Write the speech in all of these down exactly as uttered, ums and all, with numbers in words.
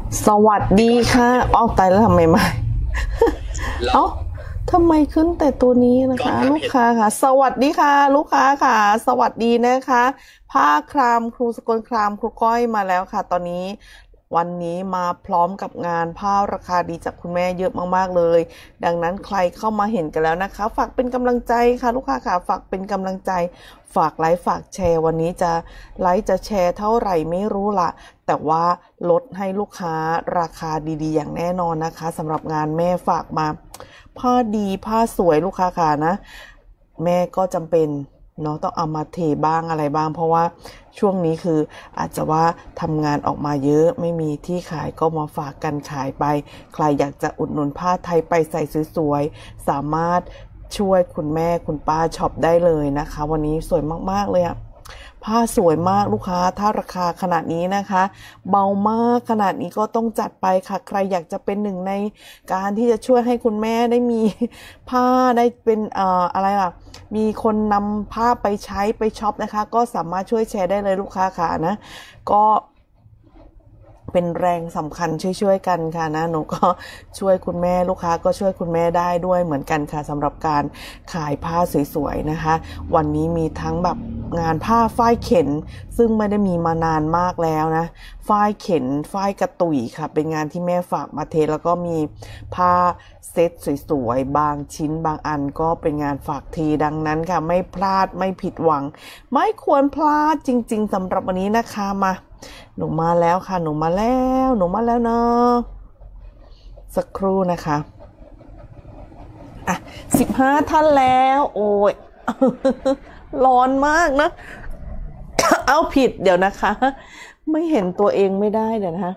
สวัสดีค่ะอ้อตายแล้วทำไมไม่เอ้าทำไมขึ้นแต่ตัวนี้นะคะลูกค้าค่ะสวัสดีค่ะลูกค้าค่ะสวัสดีนะคะผ้าครามครูสกลครามครูก้อยมาแล้วค่ะตอนนี้วันนี้มาพร้อมกับงานผ้าราคาดีจากคุณแม่เยอะมากๆเลยดังนั้นใครเข้ามาเห็นกันแล้วนะคะฝากเป็นกำลังใจค่ะลูกค้าค่ะฝากเป็นกำลังใจฝากไลค์ฝากแชร์วันนี้จะไลค์จะแชร์เท่าไหร่ไม่รู้ละแต่ว่าลดให้ลูกค้าราคาดีๆอย่างแน่นอนนะคะสำหรับงานแม่ฝากมาผ้าดีผ้าสวยลูกค้าค่ะนะแม่ก็จำเป็นเนาะต้องเอามาเทบ้างอะไรบ้างเพราะว่าช่วงนี้คืออาจจะว่าทำงานออกมาเยอะไม่มีที่ขายก็มาฝากกันขายไปใครอยากจะอุดหนุนผ้าไทยไปใส่สวยๆสามารถช่วยคุณแม่คุณป้าช็อปได้เลยนะคะวันนี้สวยมากๆเลยอะผ้าสวยมากลูกค้าถ้าราคาขนาดนี้นะคะเบามากขนาดนี้ก็ต้องจัดไปค่ะใครอยากจะเป็นหนึ่งในการที่จะช่วยให้คุณแม่ได้มีผ้าได้เป็นเอ่ออะไรอ่ะมีคนนำผ้าไปใช้ไปช็อปนะคะก็สามารถช่วยแชร์ได้เลยลูกค้าค่ะนะก็เป็นแรงสำคัญช่วยๆกันค่ะนะหนูก็ช่วยคุณแม่ลูกค้าก็ช่วยคุณแม่ได้ด้วยเหมือนกันค่ะสำหรับการขายผ้าสวยๆนะคะวันนี้มีทั้งแบบงานผ้าฝ้ายเข็นซึ่งไม่ได้มีมานานมากแล้วนะฝ้ายเข็นฝ้ายกระตุยค่ะเป็นงานที่แม่ฝากมาเทแล้วก็มีผ้าเซ็ตสวยๆบางชิ้นบางอันก็เป็นงานฝากทีดังนั้นค่ะไม่พลาดไม่ผิดหวังไม่ควรพลาดจริงๆสำหรับวันนี้นะคะมาหนูมาแล้วค่ะหนูมาแล้วหนูมาแล้วเนาะสักครู่นะคะอ่ะสิบห้าท่านแล้วโอ้ยร้อนมากนะ เอาผิดเดี๋ยวนะคะไม่เห็นตัวเองไม่ได้เดี๋ยวนะคะ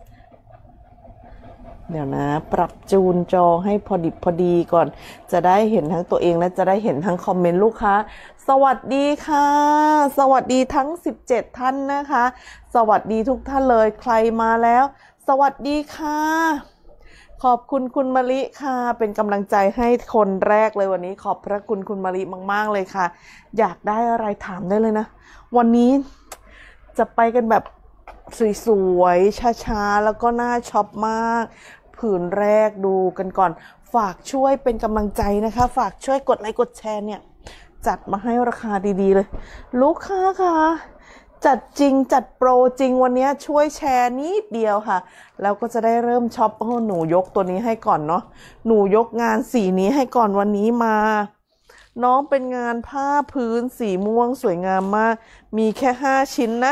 เดี๋ยวนะปรับจูนจอให้พอดิบพอดีก่อนจะได้เห็นทั้งตัวเองและจะได้เห็นทั้งคอมเมนต์ลูกค้าสวัสดีค่ะสวัสดีทั้งสิบเจ็ดท่านนะคะสวัสดีทุกท่านเลยใครมาแล้วสวัสดีค่ะขอบคุณคุณมะลิค่ะเป็นกำลังใจให้คนแรกเลยวันนี้ขอบพระคุณคุณมะลิมากๆเลยค่ะอยากได้อะไรถามได้เลยนะวันนี้จะไปกันแบบสวยๆช้าๆแล้วก็น่าช็อปมากผืนแรกดูกันก่อนฝากช่วยเป็นกำลังใจนะคะฝากช่วยกดไลค์กดแชร์เนี่ยจัดมาให้ราคาดีๆเลยลูกค้าค่ะจัดจริงจัดโปรจริงวันนี้ช่วยแชร์นิดเดียวค่ะแล้วก็จะได้เริ่มช็อปโอ้หนูยกตัวนี้ให้ก่อนเนาะหนูยกงานสีนี้ให้ก่อนวันนี้มาน้องเป็นงานผ้าพื้นสีม่วงสวยงามมากมีแค่ห้าชิ้นนะ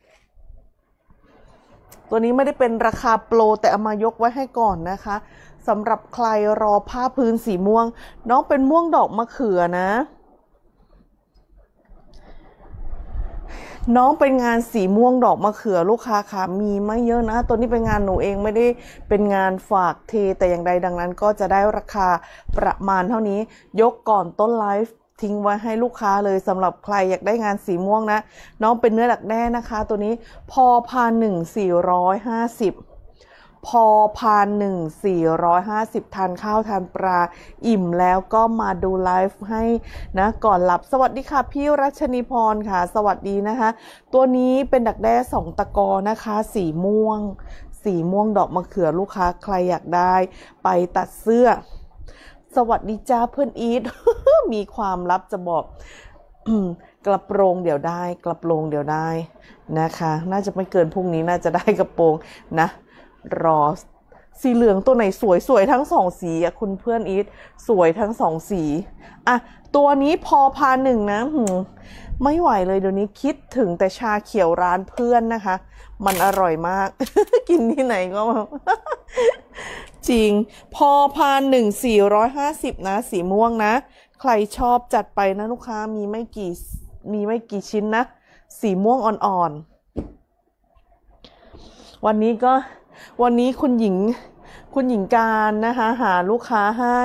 ตัวนี้ไม่ได้เป็นราคาโปรแต่เอามายกไว้ให้ก่อนนะคะสำหรับใครรอผ้าพื้นสีม่วงน้องเป็นม่วงดอกมะเขือนะน้องเป็นงานสีม่วงดอกมะเขือลูกค้าค่ะมีไม่เยอะนะตัวนี้เป็นงานหนูเองไม่ได้เป็นงานฝากเทแต่อย่างใดดังนั้นก็จะได้ราคาประมาณเท่านี้ยกก่อนต้นไลฟ์ทิ้งไว้ให้ลูกค้าเลยสำหรับใครอยากได้งานสีม่วงนะน้องเป็นเนื้อดักแด้นะคะตัวนี้พอพานหนึ่งสี่ร้อยห้าสิบพอพานหนึ่งสี่ร้อยห้าสิบทานข้าวทานปลาอิ่มแล้วก็มาดูไลฟ์ให้นะก่อนหลับสวัสดีค่ะพี่รัชนีพรค่ะสวัสดีนะคะตัวนี้เป็นดักแด้สองตะกอนะคะสีม่วงสีม่วงดอกมะเขือลูกค้าใครอยากได้ไปตัดเสื้อสวัสดีจ้าเพื่อนอีท มีความลับจะบอก กระโปรงเดี๋ยวได้กระโปรงเดี๋ยวได้นะคะน่าจะไม่เกินพรุ่งนี้น่าจะได้กระโปรงนะรอสีเหลืองตัวไหนสวยสวยทั้งสองสีอ่ะคุณเพื่อนอีทสวยทั้งสองสีอ่ะตัวนี้พอพาหนึ่งนะหืมไม่ไหวเลยเดี๋ยวนี้คิดถึงแต่ชาเขียวร้านเพื่อนนะคะมันอร่อยมาก กินที่ไหนก็จริงพอพาหนึ่งสี่ร้อยห้าสิบนะสีม่วงนะใครชอบจัดไปนะลูกค้ามีไม่กี่มีไม่กี่ชิ้นนะสีม่วงอ่อนๆวันนี้ก็วันนี้คุณหญิงคุณหญิงการนะคะหาลูกค้าให้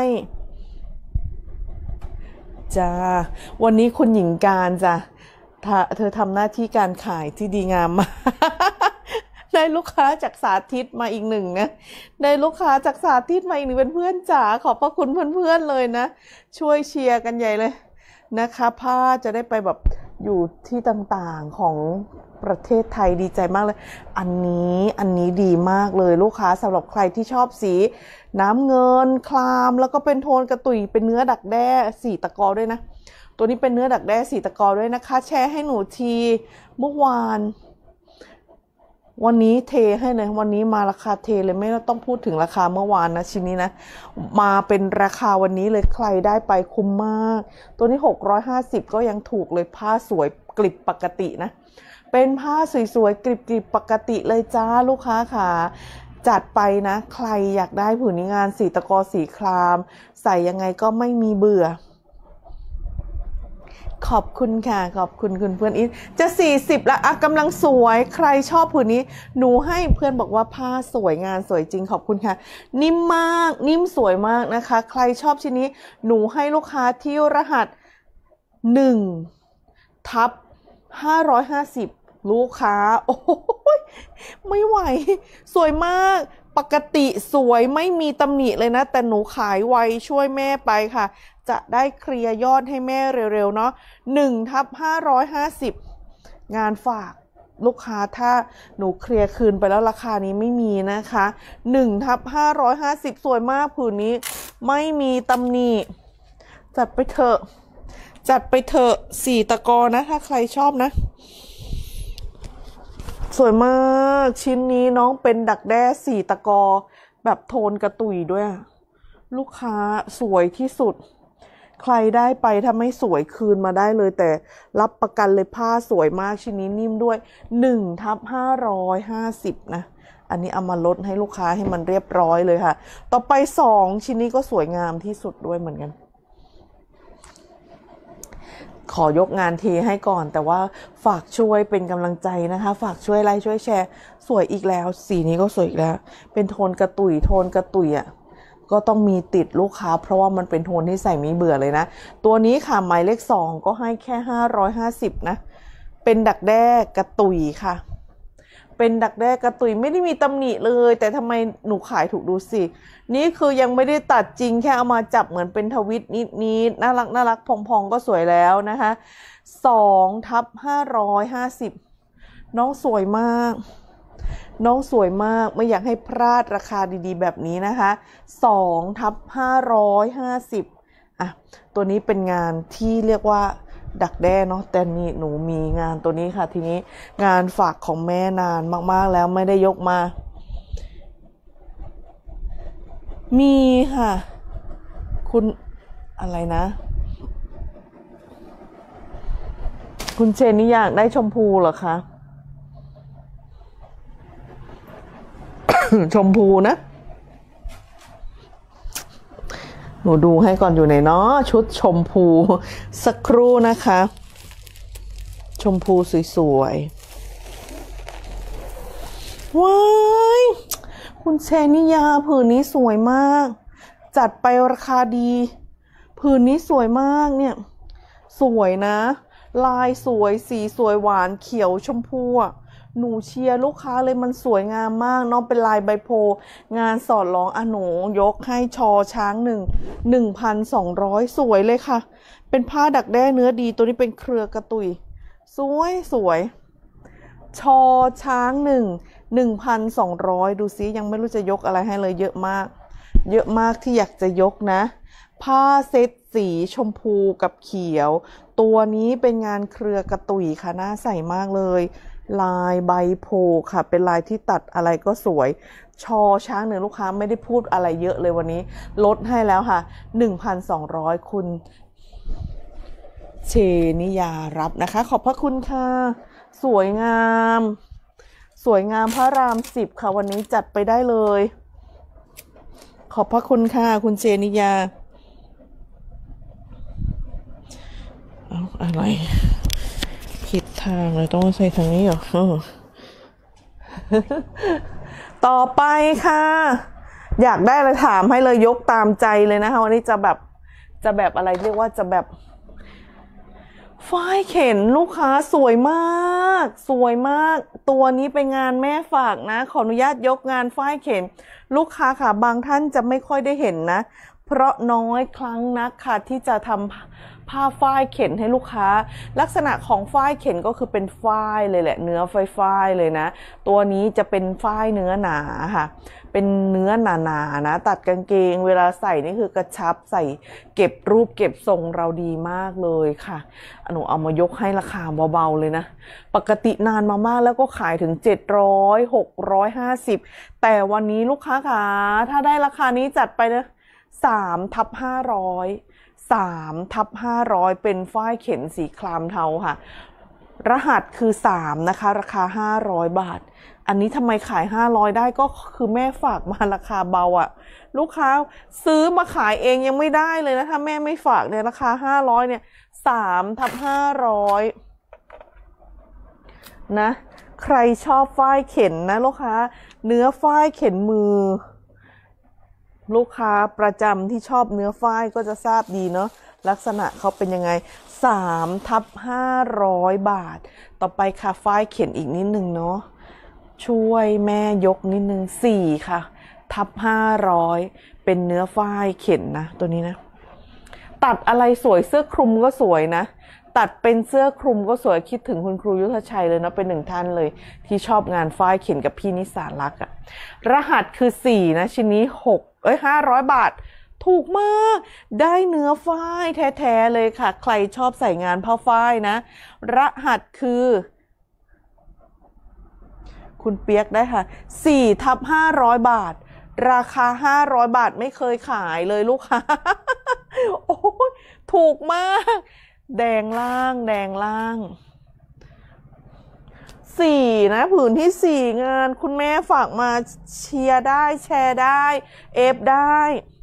จ้าวันนี้คุณหญิงการจ้ะเธอทำหน้าที่การขายที่ดีงามมาก ได้ลูกค้าจากสาธิตมาอีกหนึ่งนะได้ลูกค้าจากสาธิตมาอีกหนึ่งเป็นเพื่อนจ๋าขอบพระคุณเพื่อนๆเลยนะช่วยเชียร์กันใหญ่เลยนะคะผ้าจะได้ไปแบบอยู่ที่ต่างๆของประเทศไทยดีใจมากเลยอันนี้อันนี้ดีมากเลยลูกค้าสำหรับใครที่ชอบสีน้ำเงินคลามแล้วก็เป็นโทนกระตุยเป็นเนื้อดักแด้สีตะกอด้วยนะตัวนี้เป็นเนื้อดักแด้สีตะกอด้วยนะคะแชร์ให้หนูทีเมื่อวานวันนี้เทให้เลยวันนี้มาราคาเทเลยไม่ต้องพูดถึงราคาเมื่อวานนะชิ้นนี้นะมาเป็นราคาวันนี้เลยใครได้ไปคุ้มมากตัวนี้หกร้อยห้าสิบก็ยังถูกเลยผ้าสวยกริบปกตินะเป็นผ้าสวยๆกริบๆปกติเลยจ้าลูกค้าค่ะจัดไปนะใครอยากได้ผืนนี้งานสีตะกอสีครามใส่ยังไงก็ไม่มีเบื่อขอบคุณค่ะขอบคุณคุณเพื่อนอินจะสี่สิบแล้วอ่ะกำลังสวยใครชอบผืนนี้หนูให้เพื่อนบอกว่าผ้าสวยงานสวยจริงขอบคุณค่ะนิ่มมากนิ่มสวยมากนะคะใครชอบชิ้นนี้หนูให้ลูกค้าที่รหัสหนึ่งทับห้าร้อยห้าสิบลูกค้าโอ้ยไม่ไหวสวยมากปกติสวยไม่มีตำหนิเลยนะแต่หนูขายไวช่วยแม่ไปค่ะจะได้เคลียร์ยอดให้แม่เร็วๆเนาะหนึ่งทับห้าร้อยห้าสิบงานฝากลูกค้าถ้าหนูเคลียร์คืนไปแล้วราคานี้ไม่มีนะคะหนึ่งทับห้าร้อยห้าสิบสวยมากผืนนี้ไม่มีตำหนิจัดไปเถอะจัดไปเถอะสี่ตะกอนะถ้าใครชอบนะสวยมากชิ้นนี้น้องเป็นดักแด้สี่ตะกอแบบโทนกระตุยด้วยลูกค้าสวยที่สุดใครได้ไปถ้าไม่สวยคืนมาได้เลยแต่รับประกันเลยผ้าสวยมากชิ้นนี้นิ่มด้วยหนึ่งทับห้าร้อยห้าสิบนะอันนี้เอามาลดให้ลูกค้าให้มันเรียบร้อยเลยค่ะต่อไปสองชิ้นนี้ก็สวยงามที่สุดด้วยเหมือนกันขอยกงานเทให้ก่อนแต่ว่าฝากช่วยเป็นกำลังใจนะคะฝากช่วยไลค์ช่วยแชร์สวยอีกแล้วสีนี้ก็สวยอีกแล้วเป็นโทนกระตุยโทนกระตุยอ่ะก็ต้องมีติดลูกค้าเพราะว่ามันเป็นโทนที่ใส่ไม่เบื่อเลยนะตัวนี้ค่ะหมายเลขสองก็ให้แค่ห้าร้อยห้าสิบนะเป็นดักแด้กระตุยค่ะเป็นดักแด้กระตุยไม่ได้มีตำหนิเลยแต่ทำไมหนูขายถูกดูสินี่คือยังไม่ได้ตัดจริงแค่เอามาจับเหมือนเป็นทวิตนิดๆน่ารักน่ารักพองๆก็สวยแล้วนะคะสองทับห้าร้อยห้าสิบน้องสวยมากน้องสวยมากไม่อยากให้พลาดราคาดีๆแบบนี้นะคะสองทับห้าร้อยห้าสิบอ่ะตัวนี้เป็นงานที่เรียกว่าดักแด้เนาะแต่นี่หนูมีงานตัวนี้ค่ะทีนี้งานฝากของแม่นานมากๆแล้วไม่ได้ยกมามีค่ะคุณอะไรนะคุณเชนนี่อยากได้ชมพูเหรอคะชมพูนะหนูดูให้ก่อนอยู่ไหนเนาะชุดชมพูสักครู่นะคะชมพูสวยๆว้ายคุณเชนิยาผืนนี้สวยมากจัดไปราคาดีผืนนี้สวยมากเนี่ยสวยนะลายสวยสีสวยหวานเขียวชมพูอ่ะหนูเชียร์ลูกค้าเลยมันสวยงามมากน้องเป็นลายใบโพงานสอดร้องอะหนูยกให้ชอช้างหนึ่งหนึ่งพันสองร้อยสวยเลยค่ะเป็นผ้าดักแด้เนื้อดีตัวนี้เป็นเครือกระตุยสวยสวยชอช้างหนึ่งหนึ่งพันสองร้อยดูซิยังไม่รู้จะยกอะไรให้เลยเยอะมากเยอะมากที่อยากจะยกนะผ้าเซตสีชมพูกับเขียวตัวนี้เป็นงานเครือกระตุยค่ะน่าใส่มากเลยลายใบโพค่ะเป็นลายที่ตัดอะไรก็สวยชอช้างหนึ่งลูกค้าไม่ได้พูดอะไรเยอะเลยวันนี้ลดให้แล้วค่ะ หนึ่งพันสองร้อย คุณเชนิยารับนะคะขอบพระคุณค่ะสวยงามสวยงามพระรามสิบค่ะวันนี้จัดไปได้เลยขอบพระคุณค่ะคุณเชนิยาเอาอะไรผิดทางเลยต้องใส่ทางนี้เหรอต่อไปค่ะอยากได้อะไรถามให้เลยยกตามใจเลยนะคะวันนี้จะแบบจะแบบอะไรเรียกว่าจะแบบฝ้ายเข็นลูกค้าสวยมากสวยมากตัวนี้เป็นงานแม่ฝากนะขออนุญาตยกงานฝ้ายเข็นลูกค้าค่ะบางท่านจะไม่ค่อยได้เห็นนะพเพราะน้อยครั้งนักค่ะที่จะทำผ้าฝ้ายเข็นให้ลูกค้าลักษณะของฝ้ายเข็นก็คือเป็นฝ้ายเลยแหละเนื้อฝ้ายๆเลยนะตัวนี้จะเป็นฝ้ายเนื้อหนาค่ะเป็นเนื้อหนาๆนะตัดกางเกงเวลาใส่นี่คือกระชับใส่เก็บรูปเก็บทรงเราดีมากเลยค่ะหนูเอามายกให้ราคาเบาๆเลยนะปกตินานมามากแล้วก็ขายถึงเจ็ดร้อย หกร้อยห้าสิบแต่วันนี้ลูกค้าค่ะถ้าได้ราคานี้จัดไปนะสามทับห้าร้อยสามทับห้าร้อยเป็นฝ้ายเข็นสีครามเทาค่ะรหัสคือสามนะคะราคาห้าร้อยบาทอันนี้ทำไมขายห้าร้อยได้ก็คือแม่ฝากมาราคาเบาอ่ะลูกค้าซื้อมาขายเองยังไม่ได้เลยนะถ้าแม่ไม่ฝากเนี่ยราคาห้าร้อยเนี่ยสามทับห้าร้อยนะใครชอบฝ้ายเข็นนะลูกค้าเนื้อฝ้ายเข็นมือลูกค้าประจำที่ชอบเนื้อฝ้ายก็จะทราบดีเนาะลักษณะเขาเป็นยังไงสามทับห้าร้อยบาทต่อไปค่ะฝ้ายเข็นอีกนิดนึงเนาะช่วยแม่ยกนิดนึงสี่ค่ะทับห้าร้อยเป็นเนื้อฝ้ายเข็นนะตัวนี้นะตัดอะไรสวยเสื้อคลุมก็สวยนะตัดเป็นเสื้อคลุมก็สวยคิดถึงคุณครูยุทธชัยเลยนะเป็นหนึ่งท่านเลยที่ชอบงานฝ้ายเข็นกับพี่นิสารักษ์อะรหัสคือสี่นะชิ้นนี้หกเอ้ยห้าร้อยบาทถูกมากได้เนื้อฝ้ายแท้ๆเลยค่ะใครชอบใส่งานผ้าฝ้ายนะรหัสคือคุณเปียกได้ค่ะสี่ทับห้าร้อยบาทราคาห้าร้อยบาทไม่เคยขายเลยลูกค้า โอ้ยถูกมากแดงล่างแดงล่างสี่นะผืนที่สี่งานคุณแม่ฝากมาเชียร์ได้แชร์ได้เอฟได้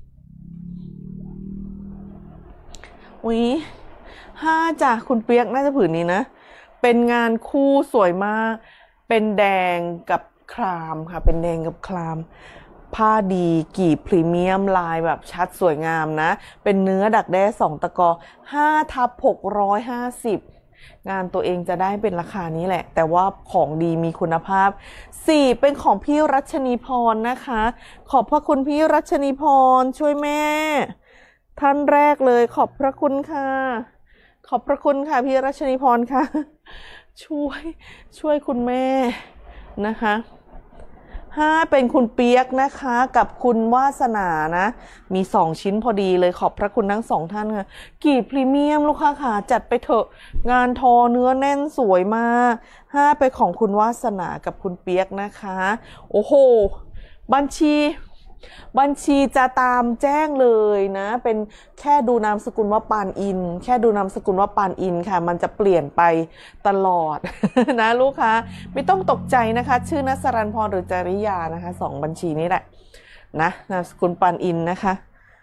วิห้าจ้ะคุณเปียกน่าจะผืนนี้นะเป็นงานคู่สวยมากเป็นแดงกับครามค่ะเป็นแดงกับครามผ้าดีกี่พรีเมียมลายแบบชัดสวยงามนะเป็นเนื้อดักแด้สองตะกอห้าทับหกร้อยห้าสิบงานตัวเองจะได้เป็นราคานี้แหละแต่ว่าของดีมีคุณภาพสี่เป็นของพี่รัชนีพรนะคะขอบพระคุณพี่รัชนีพรช่วยแม่ท่านแรกเลยขอบพระคุณค่ะขอบพระคุณค่ะพี่รัชนีพรค่ะช่วยช่วยคุณแม่นะคะห้าเป็นคุณเปียกนะคะกับคุณวาสนานะมีสองชิ้นพอดีเลยขอบพระคุณทั้งสองท่านค่ะกี่พรีเมียมลูกค้าค่ะจัดไปเถอะงานทอเนื้อแน่นสวยมากห้าไปของคุณวาสนากับคุณเปียกนะคะโอ้โหบัญชีบัญชีจะตามแจ้งเลยนะเป็นแค่ดูนามสกุลว่าปานอินแค่ดูนามสกุลว่าปานอินค่ะมันจะเปลี่ยนไปตลอด นะลูกค้าไม่ต้องตกใจนะคะชื่อนัสรันพรหรือจริยานะคะสองบัญชีนี้แหละนะนามสกุลปานอินนะคะ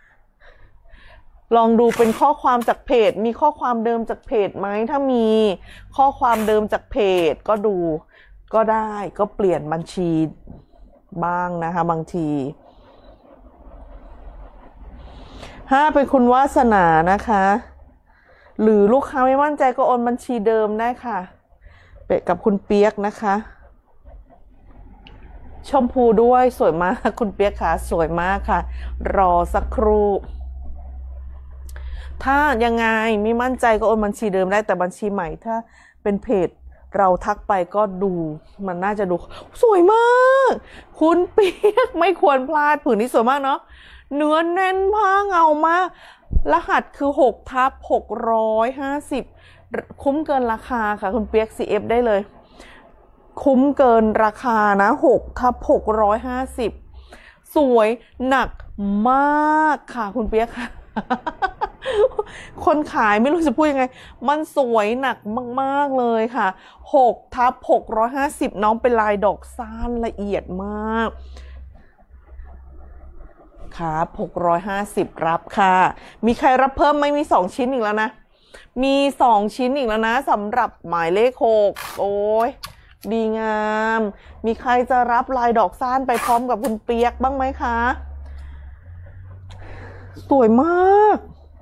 ลองดูเป็นข้อความจากเพจมีข้อความเดิมจากเพจไหมถ้ามีข้อความเดิมจากเพจก็ดูก็ได้ก็เปลี่ยนบัญชีบ้างนะคะบางทีห้าเป็นคุณวาสนานะคะหรือลูกค้าไม่มั่นใจก็โอนบัญชีเดิมได้ค่ะเปะกับคุณเปียกนะคะชมพูด้วยสวยมากคุณเปียกค่ะสวยมากค่ะรอสักครู่ถ้ายังไงไม่มั่นใจก็โอนบัญชีเดิมได้แต่บัญชีใหม่ถ้าเป็นเพจเราทักไปก็ดูมันน่าจะดูสวยมากคุณเปียกไม่ควรพลาดผืนนี้สวยมากเนาะเนื้อแน่นผ้าเงามากรหัสคือหกทับหกร้อยห้าสิบคุ้มเกินราคาค่ะคุณเปียก ซี เอฟ ได้เลยคุ้มเกินราคานะหกทับหกร้อยห้าสิบสวยหนักมากค่ะคุณเปียกค่ะ คนขายไม่รู้จะพูดยังไงมันสวยหนักมากๆเลยค่ะหกทับหกร้อยห้าสิบน้องเป็นลายดอกซ่านละเอียดมากครับหกร้อยห้าสิบรับค่ะมีใครรับเพิ่มไหมมีสองชิ้นอีกแล้วนะมีสองชิ้นอีกแล้วนะสำหรับหมายเลขหกโอ้ยดีงามมีใครจะรับลายดอกซ่านไปพร้อมกับคุณเปียกบ้างไหมคะสวยมาก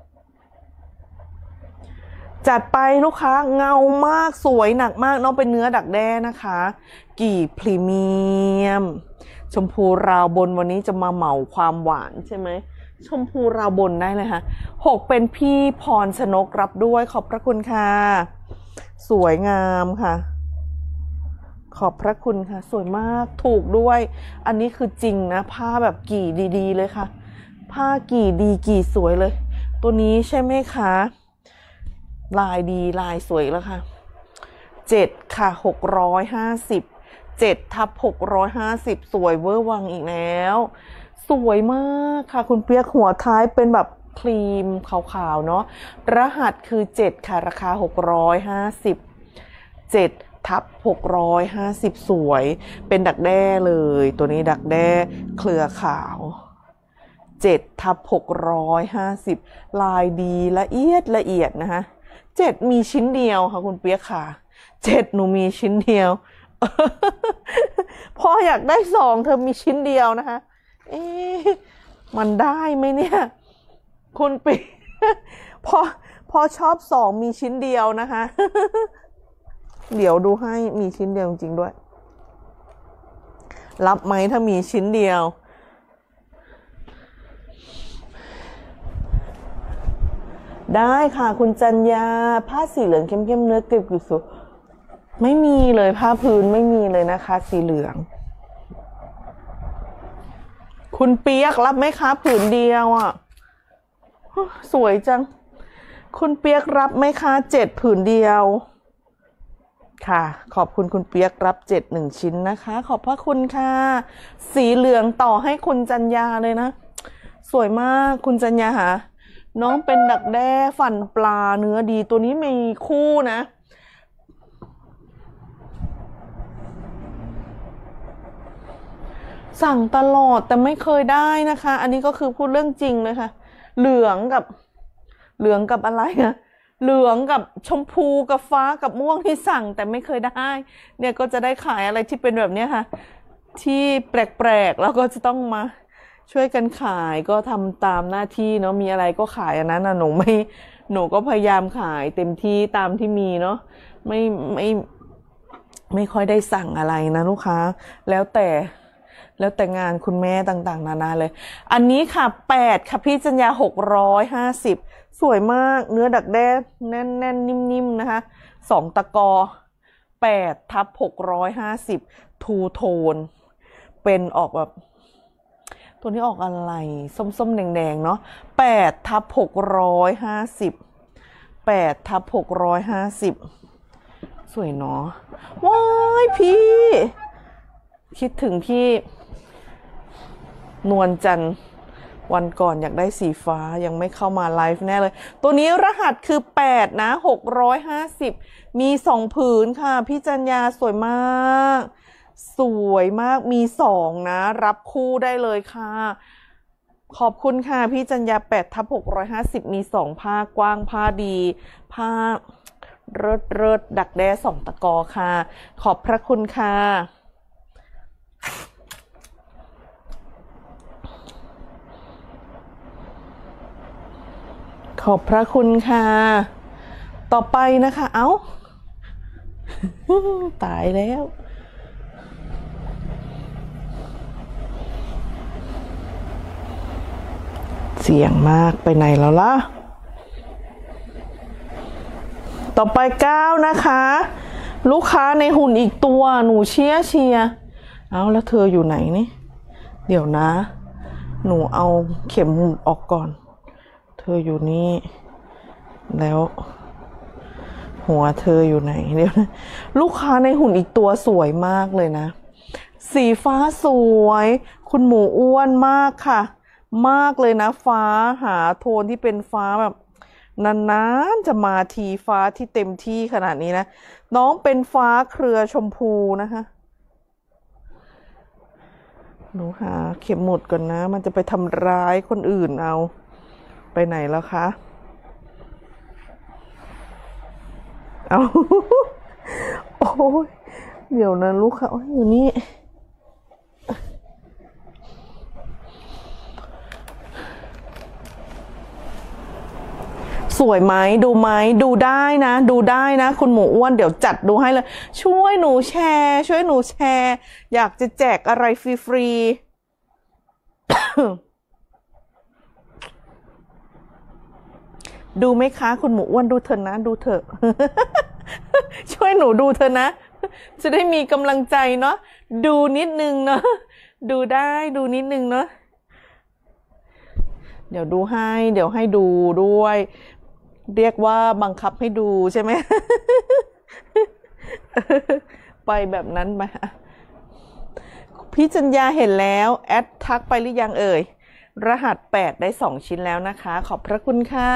จัดไปลูกค้าเงามากสวยหนักมากน้องเป็นเนื้อดักแด้นะคะกี่พรีเมียมชมพูราวบนวันนี้จะมาเหมาความหวานใช่ไหมชมพูราวบนได้เลยค่ะหกเป็นพี่พรชนกรับด้วยขอบพระคุณค่ะสวยงามค่ะขอบพระคุณค่ะสวยมากถูกด้วยอันนี้คือจริงนะผ้าแบบกี่ดีๆเลยค่ะผ้ากี่ดีกี่สวยเลยตัวนี้ใช่ไหมคะลายดีลายสวยแล้วค่ะเจ็ดค่ะหกร้อยห้าสิบเจ็ดทับหกร้อยห้าสิบสวยเวอร์วังอีกแล้วสวยมากค่ะคุณเปียกหัวท้ายเป็นแบบครีมขาวๆเนาะรหัสคือเจ็ดค่ะราคาหกร้อยห้าสิบเจ็ดทับหกร้อยห้าสิบสวยเป็นดักแด้เลยตัวนี้ดักแด้เครือขาวเจ็ดทับหกร้อยห้าสิบลายดีละเอียดละเอียดนะคะเจ็ดมีชิ้นเดียวค่ะคุณเปียกค่ะเจ็ดหนูมีชิ้นเดียวพออยากได้สองเธอมีชิ้นเดียวนะคะเอ๊ะมันได้ไหมเนี่ยคุณปีพอพอชอบสองมีชิ้นเดียวนะคะเดี๋ยวดูให้มีชิ้นเดียวจริงด้วยรับไหมถ้ามีชิ้นเดียวได้ค่ะคุณจัญญาผ้าสีเหลืองเข้มๆเนื้อเกลียวสุดไม่มีเลยผ้าพื้นไม่มีเลยนะคะสีเหลืองคุณเปียกรับไหมคะผืนเดียวอ่ะสวยจังคุณเปียกรับไหมคะเจ็ดผืนเดียวค่ะขอบคุณคุณเปียกรับเจ็ดหนึ่งชิ้นนะคะขอบพระคุณค่ะสีเหลืองต่อให้คุณจัญญาเลยนะสวยมากคุณจัญญาค่ะน้องเป็นดักแด้ฟันปลาเนื้อดีตัวนี้มีคู่นะสั่งตลอดแต่ไม่เคยได้นะคะอันนี้ก็คือพูดเรื่องจริงเลยค่ะเหลืองกับเหลืองกับอะไรนะเหลืองกับชมพูกับฟ้ากับม่วงที่สั่งแต่ไม่เคยได้เนี่ยก็จะได้ขายอะไรที่เป็นแบบนี้ค่ะที่แปลกๆแล้วก็จะต้องมาช่วยกันขายก็ทำตามหน้าที่เนาะมีอะไรก็ขายอันนั้นนะหนูไม่หนูก็พยายามขายเต็มที่ตามที่มีเนาะไม่ไม่ไม่ค่อยได้สั่งอะไรนะลูกค้าแล้วแต่แล้วแต่งานคุณแม่ต่างๆนานาเลยอันนี้ค่ะแปดค่ะพี่จัญญาหกร้อยห้าสิบสวยมากเนื้อดักแด้แน่นๆนิ่มๆนะคะสองตะกอแปดทับหกร้อยห้าสิบทูโทนเป็นออกแบบตัวนี้ออกอะไรส้มๆแดงๆเนาะแปดทับหกร้อยห้าสิบแปดทับหกร้อยห้าสิบสวยเนาะว้ายพี่คิดถึงพี่นวลจันทร์วันก่อนอยากได้สีฟ้ายังไม่เข้ามาไลฟ์แน่เลยตัวนี้รหัสคือแปดนะหกร้อยห้าสิบมีสองผืนค่ะพี่จัญญาสวยมากสวยมากมีสองนะรับคู่ได้เลยค่ะขอบคุณค่ะพี่จัญญาแปดทับหกร้อยห้าสิบมีสองผ้ากว้างผ้าดีผ้าเริดเริดดักแด้สองตะกอค่ะขอบพระคุณค่ะขอบพระคุณค่ะต่อไปนะคะเอ้าตายแล้วเสียงมากไปไหนแล้วล่ะต่อไปเก้านะคะลูกค้าในหุ่นอีกตัวหนูเชียร์เชียร์เอาแล้วเธออยู่ไหนนี่เดี๋ยวนะหนูเอาเข็มออกก่อนเธออยู่นี่แล้วหัวเธออยู่ไหนเดี๋ยวนะลูกค้าในหุ่นอีกตัวสวยมากเลยนะสีฟ้าสวยคุณหมูอ้วนมากค่ะมากเลยนะฟ้าหาโทนที่เป็นฟ้าแบบนานๆจะมาทีฟ้าที่เต็มที่ขนาดนี้นะน้องเป็นฟ้าเครือชมพูนะคะหนูหาเข็มหมุดก่อนนะมันจะไปทำร้ายคนอื่นเอาไปไหนแล้วคะเอาโอ้ยเดี๋ยวนะลูกเขาอยู่นี่สวยไหมดูไหมดูได้นะดูได้นะคุณหมูอ้วนเดี๋ยวจัดดูให้เลยช่วยหนูแชร์ช่วยหนูแชร์อยากจะแจกอะไรฟรีๆดูไหมคะคุณหมูอ้วนดูเถอะนะดูเถอะ ช่วยหนูดูเถอะนะจะได้มีกำลังใจเนาะดูนิดนึงเนาะดูได้ดูนิดนึงเนาะเดี๋ยวดูให้เดี๋ยวให้ดูด้วยเรียกว่าบังคับให้ดูใช่ไหม ไปแบบนั้นไหมพี่จัญญาเห็นแล้วแอดทักไปหรือยังเอ่ยรหัสแปดได้สองชิ้นแล้วนะคะขอบพระคุณค่ะ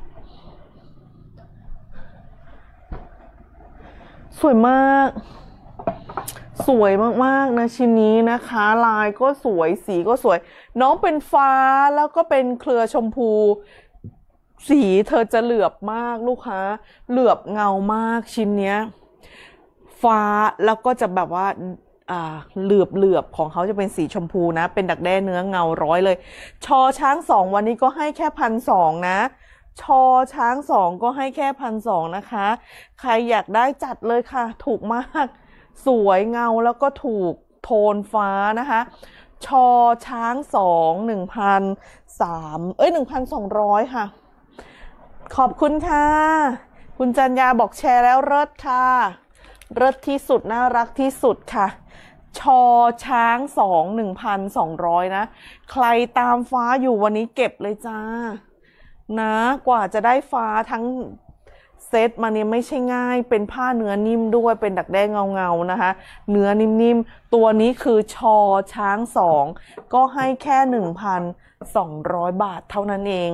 สวยมากสวยมากๆนะชิ้นนี้นะคะลายก็สวยสีก็สวยน้องเป็นฟ้าแล้วก็เป็นเครือชมพูสีเธอจะเหลือบมากลูกค้าเหลือบเงามากชิ้นเนี้ยฟ้าแล้วก็จะแบบว่าอ่าเหลือบเหลือบของเขาจะเป็นสีชมพูนะเป็นดักแด้เนื้อเงาร้อยเลยชอช้างสองวันนี้ก็ให้แค่พันสองนะชอช้างสองก็ให้แค่พันสองนะคะใครอยากได้จัดเลยค่ะถูกมากสวยเงาแล้วก็ถูกโทนฟ้านะคะชอช้างสองหนึ่งพันสามเอ้ยหนึ่งพันสองร้อยค่ะขอบคุณค่ะคุณจัญญาบอกแชร์แล้วเลิศค่ะเลิศที่สุดน่ารักที่สุดค่ะชอช้างสองหนึ่งพันสองร้อยนะใครตามฟ้าอยู่วันนี้เก็บเลยจ้านะกว่าจะได้ฟ้าทั้งเซตมาเนี่ยไม่ใช่ง่ายเป็นผ้าเนื้อนิ่มด้วยเป็นดักแด้เงาๆนะคะเนื้อนิ่มๆตัวนี้คือชอช้างสองก็ให้แค่หนึ่งพันสองร้อยบาทเท่านั้นเอง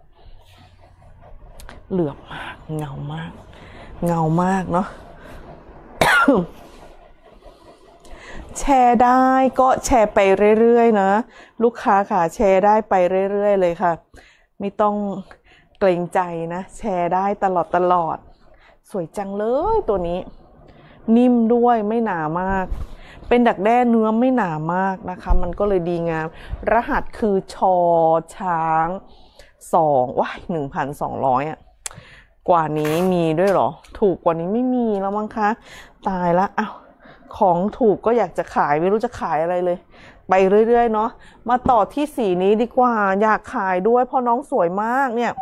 เหลือบมากเงามากเงามากเนาะ แชร์ได้ก็แชร์ไปเรื่อยๆนะลูกค้าค่ะแชร์ได้ไปเรื่อยๆเลยค่ะไม่ต้องเกรงใจนะแชร์ได้ตลอดตลอดสวยจังเลยตัวนี้นิ่มด้วยไม่หนามากเป็นดักแด้เนื้อไม่หนามากนะคะมันก็เลยดีงามรหัสคือชอช้างสองว้ายหนึ่งพันสองร้อยอ่ะกว่านี้มีด้วยเหรอถูกกว่านี้ไม่มีแล้วมั้งคะตายละอ้าวของถูกก็อยากจะขายไม่รู้จะขายอะไรเลยไปเรื่อยๆเนาะมาต่อที่สีนี้ดีกว่าอยากขายด้วยเพราะน้องสวยมากเนี่ย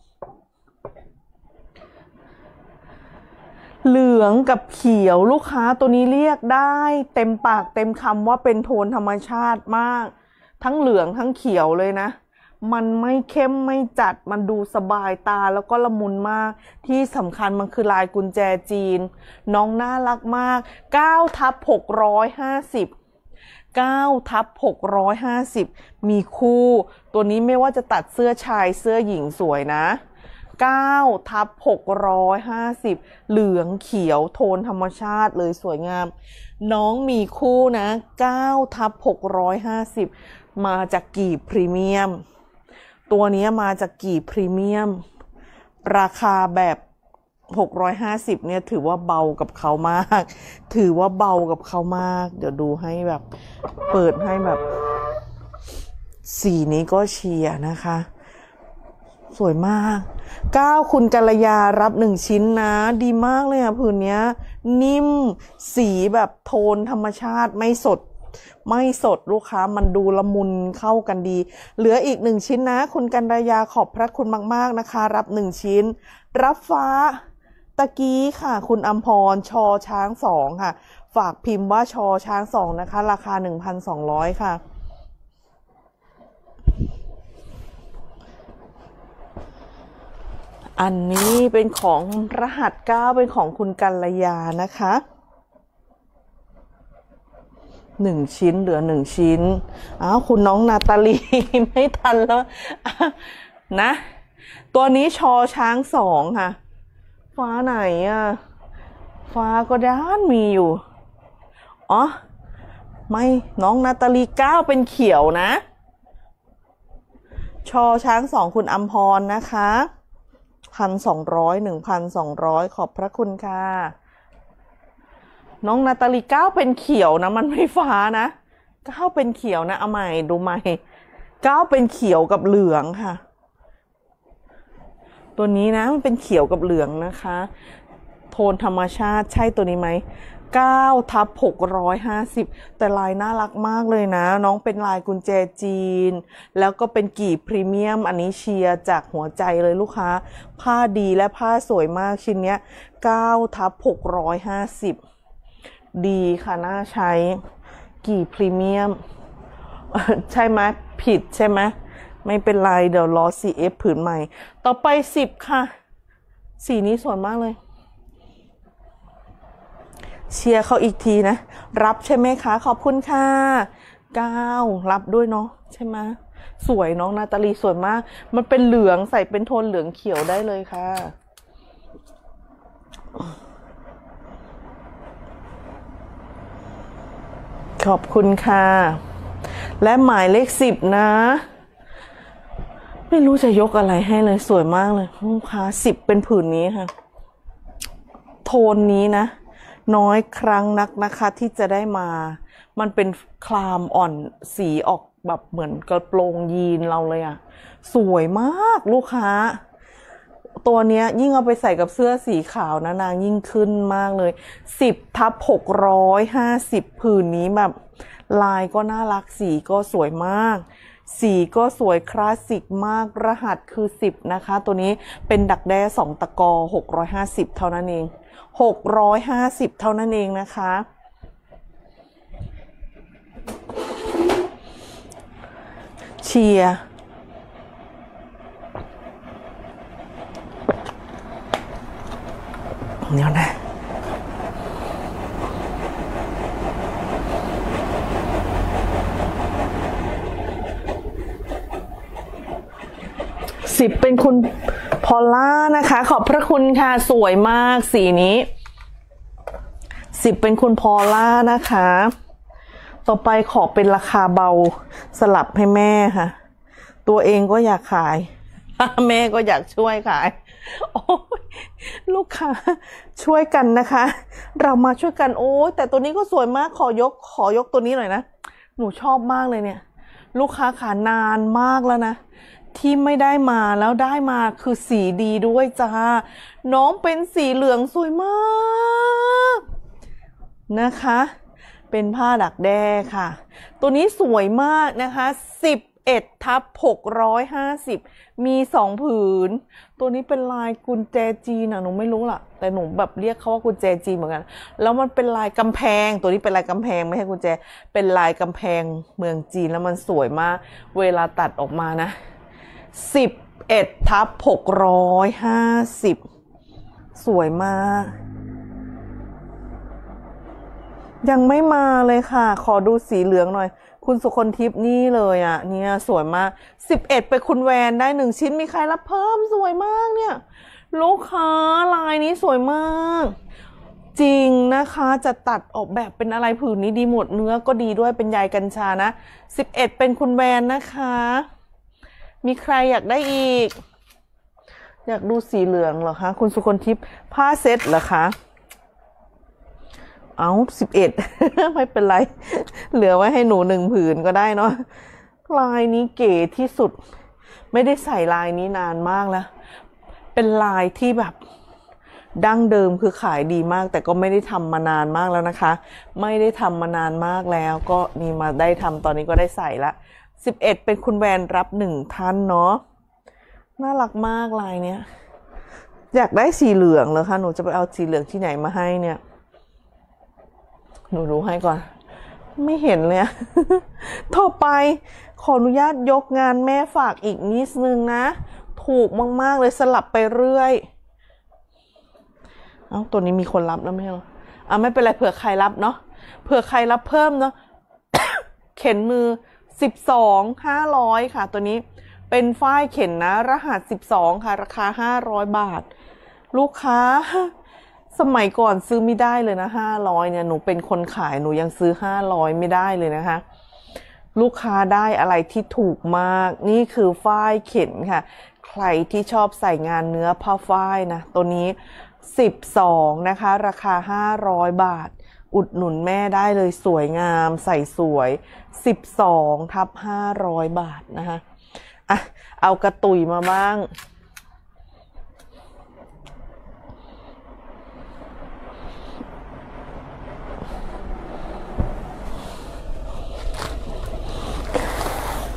เหลืองกับเขียวลูกค้าตัวนี้เรียกได้เต็มปากเต็มคำว่าเป็นโทนธรรมชาติมากทั้งเหลืองทั้งเขียวเลยนะมันไม่เข้มไม่จัดมันดูสบายตาแล้วก็ละมุนมากที่สำคัญมันคือลายกุญแจจีนน้องน่ารักมากเก้าทับหกร้อยห้าสิบเก้าทับหกร้อยห้าสิบมีคู่ตัวนี้ไม่ว่าจะตัดเสื้อชายเสื้อหญิงสวยนะเก้าทับหกร้อยห้าสิบเหลืองเขียวโทนธรรมชาติเลยสวยงามน้องมีคู่นะเก้าทับหกร้อยห้าสิบมาจากกี่พรีเมียมตัวนี้มาจากกี่พรีเมียมราคาแบบหกร้อยห้าสิบเนี่ยถือว่าเบากับเขามากถือว่าเบากับเขามากเดี๋ยวดูให้แบบเปิดให้แบบสีนี้ก็เชียร์นะคะสวยมากเก้าคุณกัลยารับหนึ่งชิ้นนะดีมากเลยอ่ะผืนเนี้ยนิ่มสีแบบโทนธรรมชาติไม่สดไม่สดลูกค้ามันดูละมุนเข้ากันดีเหลืออีกหนึ่งชิ้นนะคุณกัลยาขอบพระคุณมากๆนะคะรับหนึ่งชิ้นรับฟ้าตะกี้ค่ะคุณอัมพรชอช้างสองค่ะฝากพิมพ์ว่าชอช้างสองนะคะราคา หนึ่งพันสองร้อย ค่ะอันนี้เป็นของรหัสเก้าเป็นของคุณกัลยานะคะหนึ่งชิ้นเหลือหนึ่งชิ้นอ้าวคุณน้องนาตาลี ไม่ทันแล้วนะตัวนี้ชอช้างสองค่ะฟ้าไหนอ่ะฟ้าก็ด้านมีอยู่อ๋อไม่น้องนาตาลีเก้าเป็นเขียวนะชอช้างสองคุณอัมพรนะคะพันสองร้อยหนึ่งพันสองร้อยขอบพระคุณค่ะน้องนาตาลีเก้าเป็นเขียวนะมันไม่ฟ้านะเก้าเป็นเขียวนะเอาใหม่ดูใหม่เก้าเป็นเขียวกับเหลืองค่ะตัวนี้นะมันเป็นเขียวกับเหลืองนะคะโทนธรรมชาติใช่ตัวนี้ไหมเก้าทับหกร้อยห้าสิบแต่ลายน่ารักมากเลยนะน้องเป็นลายกุญแจจีนแล้วก็เป็นกี่พรีเมียมอันนี้เชียร์จากหัวใจเลยลูกค้าผ้าดีและผ้าสวยมากชิ้นเนี้ยเก้าทับหกร้อยห้าสิบดีค่ะน่าใช้กี่พรีเมียมใช่ไหมผิดใช่ไหมไม่เป็นไรเดี๋ยวรอ ซี เอฟ ผืนใหม่ต่อไปสิบค่ะสีนี้สวยมากเลยเชียร์เขาอีกทีนะรับใช่ไหมคะขอบคุณค่ะเก้ารับด้วยเนาะใช่ไหมสวยน้องนาตาลีสวยมากมันเป็นเหลืองใส่เป็นโทนเหลืองเขียวได้เลยค่ะขอบคุณค่ะและหมายเลขสิบนะไม่รู้จะยกอะไรให้เลยสวยมากเลยลูกค้าสิบเป็นผืนนี้ค่ะโทนนี้นะน้อยครั้งนักนะคะที่จะได้มามันเป็นคลามอ่อนสีออกแบบเหมือนกระโปรงยีนเราเลยอะสวยมากลูกค้าตัวเนี้ยยิ่งเอาไปใส่กับเสื้อสีขาวนะนางยิ่งขึ้นมากเลยสิบทับหกร้อยห้าสิบผืนนี้แบบลายก็น่ารักสีก็สวยมากสีก็สวยคลาสสิกมากรหัสคือสิบนะคะตัวนี้เป็นดักแด้สองตะกอหกร้อยห้าสิบเท่านั้นเองหกร้อยห้าสิบเท่านั้นเองนะคะเชียร์เดี๋ยวนะสิบเป็นคุณพอลล่านะคะขอบพระคุณค่ะสวยมากสีนี้สิบเป็นคุณพอลล่านะคะต่อไปขอเป็นราคาเบาสลับให้แม่ค่ะตัวเองก็อยากขายแม่ก็อยากช่วยขายโอ้ยลูกค้าช่วยกันนะคะเรามาช่วยกันโอ้ยแต่ตัวนี้ก็สวยมากขอยกขอยกตัวนี้หน่อยนะหนูชอบมากเลยเนี่ยลูกค้าขานานมากแล้วนะที่ไม่ได้มาแล้วได้มาคือสีดีด้วยจ้าน้องเป็นสีเหลืองสวยมากนะคะเป็นผ้าดักแด้ค่ะตัวนี้สวยมากนะคะสิบเอ็ดทับหกร้อยห้าสิบมีสองผืนตัวนี้เป็นลายกุญแจจีนอะหนูไม่รู้ล่ะแต่หนูแบบเรียกเขาว่ากุญแจจีนเหมือนกันแล้วมันเป็นลายกำแพงตัวนี้เป็นลายกำแพงไม่ใช่กุญแจเป็นลายกำแพงเมืองจีนแล้วมันสวยมากเวลาตัดออกมานะสิบเอ็ดทับหกร้อยห้าสิบสวยมากยังไม่มาเลยค่ะขอดูสีเหลืองหน่อยคุณสุคนทิพย์นี่เลยอ่ะเนี่ยสวยมากสิบเอ็ดไปคุณแวนได้หนึ่งชิ้นมีใครรับเพิ่มสวยมากเนี่ยลูกค้าลายนี้สวยมากจริงนะคะจะตัดออกแบบเป็นอะไรผืนนี้ดีหมดเนื้อก็ดีด้วยเป็นใยกัญชานะสิบเอ็ดเป็นคุณแวนนะคะมีใครอยากได้อีกอยากดูสีเหลืองเหรอคะคุณสุคนทิพย์ผ้าเซ็ตเหรอคะเอาสิบเอ็ด ไม่เป็นไรเหลือไว้ให้หนูหนึ่งผืนก็ได้เนาะลายนี้เก๋ที่สุดไม่ได้ใส่ลายนี้นานมากแล้วเป็นลายที่แบบดั้งเดิมคือขายดีมากแต่ก็ไม่ได้ทำมานานมากแล้วนะคะไม่ได้ทำมานานมากแล้วก็นี่มาได้ทำตอนนี้ก็ได้ใส่ละสิบเอ็ดเป็นคุณแวนรับหนึ่งท่านเนาะน่ารักมากลายเนี้ยอยากได้สีเหลืองเลยค่ะหนูจะไปเอาสีเหลืองที่ไหนมาให้เนี่ยหนูรู้ให้ก่อนไม่เห็นเลยต่อไปขออนุญาตยกงานแม่ฝากอีกนิดนึงนะถูกมากๆเลยสลับไปเรื่อยเอ้าตัวนี้มีคนรับแล้วไม่เหรออ่ะไม่เป็นไรเผื่อใครรับเนาะเผื่อใครรับเพิ่มเนาะ เข็นมือสิบสองห้าร้อยค่ะตัวนี้เป็นฝ้ายเข็นนะรหัสสิบสองค่ะราคาห้าร้อยบาทลูกค้าสมัยก่อนซื้อไม่ได้เลยนะห้าร้อยเนี่ยหนูเป็นคนขายหนูยังซื้อห้าร้อยไม่ได้เลยนะคะลูกค้าได้อะไรที่ถูกมากนี่คือฝ้ายเข็นค่ะใครที่ชอบใส่งานเนื้อผ้าฝ้ายนะตัวนี้สิบสองนะคะราคาห้าร้อยบาทอุดหนุนแม่ได้เลยสวยงามใส่สวยสิบสองทับห้าร้อยบาทนะคะอ่ะเอากระตุยมาบ้าง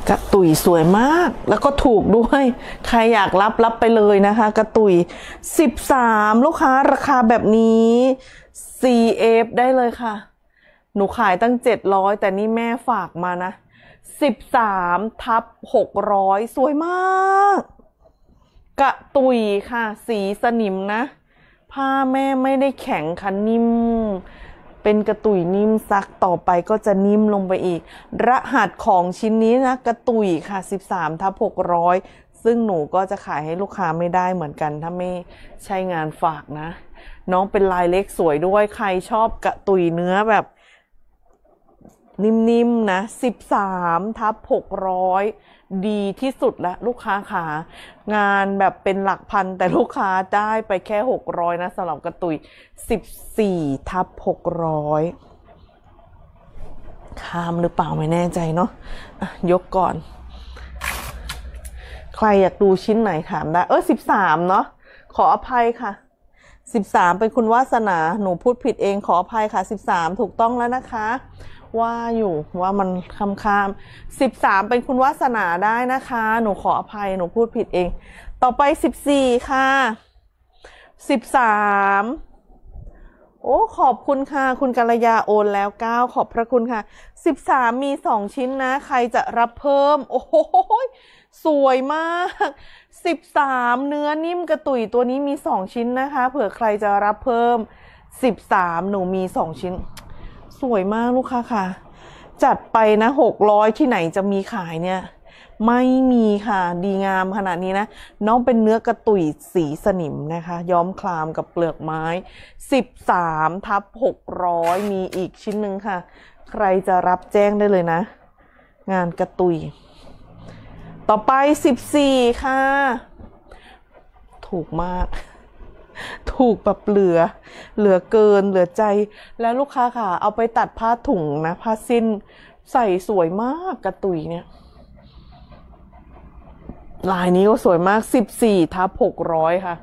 กระตุยสวยมากแล้วก็ถูกด้วยใครอยากรับรับไปเลยนะคะกระตุยสิบสามลูกค้าราคาแบบนี้ ซี เอฟ ได้เลยค่ะหนูขายตั้งเจ็ดร้อยแต่นี่แม่ฝากมานะสิบสามทับหกร้อยสวยมากกระตุยค่ะสีสนิมนะผ้าแม่ไม่ได้แข็งค่ะนิ่มเป็นกระตุยนิ่มซักต่อไปก็จะนิ่มลงไปอีกรหัสของชิ้นนี้นะกระตุยค่ะสิบสามทับหกร้อยซึ่งหนูก็จะขายให้ลูกค้าไม่ได้เหมือนกันถ้าไม่ใช่งานฝากนะน้องเป็นลายเล็กสวยด้วยใครชอบกระตุยเนื้อแบบนิ่มๆนะสิบสามทับหกร้อยดีที่สุดละลูกค้าขางานแบบเป็นหลักพันแต่ลูกค้าได้ไปแค่หกร้อยนะสำหรับกระตุยสิบสี่ทับหกร้อยข้ามหรือเปล่าไม่แน่ใจเนาะะยกก่อนใครอยากดูชิ้นไหนถามได้เออสิบสามเนาะขออภัยค่ะสิบสามเป็นคุณวาสนาหนูพูดผิดเองขออภัยค่ะสิบสามถูกต้องแล้วนะคะว่าอยู่ว่ามันคำคามสิบสามเป็นคุณวาสนาได้นะคะหนูขออภัยหนูพูดผิดเองต่อไปสิบสี่ค่ะสิบสามโอ้ขอบคุณค่ะคุณกัลยาโอนแล้วเก้าขอบพระคุณค่ะสิบสามมีสองชิ้นนะใครจะรับเพิ่มโอ้โหสวยมากสิบสามเนื้อนิ่มกระตุยตัวนี้มีสองชิ้นนะคะเผื่อใครจะรับเพิ่มสิบสามหนูมีสองชิ้นสวยมากลูกค้าค่ะจัดไปนะหกร้อยที่ไหนจะมีขายเนี่ยไม่มีค่ะดีงามขนาดนี้นะน้องเป็นเนื้อกระตุยสีสนิมนะคะย้อมคลามกับเปลือกไม้สิบสามทับหกร้อยมีอีกชิ้นหนึ่งค่ะใครจะรับแจ้งได้เลยนะงานกระตุยต่อไปสิบสี่ค่ะถูกมากถูกแบบเหลือเหลือเกินเหลือใจแล้วลูกค้าค่ะเอาไปตัดผ้าถุงนะผ้าสิ้นใส่สวยมากกระตุยเนี่ยลายนี้ก็สวยมากสิบสี่ทับหกร้อยค่ะ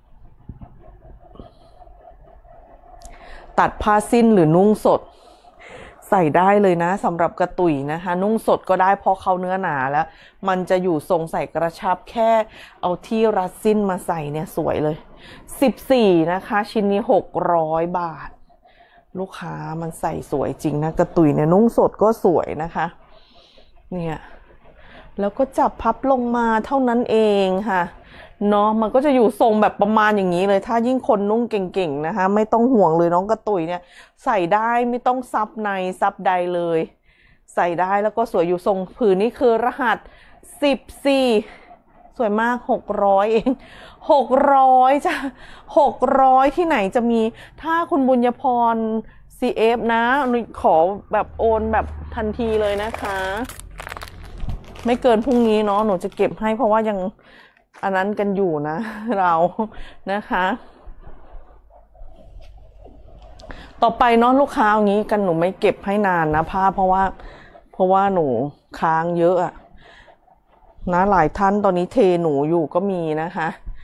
ตัดผ้าสิ้นหรือนุ่งสดใส่ได้เลยนะสำหรับกระตุยนะคะนุ่งสดก็ได้เพราะเขาเนื้อหนาแล้วมันจะอยู่ทรงใส่กระชับแค่เอาที่รัดสิ้นมาใส่เนี่ยสวยเลยสิบสี่นะคะชิ้นนี้หกร้อยบาทลูกค้ามันใส่สวยจริงนะกระตุยเนี่ยนุ่งสดก็สวยนะคะเนี่ยแล้วก็จับพับลงมาเท่านั้นเองค่ะเนาะมันก็จะอยู่ทรงแบบประมาณอย่างนี้เลยถ้ายิ่งคนนุ่งเก่งๆนะคะไม่ต้องห่วงเลยน้องกระตุยเนี่ยใส่ได้ไม่ต้องซับในซับใดเลยใส่ได้แล้วก็สวยอยู่ทรงผืนนี้คือรหัสสิบสี่สวยมากหกร้อยเองหกร้อยจ้ะหกร้อยที่ไหนจะมีถ้าคุณบุญญพร ซี เอฟ นะขอแบบโอนแบบทันทีเลยนะคะไม่เกินพรุ่งนี้เนาะหนูจะเก็บให้เพราะว่ายังอันนั้นกันอยู่นะเรานะคะต่อไปเนาะลูกค้าอย่างนี้กันหนูไม่เก็บให้นานนะผ้าเพราะว่าเพราะว่าหนูค้างเยอะอะนะหลายท่านตอนนี้เทหนูอยู่ก็มีนะคะ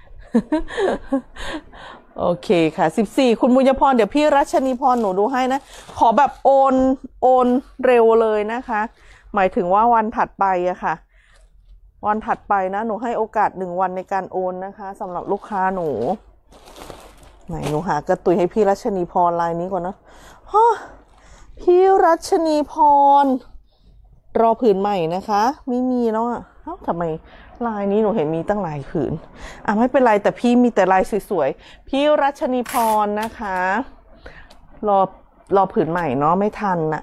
โอเคค่ะสิบสี่คุณบุญพรเดี๋ยวพี่รัชนีพรหนูดูให้นะขอแบบโอนโอนเร็วเลยนะคะหมายถึงว่าวันถัดไปอะค่ะวันถัดไปนะหนูให้โอกาสหนึ่งวันในการโอนนะคะสำหรับลูกค้าหนูไหนหนูหากระตุยให้พี่รัชนีพรลายนี้ก่อนนะฮะพี่รัชนีพรรอผืนใหม่นะคะไม่มีแล้วอ่ะเอ้าทำไมลายนี้หนูเห็นมีตั้งหลายผืนอ่ะไม่เป็นไรแต่พี่มีแต่ลายสวยๆพี่รัชนีพรนะคะรอรอผืนใหม่เนาะไม่ทันน่ะ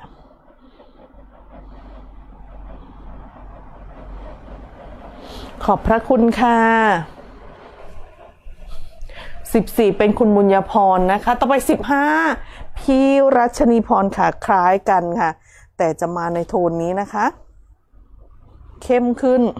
ขอบพระคุณค่ะสิบสี่เป็นคุณบุญญพรนะคะต่อไปสิบห้าพี่รัชนีพรค่ะคล้ายกันค่ะแต่จะมาในโทนนี้นะคะเข้มขึ้น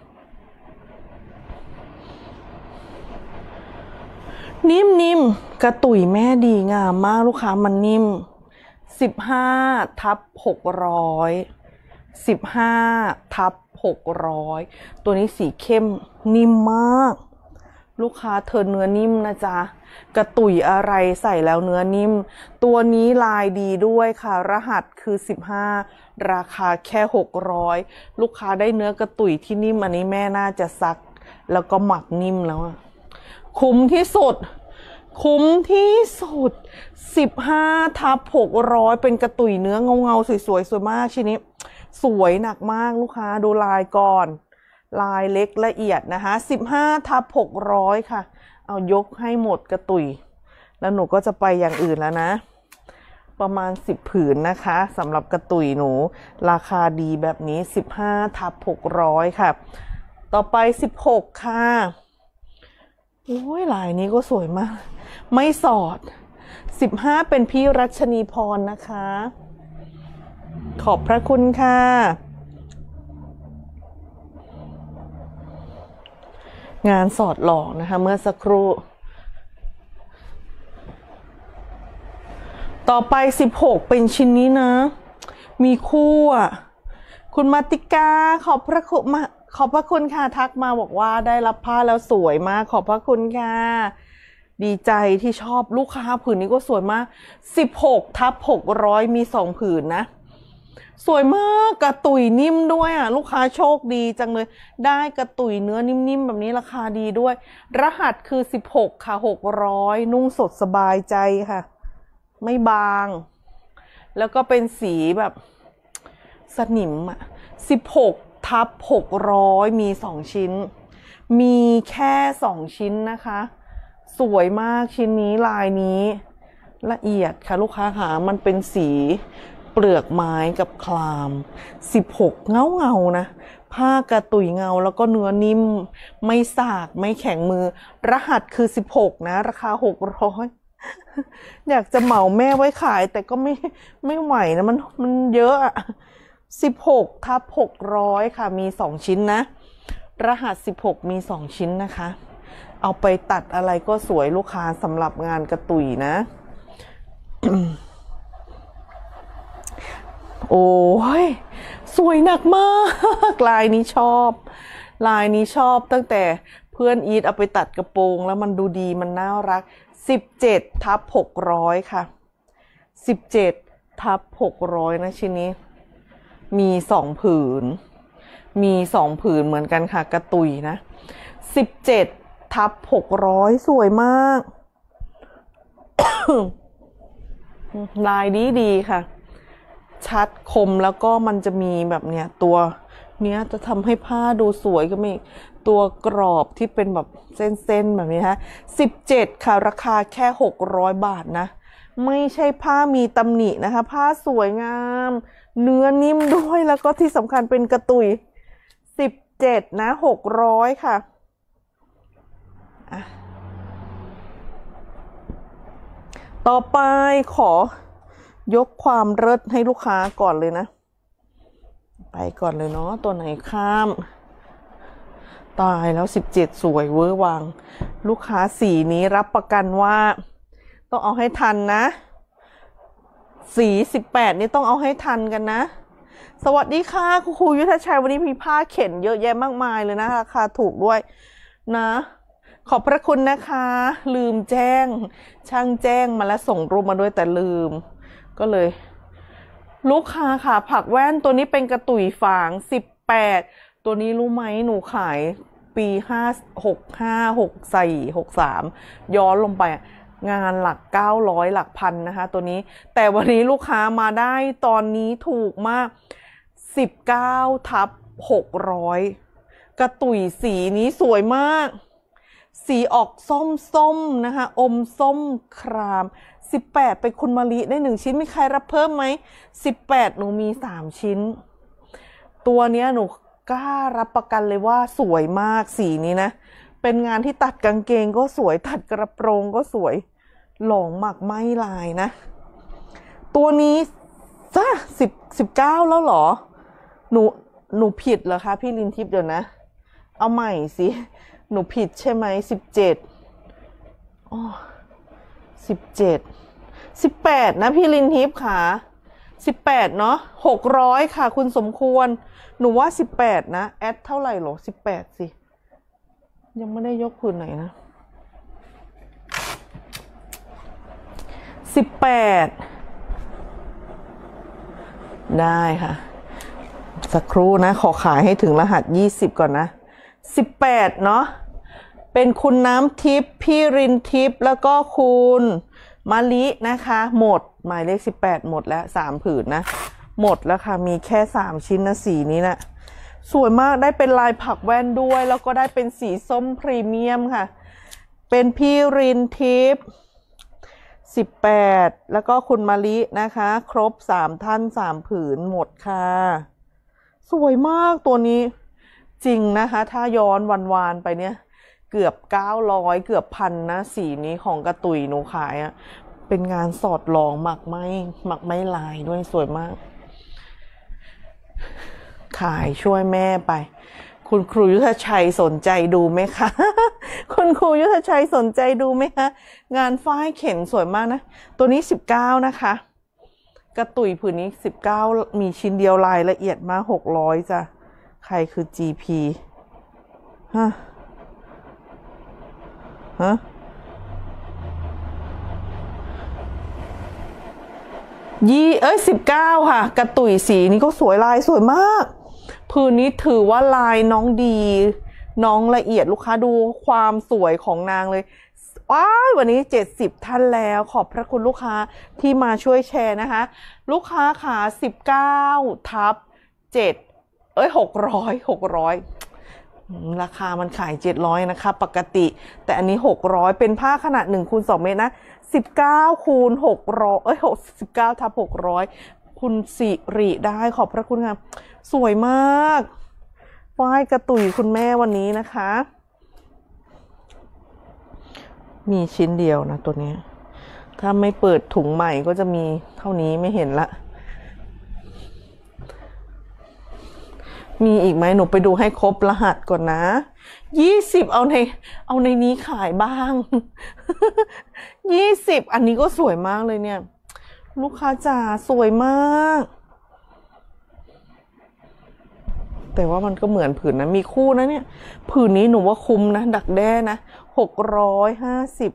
นิ่มๆกระตุยแม่ดีงามมากลูกค้ามันนิ่มสิบห้าทับหกร้อยสิบห้าทับหกร้อยตัวนี้สีเข้มนิ่มมากลูกค้าเธอเนื้อนิ่มนะจ๊ะกระตุยอะไรใส่แล้วเนื้อนิ่มตัวนี้ลายดีด้วยค่ะรหัสคือสิบห้าราคาแค่หกร้อยลูกค้าได้เนื้อกระตุยที่นิ่มอันนี้แม่น่าจะซักแล้วก็หมักนิ่มแล้วอะคุ้มที่สุดคุ้มที่สุดสิบห้าทับหกร้อยเป็นกระตุยเนื้อเงาเงาสวยสวยสวยมากชิ้นนี้สวยหนักมากลูกค้าดูลายก่อนลายเล็กละเอียดนะคะสิบห้าทับหกร้อยค่ะเอายกให้หมดกระตุยแล้วหนูก็จะไปอย่างอื่นแล้วนะประมาณสิบผืนนะคะสำหรับกระตุยหนูราคาดีแบบนี้สิบห้าทับหกร้อยค่ะต่อไปสิบหกค่ะโอ้ยลายนี้ก็สวยมากไม่สอดสิบห้าเป็นพี่รัชนีพรนะคะขอบพระคุณค่ะงานสอดหลอกนะคะเมื่อสักครู่ต่อไปสิบหกเป็นชิ้นนี้นะมีคู่อ่ะคุณมาติกาขอบพระคุณมาขอบพระคุณค่ะทักมาบอกว่าได้รับผ้าแล้วสวยมากขอบพระคุณค่ะดีใจที่ชอบลูกค้าผืนนี้ก็สวยมากสิบหกทับหกร้อยมีสองผืนนะสวยมากกระตุยนิ่มด้วยอ่ะลูกค้าโชคดีจังเลยได้กระตุยเนื้อนิ่มๆแบบนี้ราคาดีด้วยรหัสคือสิบหกค่ะหกร้อยนุ่งสดสบายใจค่ะไม่บางแล้วก็เป็นสีแบบสนิมอ่ะสิบหกทับหกร้อยมีสองชิ้นมีแค่สองชิ้นนะคะสวยมากชิ้นนี้ลายนี้ละเอียดค่ะลูกค้าค่ะมันเป็นสีเปลือกไม้กับคลามสิบหกเงาเงานะผ้ากระตุยเงาแล้วก็เนื้อนิ่มไม่สากไม่แข็งมือรหัสคือสิบหกนะราคาหกร้อยอยากจะเหมาแม่ไว้ขายแต่ก็ไม่ไม่ไหวนะมันมันเยอะอะสิบหกทับหกร้อยค่ะมีสองชิ้นนะรหัสสิบหกมีสองชิ้นนะคะเอาไปตัดอะไรก็สวยลูกค้าสำหรับงานกระตุยนะ โอ้ยสวยหนักมากลายนี้ชอบลายนี้ชอบตั้งแต่เพื่อนอีทเอาไปตัดกระโปรงแล้วมันดูดีมันน่ารักสิบเจ็ดทับหกร้อยค่ะสิบเจ็ดทับหกร้อยนะชิ้นนี้มีสองผืนมีสองผืนเหมือนกันค่ะกระตุยนะสิบเจ็ดทับหกร้อยสวยมาก ลายดีดีค่ะชัดคมแล้วก็มันจะมีแบบเนี้ยตัวเนี้ยจะทำให้ผ้าดูสวยก็มีตัวกรอบที่เป็นแบบเส้นๆแบบนี้ฮะสิบเจ็ดค่ะราคาแค่หกร้อยบาทนะไม่ใช่ผ้ามีตำหนินะคะผ้าสวยงามเนื้อนิ่มด้วยแล้วก็ที่สำคัญเป็นกระตุยสิบเจ็ดนะหกร้อยค่ะต่อไปขอยกความเลิศให้ลูกค้าก่อนเลยนะไปก่อนเลยเนาะตัวไหนข้ามตายแล้วสิบเจ็ดสวยเวอร์วังลูกค้าสีนี้รับประกันว่าต้องเอาให้ทันนะสีสิบแปดนี่ต้องเอาให้ทันกันนะสวัสดีค่ะครูยุทธชัยวันนี้มีผ้าเข็นเยอะแยะมากมายเลยนะราคาถูกด้วยนะขอบพระคุณนะคะลืมแจ้งช่างแจ้งมาแล้วส่งรูปมาด้วยแต่ลืมก็เลยลูกค้าค่ะผักแว่นตัวนี้เป็นกระตุยฝางสิบแปดตัวนี้รู้ไหมหนูขายปีห้าหกห้าหกสี่หกสามย้อนลงไปงานหลักเก้าร้อยหลักพันนะคะตัวนี้แต่วันนี้ลูกค้ามาได้ตอนนี้ถูกมากสิบเก้าทับหกร้อยกระตุยสีนี้สวยมากสีออกส้มๆนะคะอมส้มครามสิบแปดไปคุณมาลิได้หนึ่งชิ้นมีใครรับเพิ่มไหมสิบแปดหนูมีสามชิ้นตัวเนี้ยหนูกล้ารับประกันเลยว่าสวยมากสีนี้นะเป็นงานที่ตัดกางเกงก็สวยตัดกระโปรงก็สวยหลงหมักไหมลายนะตัวนี้จ้าสิบสิบเก้าแล้วเหรอหนูหนูผิดเหรอคะพี่ลินทิพย์เดี๋ยวนะเอาใหม่สิหนูผิดใช่ไหมสิบเจ็ดอ๋อสิบเจ็ดสิบแปดนะพี่ลินทิพย์ค่ะสิบแปดเนาะหกร้อยค่ะคุณสมควรหนูว่าสิบแปดนะแอดเท่าไหร่หรอสิบแปดสิยังไม่ได้ยกผืนไหนนะสิบแปดได้ค่ะสักครู่นะขอขายให้ถึงรหัสยี่สิบก่อนนะสิบแปดเนาะเป็นคุณน้ำทิพย์พี่รินทิพย์แล้วก็คุณมะลินะคะหมดหมายเลขสิบแปดหมดแล้วสามผืนนะหมดแล้วค่ะมีแค่สามชิ้นนะสีนี้นะสวยมากได้เป็นลายผักแว่นด้วยแล้วก็ได้เป็นสีส้มพรีเมียมค่ะเป็นพี่รินทิพย์สิบแปดแล้วก็คุณมะลินะคะครบสามท่านสามผืนหมดค่ะสวยมากตัวนี้จริงนะคะถ้าย้อนวันวานไปเนี่ยเกือบเก้าร้อยเกือบพันนะสีนี้ของกระตุยหนูขายอะเป็นงานสอดลองหมักไม้หมักไม้ลายด้วยสวยมากขายช่วยแม่ไปคุณครูยุทธชัยสนใจดูไหมคะ คุณครูยุทธชัยสนใจดูไหมคะงานฝ้ายเข็นสวยมากนะตัวนี้สิบเก้านะคะกระตุยผืนนี้สิบเก้ามีชิ้นเดียวลายละเอียดมากหกร้อยจ้ะใครคือ จี พี ฮะฮะยี่เอ้ยสิบเก้าค่ะกระตุยสีนี้ก็สวยลายสวยมากผืนนี้ถือว่าลายน้องดีน้องละเอียดลูกค้าดูความสวยของนางเลยว้ายวันนี้เจ็ดสิบท่านแล้วขอบพระคุณลูกค้าที่มาช่วยแชร์นะคะลูกค้าขาสิบเก้าทับเจ็ดเอ้ยหกร้อยหกร้อยราคามันขายเจ็ดร้อยนะคะปกติแต่อันนี้หกร้อยเป็นผ้าขนาดหนึ่งคูณสองเมตรนะสิบเก้าคูณหกร้อยเอ้ยสิบเก้าทับหกร้อยคุณสิริได้ขอบพระคุณค่ะสวยมากฝ้ายกระตุยคุณแม่วันนี้นะคะมีชิ้นเดียวนะตัวนี้ถ้าไม่เปิดถุงใหม่ก็จะมีเท่านี้ไม่เห็นละมีอีกไหมหนูไปดูให้ครบรหัสก่อนนะยี่สิบเอาในเอาในนี้ขายบ้างยี่สิบอันนี้ก็สวยมากเลยเนี่ยลูกค้าจ๋าสวยมากแต่ว่ามันก็เหมือนผืนนะมีคู่นะเนี่ยผืนนี้หนูว่าคุ้มนะดักแด้นะหกร้อยห้าสิบ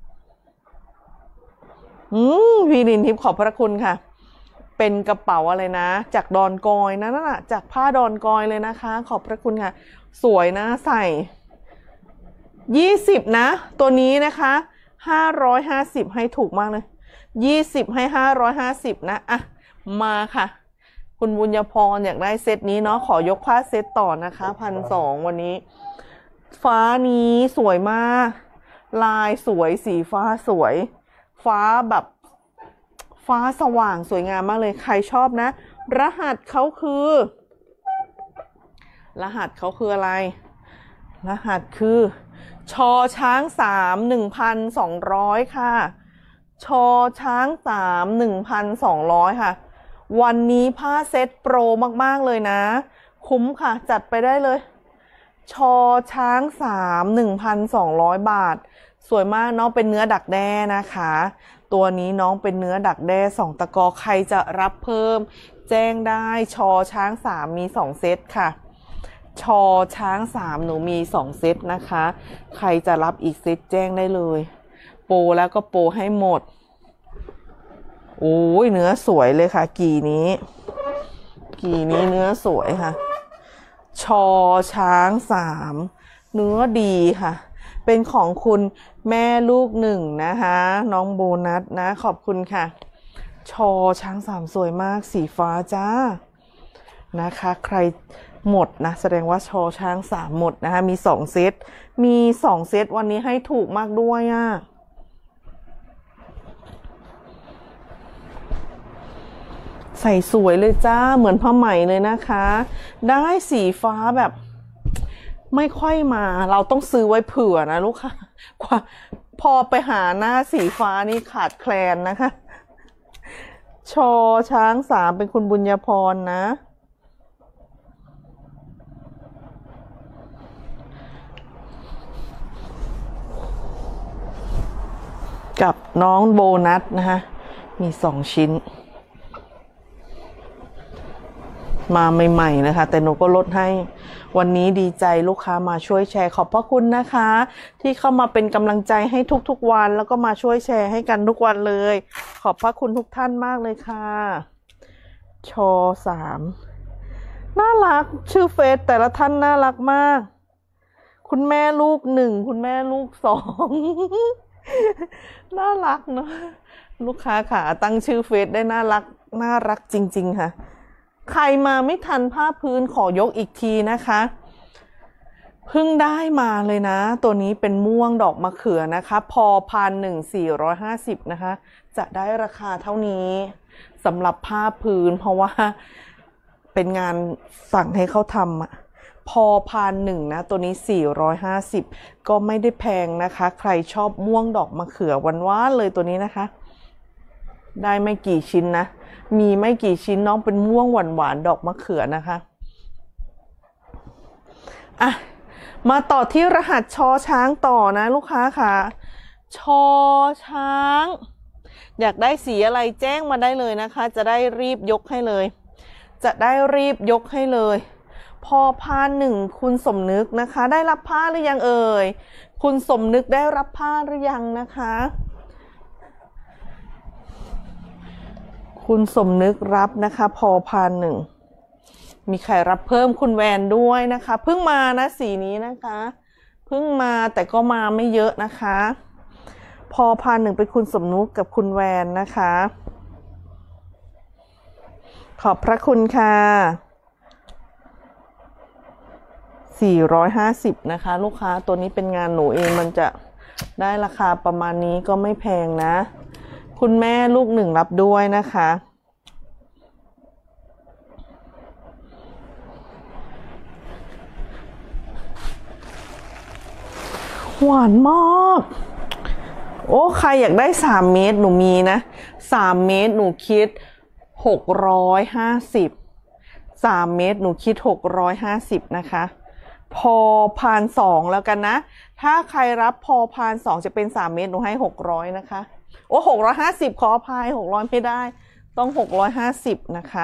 อืมพี่ลินทิพย์ขอบพระคุณค่ะเป็นกระเป๋าอะไรนะจากดอนกอยนะนั่นแหะจากผ้าดอนกอยเลยนะคะขอบพระคุณค่ะสวยนะใส่ยี่สิบนะตัวนี้นะคะห้าร้อยห้าสิบให้ถูกมากเลยยี่สิบให้ห้าร้อยห้าสิบนะอ่ะมาค่ะคุณบุญญพรอยากได้เซตนี้เนาะขอยกผ้าเซตต่อนะคะพันสองวันนี้ฟ้านี้สวยมากลายสวยสีฟ้าสวยฟ้าแบบฟ้าสว่างสวยงามมากเลยใครชอบนะรหัสเขาคือรหัสเขาคืออะไรรหัสคือชอช้างสามหนึ่งพันสองร้อยค่ะชอช้างสามหนึ่งพันสองร้อยค่ะวันนี้ผ้าเซ็ตโปรมากๆเลยนะคุ้มค่ะจัดไปได้เลยชอช้างสามหนึ่งพันสองร้อยบาทสวยมากเนาะเป็นเนื้อดักแด้นะคะตัวนี้น้องเป็นเนื้อดักแด้สองตะกอใครจะรับเพิ่มแจ้งได้ชอช้างสามมีสองเซตค่ะชอช้างสามหนูมีสองเซตนะคะใครจะรับอีกเซตแจ้งได้เลยโปรแล้วก็โปรให้หมดโอ้ยเนื้อสวยเลยค่ะกี่นี้กี่นี้เนื้อสวยค่ะชอช้างสามเนื้อดีค่ะเป็นของคุณแม่ลูกหนึ่งนะคะน้องโบนัสนะขอบคุณค่ะชอช้างสามสวยมากสีฟ้าจ้านะคะใครหมดนะแสดงว่าชอช้างสามหมดนะคะมีสองเซตมีสองเซตวันนี้ให้ถูกมากด้วยอ่ะใส่สวยเลยจ้าเหมือนผ้าไหมเลยนะคะได้สีฟ้าแบบไม่ค่อยมาเราต้องซื้อไว้เผื่อนะลูกค้าพอไปหาหน้าสีฟ้านี่ขาดแคลนนะคะชอช้างสามเป็นคุณบุญญพรนะกับน้องโบนัสนะคะมีสองชิ้นมาใหม่ๆนะคะแต่หนูก็ลดให้วันนี้ดีใจลูกค้ามาช่วยแชร์ขอบพระคุณนะคะที่เข้ามาเป็นกำลังใจให้ทุกๆวันแล้วก็มาช่วยแชร์ให้กันทุกวันเลยขอบพระคุณทุกท่านมากเลยค่ะชอสามน่ารักชื่อเฟซแต่ละท่านน่ารักมากคุณแม่ลูกหนึ่งคุณแม่ลูกสองน่ารักเนาะลูกค้าค่ะตั้งชื่อเฟซได้น่ารักน่ารักจริงๆค่ะใครมาไม่ทันผ้าพื้นขอยกอีกทีนะคะเพิ่งได้มาเลยนะตัวนี้เป็นม่วงดอกมะเขือนะคะพอพันหนึ่งสี่ร้อยห้าสิบนะคะจะได้ราคาเท่านี้สำหรับผ้าพื้นเพราะว่าเป็นงานสั่งให้เขาทำอะพอพันหนึ่งนะตัวนี้สี่ร้อยห้าสิบก็ไม่ได้แพงนะคะใครชอบม่วงดอกมะเขือหวานๆเลยตัวนี้นะคะได้ไม่กี่ชิ้นนะมีไม่กี่ชิ้นน้องเป็นม่วงหวานๆดอกมะเขือนะคะอ่ะมาต่อที่รหัสชอช้างต่อนะลูกค้าค่ะชอช้างอยากได้สีอะไรแจ้งมาได้เลยนะคะจะได้รีบยกให้เลยจะได้รีบยกให้เลยพอพานหนึ่งคุณสมนึกนะคะได้รับผ้าหรือยังเอ่ยคุณสมนึกได้รับผ้าหรือยังนะคะคุณสมนึกรับนะคะพอพานหนึ่งมีใครรับเพิ่มคุณแวนด้วยนะคะเพิ่งมานะสีนี้นะคะเพิ่งมาแต่ก็มาไม่เยอะนะคะพอพานหนึ่งเป็นคุณสมนึกกับคุณแวนนะคะขอบพระคุณค่ะสี่ร้อยห้าสิบนะคะลูกค้าตัวนี้เป็นงานหนูเองมันจะได้ราคาประมาณนี้ก็ไม่แพงนะคุณแม่ลูกหนึ่งรับด้วยนะคะหวานมากโอ้ใครอยากได้สามเมตรหนูมีนะสามเมตรหนูคิดหกร้อยห้าสิบสามเมตรหนูคิดหกร้อยห้าสิบนะคะพอพานสองแล้วกันนะถ้าใครรับพอพานสองจะเป็นสามเมตรหนูให้หกร้อยนะคะโอ้หกร้อยห้าสิบขออภัยหกร้อยไม่ได้ต้องหกร้อยห้าสิบนะคะ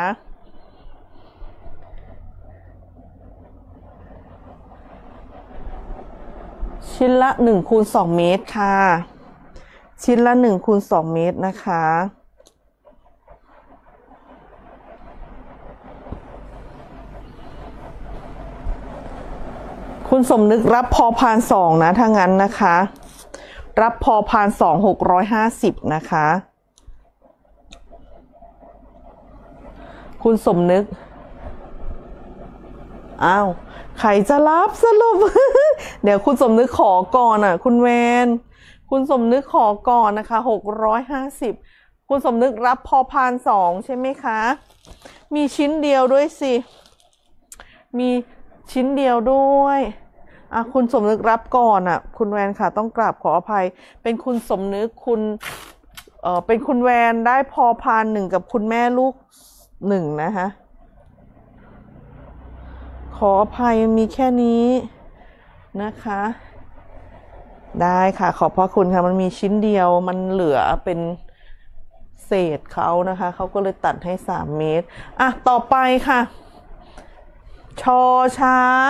ชิ้นละหนึ่งคูณสองเมตรค่ะชิ้นละหนึ่งคูณสองเมตรนะคะคุณสมนึกรับพอพานสองนะถ้างั้นนะคะรับพอพานสองหกร้อยห้าสิบนะคะคุณสมนึกอ้าวใครจะรับสรุป เดี๋ยวคุณสมนึกขอก่อนอ่ะคุณแวนคุณสมนึกขอก่อนนะคะหกร้อยห้าสิบคุณสมนึกรับพอพานสองใช่ไหมคะมีชิ้นเดียวด้วยสิมีชิ้นเดียวด้วยอ่ะคุณสมนึกรับก่อนอ่ะคุณแวนค่ะต้องกราบขออภัยเป็นคุณสมนึกคุณเอ่อเป็นคุณแวนได้พอพานหนึ่งกับคุณแม่ลูกหนึ่งนะคะขออภัยมีแค่นี้นะคะได้ค่ะขอบพระคุณค่ะมันมีชิ้นเดียวมันเหลือเป็นเศษเขานะคะเขาก็เลยตัดให้สามเมตรอ่ะต่อไปค่ะชอช้าง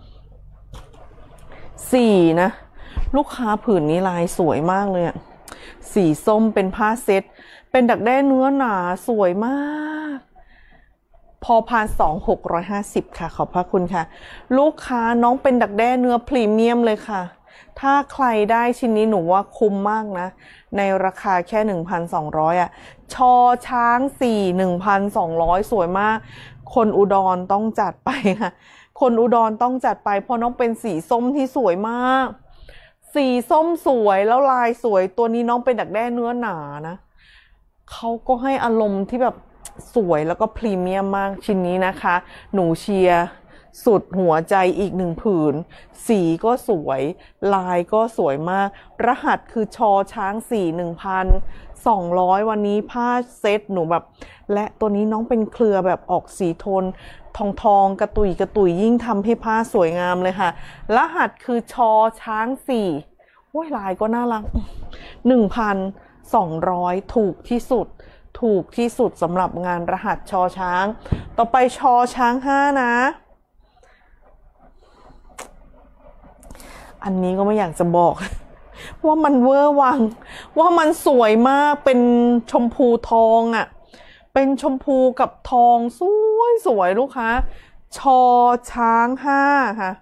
สี่นะลูกค้าผืนนี้ลายสวยมากเลยอะสีส้มเป็นผ้าเซ็ตเป็นดักแด้เนื้อหนาสวยมากพอพานสองหกร้อยห้าสิบค่ะขอบพระคุณค่ะลูกค้าน้องเป็นดักแด้เนื้อพรีเมียมเลยค่ะถ้าใครได้ชิ้นนี้หนูว่าคุ้มมากนะในราคาแค่ หนึ่งพันสองร้อย อ่ะชอช้างสี่ หนึ่งพันสองร้อย สวยมากคนอุดรต้องจัดไปค่ะคนอุดรต้องจัดไปเพราะน้องเป็นสีส้มที่สวยมากสีส้มสวยแล้วลายสวยตัวนี้น้องเป็นดักแด้เนื้อหนานะเขาก็ให้อารมณ์ที่แบบสวยแล้วก็พรีเมียมมากชิ้นนี้นะคะหนูเชียร์สุดหัวใจอีกหนึ่งผืนสีก็สวยลายก็สวยมากรหัสคือชอช้างสี่ หนึ่งพันสองร้อยวันนี้ผ้าเซ็ตหนูแบบและตัวนี้น้องเป็นเครือแบบออกสีโทนทองทองกระตุยกระตุยยิ่งทำให้ผ้าสวยงามเลยค่ะรหัสคือชอช้างสี่โอ้ยลายก็น่ารัก หนึ่งพันสองร้อย ถูกที่สุดถูกที่สุดสำหรับงานรหัสชอช้างต่อไปชอช้างห้านะอันนี้ก็ไม่อยากจะบอกว่ามันเวอร์วังว่ามันสวยมากเป็นชมพูทองอ่ะเป็นชมพูกับทองสวยสวยลูกค้าชอช้างห้าค่ะ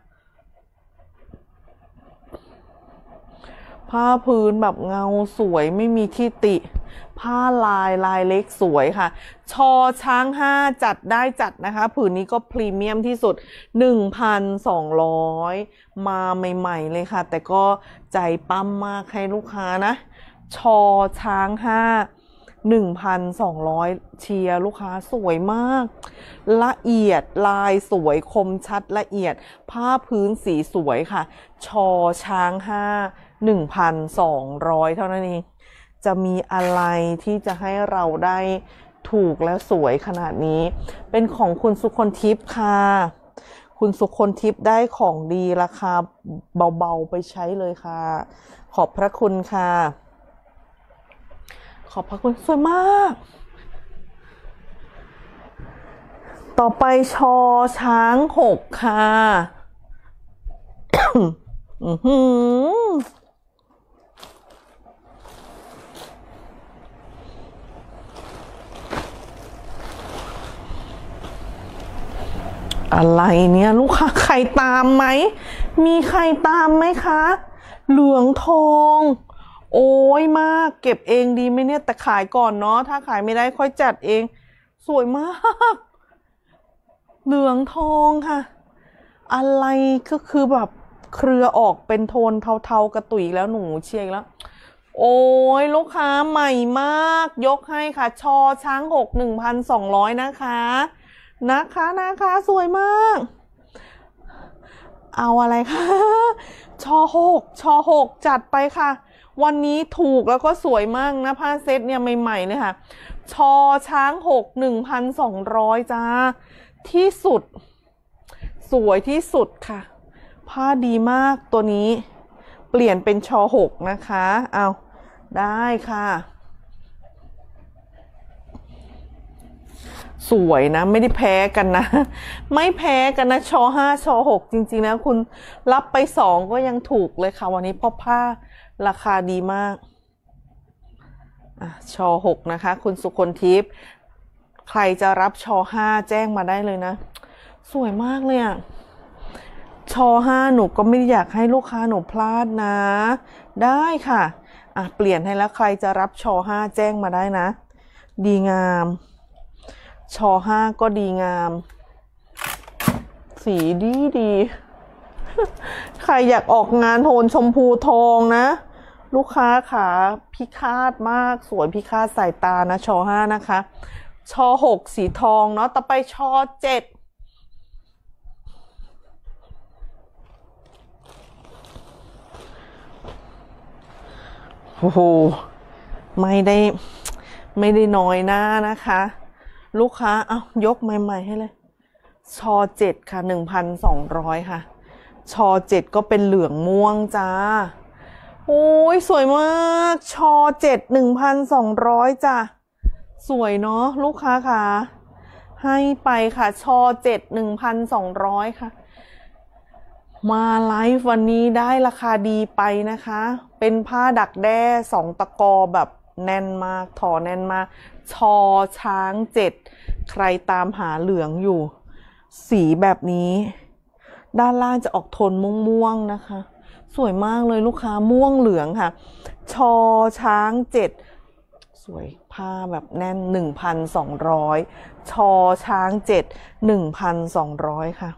ผ้าพื้นแบบเงาสวยไม่มีที่ติผ้าลายลายเล็กสวยค่ะชอช้างห้าจัดได้จัดนะคะผืนนี้ก็พรีเมียมที่สุด หนึ่งพันสองร้อย มาใหม่ๆเลยค่ะแต่ก็ใจปั้มมากให้ลูกค้านะชอช้างห้า หนึ่งพันสองร้อย เชียร์ลูกค้าสวยมากละเอียดลายสวยคมชัดละเอียดผ้าพื้นสีสวยค่ะชอช้างห้า หนึ่งพันสองร้อย เท่านั้นเองจะมีอะไรที่จะให้เราได้ถูกและสวยขนาดนี้เป็นของคุณสุคนทิพย์ค่ะคุณสุคนทิพย์ได้ของดีราคาเบาๆไปใช้เลยค่ะขอบพระคุณค่ะขอบพระคุณสวยมากต่อไปชอช้างหกค่ะ อือหืออะไรเนี่ยลูกค้าใครตามไหมมีใครตามไหมคะเหลืองทองโอ้ยมากเก็บเองดีไหมเนี่ยแต่ขายก่อนเนาะถ้าขายไม่ได้ค่อยจัดเองสวยมากเหลืองทองค่ะอะไรก็คือแบบเครือออกเป็นโทนเทาๆกระตุยแล้วหนูเชียร์แล้วโอ้ยลูกค้าใหม่มากยกให้ค่ะชอช้างหก หนึ่งพันสองร้อย นะคะนะคะนะคะสวยมากเอาอะไรคะชอหกชอหกจัดไปค่ะวันนี้ถูกแล้วก็สวยมากนะผ้าเซ็ตเนี่ยใหม่ๆเลยค่ะชอช้างหก หนึ่งพันสองร้อย จ้าที่สุดสวยที่สุดค่ะผ้าดีมากตัวนี้เปลี่ยนเป็นชอหกนะคะเอาได้ค่ะสวยนะไม่ได้แพ้กันนะไม่แพ้กันนะชอห้าชอหกจริงๆนะคุณรับไปสองก็ยังถูกเลยค่ะวันนี้เพราะผ้าราคาดีมากอ่ะชอหกนะคะคุณสุคนทิพย์ใครจะรับชอห้าแจ้งมาได้เลยนะสวยมากเลยอ่ะชอห้าหนูก็ไม่ได้อยากให้ลูกค้าหนูพลาดนะได้ค่ะอ่ะเปลี่ยนให้แล้วใครจะรับชอห้าแจ้งมาได้นะดีงามชอห้าก็ดีงามสีดีดีใครอยากออกงานโทนชมพูทองนะลูกค้าขาพิฆาตมากสวยพิฆาตสายตานะชอห้านะคะชอหกสีทองเนาะต่อไปชอเจ็ดโอ้โหไม่ได้ไม่ได้น้อยหน้านะคะลูกค้าเอายกใหม่ๆให้เลยชอเจ็ดค่ะ หนึ่งพันสองร้อย ค่ะชอเจ็ดก็เป็นเหลืองม่วงจ้าโอ้ยสวยมากชอเจ็ด หนึ่งพันสองร้อย จ้ะสวยเนาะลูกค้าค่ะให้ไปค่ะชอเจ็ด หนึ่งพันสองร้อย ค่ะมาไลฟ์วันนี้ได้ราคาดีไปนะคะเป็นผ้าดักแด้สองตะกอแบบแน่นมากถอแน่นมากชอช้างเจ็ดใครตามหาเหลืองอยู่สีแบบนี้ด้านล่างจะออกโทนม่วงๆนะคะสวยมากเลยลูกค้าม่วงเหลืองค่ะชอช้างเจ็ดสวยผ้าแบบแน่น หนึ่งพันสองร้อย ชอช้างเจ็ด หนึ่งพันสองร้อย ค่ะ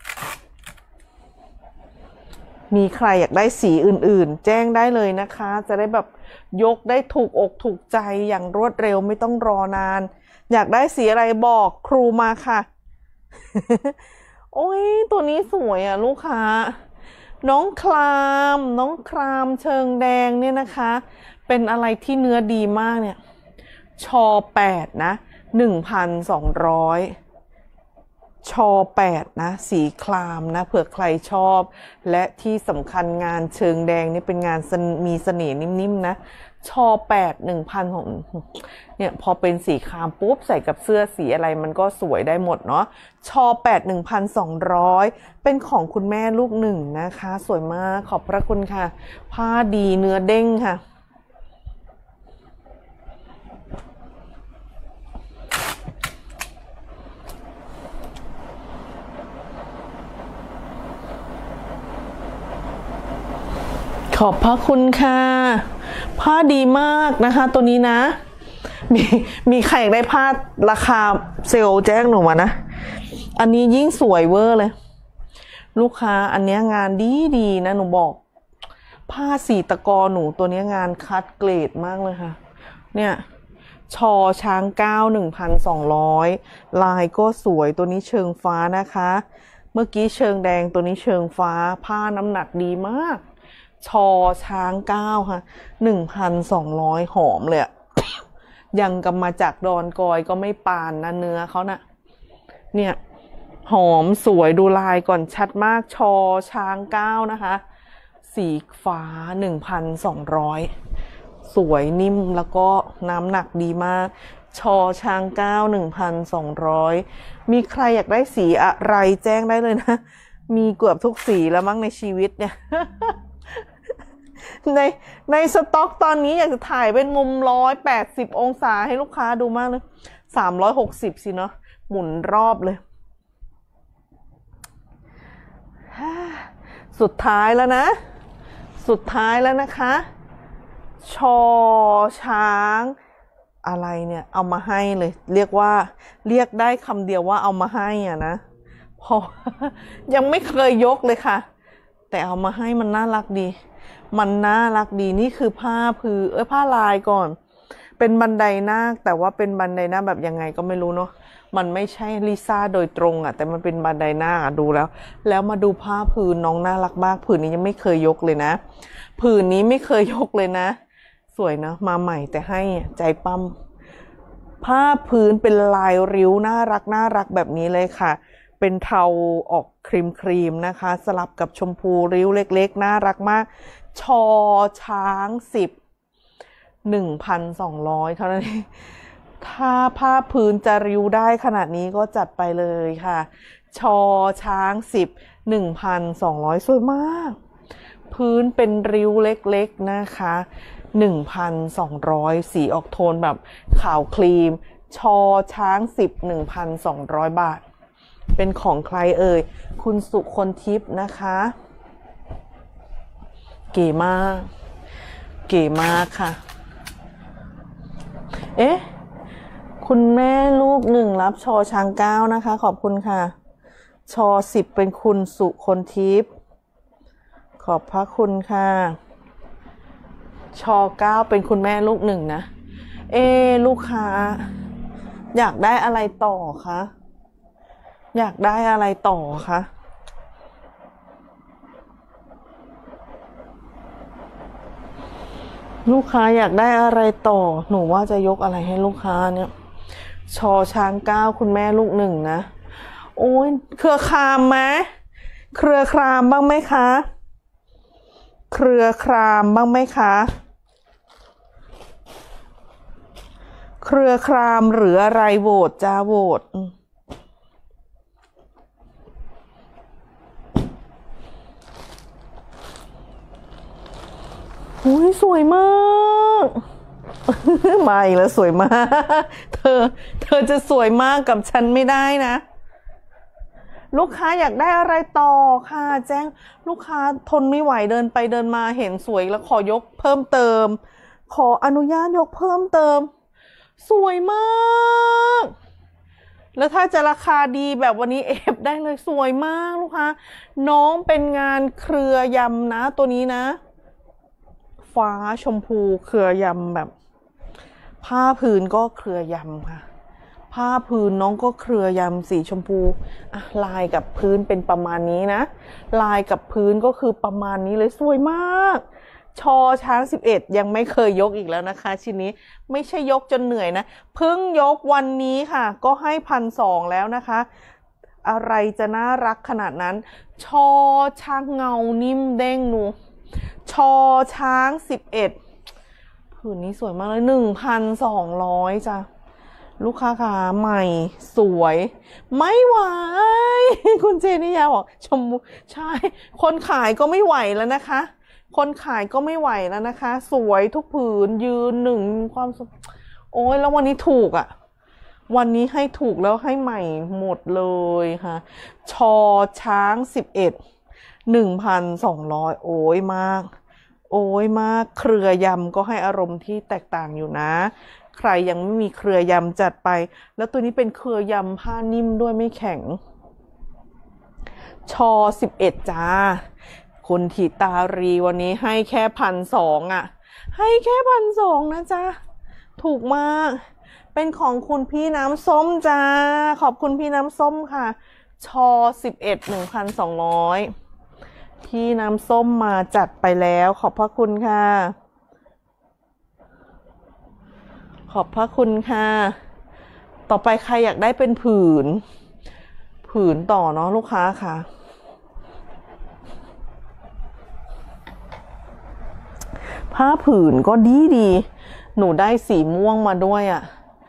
มีใครอยากได้สีอื่นๆแจ้งได้เลยนะคะจะได้แบบยกได้ถูกอกถูกใจอย่างรวดเร็วไม่ต้องรอนานอยากได้สีอะไรบอกครูมาค่ะ โอ้ยตัวนี้สวยอ่ะลูกค้าน้องคลามน้องคลามเชิงแดงเนี่ยนะคะเป็นอะไรที่เนื้อดีมากเนี่ยชอแปดนะ หนึ่งพันสองร้อย ชอแปดนะสีคลามนะเผื่อใครชอบและที่สำคัญงานเชิงแดงนี่เป็นงานมีเสน่ห์นิ่มๆนะชอแปด หนึ่งพันของเนี่ยพอเป็นสีครามปุ๊บใส่กับเสื้อสีอะไรมันก็สวยได้หมดเนาะชอแปด หนึ่งพันสองร้อย เป็นของคุณแม่ลูกหนึ่งนะคะสวยมากขอบพระคุณค่ะผ้าดีเนื้อเด้งค่ะขอบพระคุณค่ะผ้าดีมากนะคะตัวนี้นะมีมีใครอยากได้ผ้าราคาเซลล์แจ้งหนูมานะอันนี้ยิ่งสวยเวอร์เลยลูกค้าอันนี้งานดีดีนะหนูบอกผ้าสีตะกอหนูตัวนี้งานคัดเกรดมากเลยค่ะเนี่ยชอช้างเก้าหนึ่งพันสองร้อยลายก็สวยตัวนี้เชิงฟ้านะคะเมื่อกี้เชิงแดงตัวนี้เชิงฟ้าผ้าน้ำหนักดีมากชอช้างเก้าค่ะหนึ่งพันสองร้อยหอมเลยอะ ยังกำมาจากดอนกอยก็ไม่ปานนะเนื้อเขานะ่ะเนี่ยหอมสวยดูลายก่อนชัดมากชอช้างเก้านะคะสีฟ้าหนึ่งพันสองร้อยสวยนิ่มแล้วก็น้ำหนักดีมากชอช้างเก้าหนึ่งพันสองร้อยมีใครอยากได้สีอะไรแจ้งได้เลยนะมีเกือบทุกสีแล้วมั้งในชีวิตเนี่ย ในในสต็อกตอนนี้อยากจะถ่ายเป็นมุมร้อยแปดสิบองศาให้ลูกค้าดูมากเลยสามร้อยหกสิบสิเนาะหมุนรอบเลยสุดท้ายแล้วนะสุดท้ายแล้วนะคะชอช้างอะไรเนี่ยเอามาให้เลยเรียกว่าเรียกได้คำเดียวว่าเอามาให้อ่ะนะพอ ยังไม่เคยยกเลยค่ะแต่เอามาให้มันน่ารักดีมันน่ารักดีนี่คือผ้าผือเอ้ยผ้าลายก่อนเป็นบันไดนาคแต่ว่าเป็นบันไดนาคแบบยังไงก็ไม่รู้เนาะมันไม่ใช่ลิซ่าโดยตรงอ่ะแต่มันเป็นบันไดนาคอ่ะดูแล้วแล้วมาดูผ้าผืนน้องน่ารักมากผืนนี้ยังไม่เคยยกเลยนะผืนนี้ไม่เคยยกเลยนะสวยนะมาใหม่แต่ให้ใจปั้มผ้าพื้นเป็นลายริ้วน่ารักน่ารักแบบนี้เลยค่ะเป็นเทาออกครีมครีมนะคะสลับกับชมพูริ้วเล็กๆน่ารักมากชอช้างสิบหนึ่งพันสองร้อยเท่านั้นเองถ้าผ้าพื้นจะริ้วได้ขนาดนี้ก็จัดไปเลยค่ะชอช้างสิบหนึ่งพันสองร้อยสวยมากพื้นเป็นริ้วเล็กๆนะคะหนึ่งพันสองร้อยสีออกโทนแบบขาวครีมชอช้างสิบหนึ่งพันสองร้อยบาทเป็นของใครเอ่ยคุณสุคนทิพย์นะคะเก๋มากเก๋มากค่ะเอ๊ะคุณแม่ลูกหนึ่งรับชอช้างเก้านะคะขอบคุณค่ะชอสิบเป็นคุณสุคนทิพย์ขอบพระคุณค่ะชอเก้าเป็นคุณแม่ลูกหนึ่งนะเอ๊ลูกค้าอยากได้อะไรต่อคะอยากได้อะไรต่อคะลูกค้าอยากได้อะไรต่อหนูว่าจะยกอะไรให้ลูกค้าเนี่ยชอช้างเก้าคุณแม่ลูกหนึ่งนะโอ้ยเครือครามไหมเครือครามบ้างไหมคะเครือครามบ้างไหมคะเครือครามหรืออะไรโหวตจ้าโหวตอุ้ยสวยมากมาอีกแล้วสวยมากเธอเธอจะสวยมากกับฉันไม่ได้นะลูกค้าอยากได้อะไรต่อค่ะแจ้งลูกค้าทนไม่ไหวเดินไปเดินมาเห็นสวยแล้วขอยกเพิ่มเติมขออนุญาตยกเพิ่มเติมสวยมากแล้วถ้าจะราคาดีแบบวันนี้เอฟได้เลยสวยมากลูกค้าน้องเป็นงานเครือยำนะตัวนี้นะฟ้าชมพูเครือยำแบบผ้าพื้นก็เครือยำค่ะผ้าพื้นน้องก็เครือยำสีชมพูอ่ะลายกับพื้นเป็นประมาณนี้นะลายกับพื้นก็คือประมาณนี้เลยสวยมากชอช้างสิบเอ็ดยังไม่เคยยกอีกแล้วนะคะชิ้นนี้ไม่ใช่ยกจนเหนื่อยนะเพิ่งยกวันนี้ค่ะก็ให้พันสองแล้วนะคะอะไรจะน่ารักขนาดนั้นชอช้างเงานิ่มเด้งหนูชอช้างสิบเอ็ดผืนนี้สวยมากเลยหนึ่งพันสองร้อยจ้ะลูกค้าขาใหม่สวยไม่ไหวคุณเจนิยาบอกชมใช่คนขายก็ไม่ไหวแล้วนะคะคนขายก็ไม่ไหวแล้วนะคะสวยทุกผืนยืนหนึ่งความสุขโอ้ยแล้ววันนี้ถูกอ่ะวันนี้ให้ถูกแล้วให้ใหม่หมดเลยค่ะชอช้างสิบเอ็ดหนึ่งพันสองร้อยโอ้ยมากโอ้ยมากเครือยำก็ให้อารมณ์ที่แตกต่างอยู่นะใครยังไม่มีเครือยำจัดไปแล้วตัวนี้เป็นเครือยำผ้านิ่มด้วยไม่แข็งชอสิบเอ็ดจ้าคุณธิตารีวันนี้ให้แค่พันสองอ่ะให้แค่พันสองนะจ๊ะถูกมากเป็นของคุณพี่น้ำส้มจ้าขอบคุณพี่น้ำส้มค่ะชอสิบเอ็ดหนึ่งพันสองร้อยพี่น้ำส้มมาจัดไปแล้วขอบพระคุณค่ะขอบพระคุณค่ะต่อไปใครอยากได้เป็นผืนผืนต่อเนาะลูกค้าค่ะผ้าผืนก็ดีดีหนูได้สีม่วงมาด้วยอ่ะ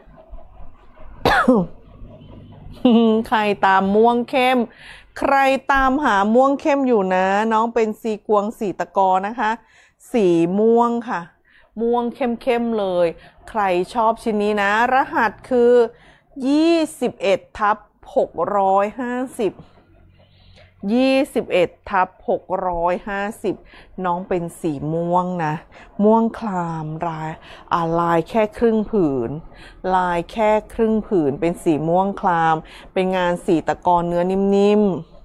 ใครตามม่วงเข้มใครตามหาม่วงเข้มอยู่นะน้องเป็นสีกวงสีตะกอนะคะสีม่วงค่ะม่วงเข้มๆเลยใครชอบชิ้นนี้นะรหัสคือยี่สิบเอ็ดทับหกร้อยห้าสิบยี่สิบเอ็ดทับหกร้อยห้าสิบน้องเป็นสีม่วงนะม่วงคลามลายอ่าลายแค่ครึ่งผืนลายแค่ครึ่งผืนเป็นสีม่วงคลามเป็นงานสีตะกอนเนื้อนิ่ม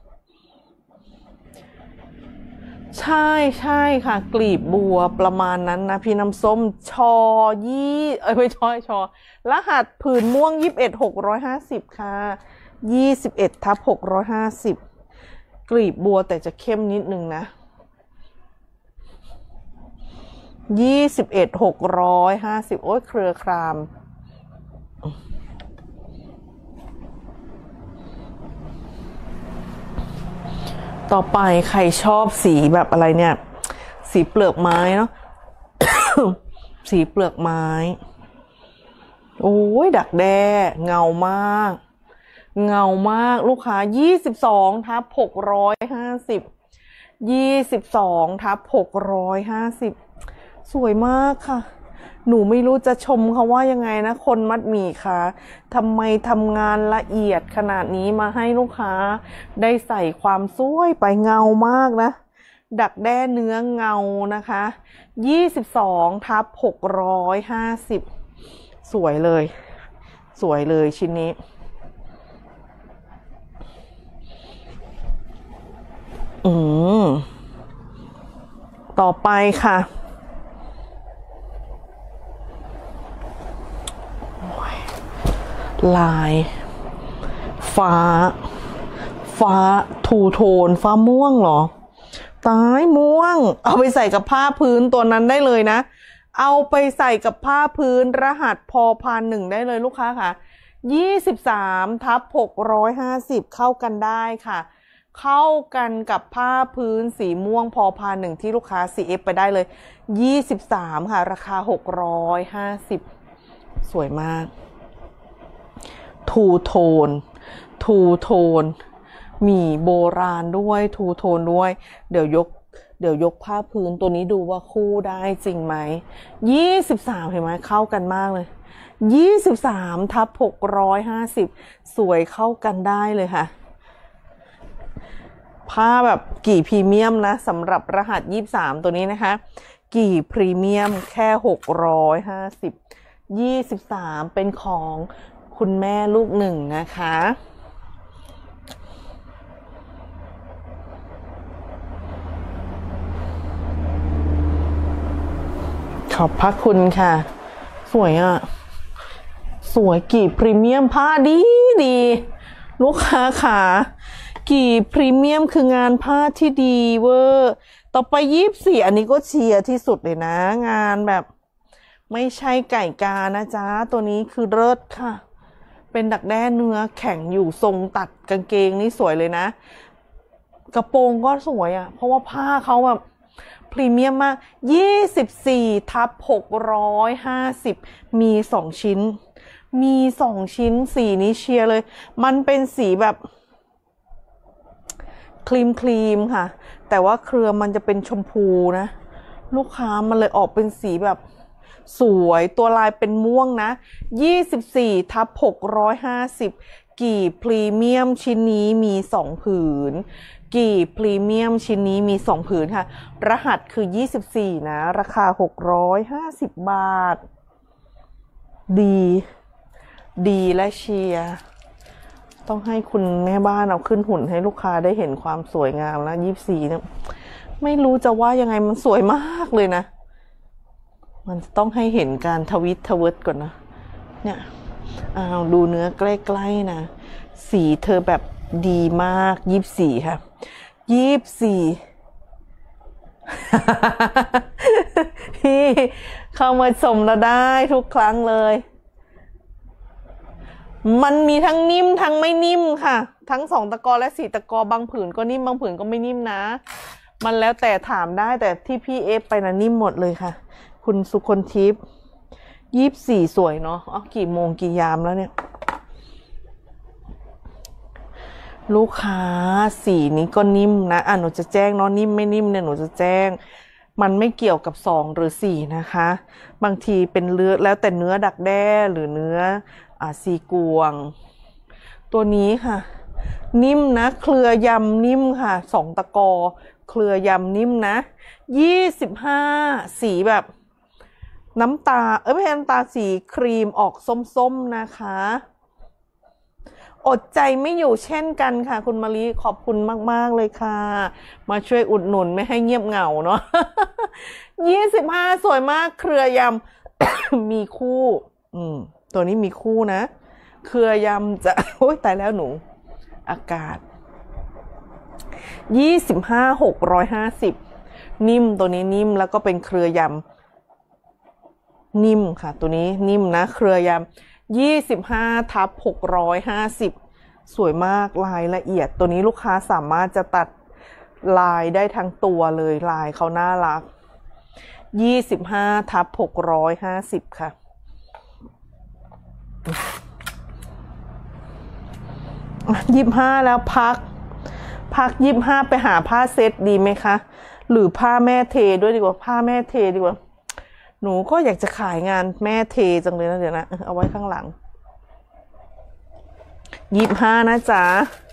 ๆใช่ใช่ค่ะกลีบบัวประมาณนั้นนะพี่น้ำส้มชอยี่เอ้ยไม่ใช่ชอรหัสผืนม่วงยี่สิบเอ็ดหกร้อยห้าสิบค่ะยี่สิบเอ็ดทับหกร้อยห้าสิบกลีบบัวแต่จะเข้มนิดนึงนะยี่สิบเอ็ดหกร้อยห้าสิบโอ้ยเครือครามต่อไปใครชอบสีแบบอะไรเนี่ยสีเปลือกไม้เนาะ สีเปลือกไม้โอ้ยดักแด้เงามากเงามากลูกค้ายี่สิบสองทับหกร้อยห้าสิบยี่สิบสองทับหกร้อยห้าสิบสวยมากค่ะหนูไม่รู้จะชมเขาว่ายังไงนะคนมัดหมี่ค่ะทำไมทำงานละเอียดขนาดนี้มาให้ลูกค้าได้ใส่ความสวยไปเงามากนะดักแด้เนื้อเงานะคะยี่สิบสองทับหกร้อยห้าสิบสวยเลยสวยเลยชิ้นนี้อืมต่อไปค่ะลายฟ้าฟ้าทูโทนฟ้าม่วงเหรอตายม่วงเอาไปใส่กับผ้าพื้นตัวนั้นได้เลยนะเอาไปใส่กับผ้าพื้นรหัสพอพานหนึ่งได้เลยลูกค้าค่ะยี่สิบสามทับหกร้อยห้าสิบเข้ากันได้ค่ะเข้ากันกับผ้าพื้นสีม่วงพอพานหนึ่งที่ลูกค้า ซี เอฟ ไปได้เลยยี่สิบสามค่ะราคาหกร้อยห้าสิบสวยมากทูโทนทูโทนมีโบราณด้วยทูโทนด้วยเดี๋ยวยกเดี๋ยวยกผ้าพื้นตัวนี้ดูว่าคู่ได้จริงไหมยี่สิบสามเห็นไหมเข้ากันมากเลยยี่สิบสามทับหกร้อยห้าสิบสวยเข้ากันได้เลยค่ะผ้าแบบกี่พรีเมียมนะสำหรับรหัสยี่สิบสามตัวนี้นะคะกี่พรีเมียมแค่หกร้อยห้าสิบ ยี่สิบสามเป็นของคุณแม่ลูกหนึ่งนะคะขอบพระคุณค่ะสวยอ่ะสวยกี่พรีเมียมผ้าดีดีลูกค้าค่ะกี่พรีเมียมคืองานผ้าที่ดีเวอร์ต่อไปยี่สิบสี่อันนี้ก็เชียร์ที่สุดเลยนะงานแบบไม่ใช่ไก่กานะจ๊ะตัวนี้คือเลิศค่ะเป็นดักแด้เนื้อแข็งอยู่ทรงตัดกางเกงนี่สวยเลยนะกระโปรงก็สวยอ่ะเพราะว่าผ้าเขาแบบพรีเมียมมากยี่สิบสี่ทับหกร้อยห้าสิบมีสองชิ้นมีสองชิ้นสีนี้เชียร์เลยมันเป็นสีแบบครีมครีมค่ะแต่ว่าเครือมันจะเป็นชมพูนะลูกค้ามันเลยออกเป็นสีแบบสวยตัวลายเป็นม่วงนะยี่สิบสี่ทับหกร้อยห้าสิบกี่พรีเมียมชิ้นนี้มีสองผืนกี่พรีเมียมชิ้นนี้มีสองผืนค่ะรหัสคือยี่สิบสี่นะราคาหกร้อยห้าสิบบาทดีดีและเชียร์ต้องให้คุณแม่บ้านเอาขึ้นหุ่นให้ลูกค้าได้เห็นความสวยงามแล้วยี่สิบสี่เนี่ยไม่รู้จะว่ายังไงมันสวยมากเลยนะมันต้องให้เห็นการทวิตทวิตก่อนนะเนี่ยอ้าวดูเนื้อใกล้ๆนะสีเธอแบบดีมากยี่สิบสี่ค่ะยี่สิบสี่พี่เข้ามาชมเราได้ทุกครั้งเลยมันมีทั้งนิ่มทั้งไม่นิ่มค่ะทั้งสองตะกอและสี่ตะกอบางผืนก็นิ่มบางผืนก็ไม่นิ่มนะมันแล้วแต่ถามได้แต่ที่พี่เอฟไปนะนิ่มหมดเลยค่ะคุณสุคนทิพย์ยี่สิบสี่สวยเนาะอ๋อกี่โมงกี่ยามแล้วเนี่ยลูกค้าสีนี้ก็นิ่มนะอ่ะหนูจะแจ้งเนาะนิ่มไม่นิ่มเนี่ยหนูจะแจ้งมันไม่เกี่ยวกับสองหรือสี่นะคะบางทีเป็นเลือดแล้วแต่เนื้อดักแด้หรือเนื้ออ่าซีกวงตัวนี้ค่ะนิ่มนะเครือยำนิ่มค่ะสองตะกอเครือยำนิ่มนะยี่สิบห้าสีแบบน้ำตาเอ้ยไม่ใช่น้ำตาสีครีมออกส้มๆนะคะอดใจไม่อยู่เช่นกันค่ะคุณมาลีขอบคุณมากๆเลยค่ะมาช่วยอุดหนุนไม่ให้เงียบเหงาเนาะยี่สิบห้าสวยมากเครือยำ มีคู่อืมตัวนี้มีคู่นะเครือยำจะโอ๊ยตายแล้วหนูอากาศยี่สิบห้าหกร้อยห้าสิบนิ่มตัวนี้นิ่มแล้วก็เป็นเครือยำนิ่มค่ะตัวนี้นิ่มนะเครือยำยี่สิบห้าทับหกร้อยห้าสิบสวยมากลายละเอียดตัวนี้ลูกค้าสามารถจะตัดลายได้ทั้งตัวเลยลายเขาน่ารักยี่สิบห้าทับหกร้อยห้าสิบค่ะยี่สิบห้าแล้วพักพักยี่สิบห้าไปหาผ้าเซตดีไหมคะหรือผ้าแม่เทด้วยดีกว่าผ้าแม่เทดีกว่าหนูก็อยากจะขายงานแม่เทจังเลยนะเดี๋ยวนะเอาไว้ข้างหลังยี่สิบห้านะจ๊ะ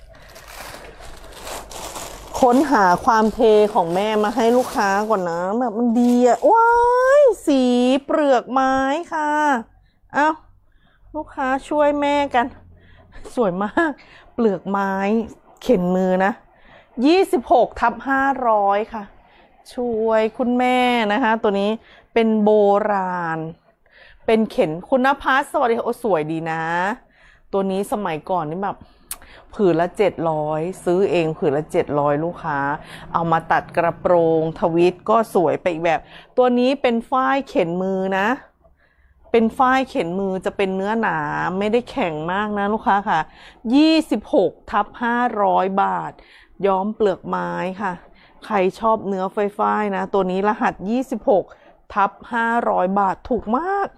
ค้นหาความเทของแม่มาให้ลูกค้าก่อนนะแบบมันดีอ่ะว้ายสีเปลือกไม้ค่ะเอ้าลูกค้าช่วยแม่กันสวยมากเปลือกไม้เข็นมือนะยี่สิบหกทับห้าร้อยค่ะช่วยคุณแม่นะคะตัวนี้เป็นโบราณเป็นเข็นคุณภัสสวัสดีโอ้สวยดีนะตัวนี้สมัยก่อนนี่แบบผืนละเจ็ดร้อยซื้อเองผืนละเจ็ดร้อยลูกค้าเอามาตัดกระโปรงทวิตก็สวยไปอีกแบบตัวนี้เป็นฝ้ายเข็นมือนะเป็นฝ้ายเข็นมือจะเป็นเนื้อหนาไม่ได้แข็งมากนะลูกค้าค่ะยี่สิบหกทับห้าร้อยบาทย้อมเปลือกไม้ค่ะใครชอบเนื้อฝ้ายๆนะตัวนี้รหัสยี่สิบหกทับห้าร้อยบาทถูกมาก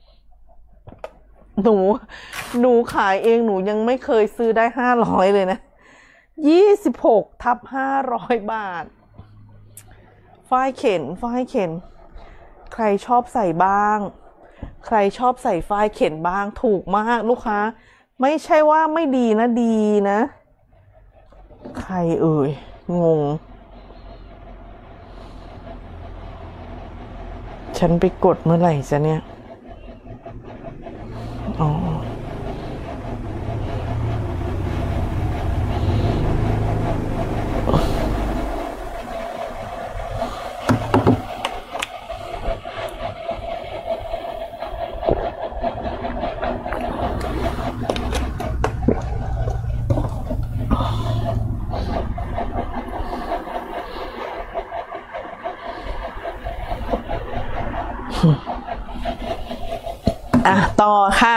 หนูหนูขายเองหนูยังไม่เคยซื้อได้ห้าร้อยเลยนะยี่สิบหกทับห้าร้อยบาทฝ้ายเข็นฝ้ายเข็นใครชอบใส่บ้างใครชอบใส่ฝ้ายเข็นบ้างถูกมากลูกค้าไม่ใช่ว่าไม่ดีนะดีนะใครเอ่ยงงฉันไปกดเมื่อไหร่จ๊ะเนี่ยอ๋ออ่ะต่อค่ะ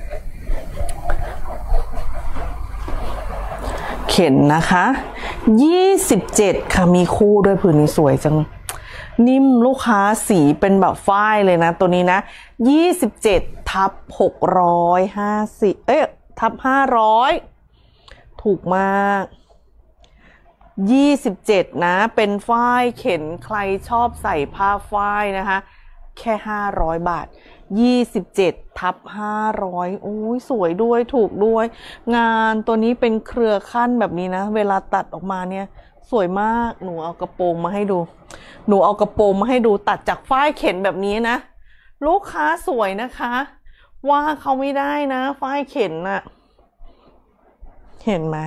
เข็นนะคะยี่สิบเจ็ดค่ะมีคู่ด้วยผืนนี้สวยจังนิ่มลูกค้าสีเป็นแบบฝ้ายเลยนะตัวนี้นะยี่สิบเจ็ดทับหกร้อยห้าสิบเอ๊ะทับห้าร้อยถูกมากยี่สิบเจ็ดนะเป็นฝ้ายเข็นใครชอบใส่ผ้าฝ้ายนะคะแค่ห้าร้อยบาทยี่สิบเจ็ดทับห้าร้อยโอ้ยสวยด้วยถูกด้วยงานตัวนี้เป็นเครือขั้นแบบนี้นะเวลาตัดออกมาเนี่ยสวยมากหนูเอากระโปรงมาให้ดูหนูเอากระโปรงมาให้ดูตัดจากฝ้ายเข็นแบบนี้นะลูกค้าสวยนะคะว่าเขาไม่ได้นะฝ้ายเข็นน่ะเห็นไหม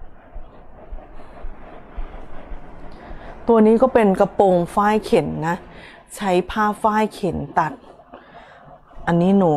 ตัวนี้ก็เป็นกระโปรงฝ้ายเข็นนะใช้ผ้าฝ้ายเข็นตัดอันนี้หนู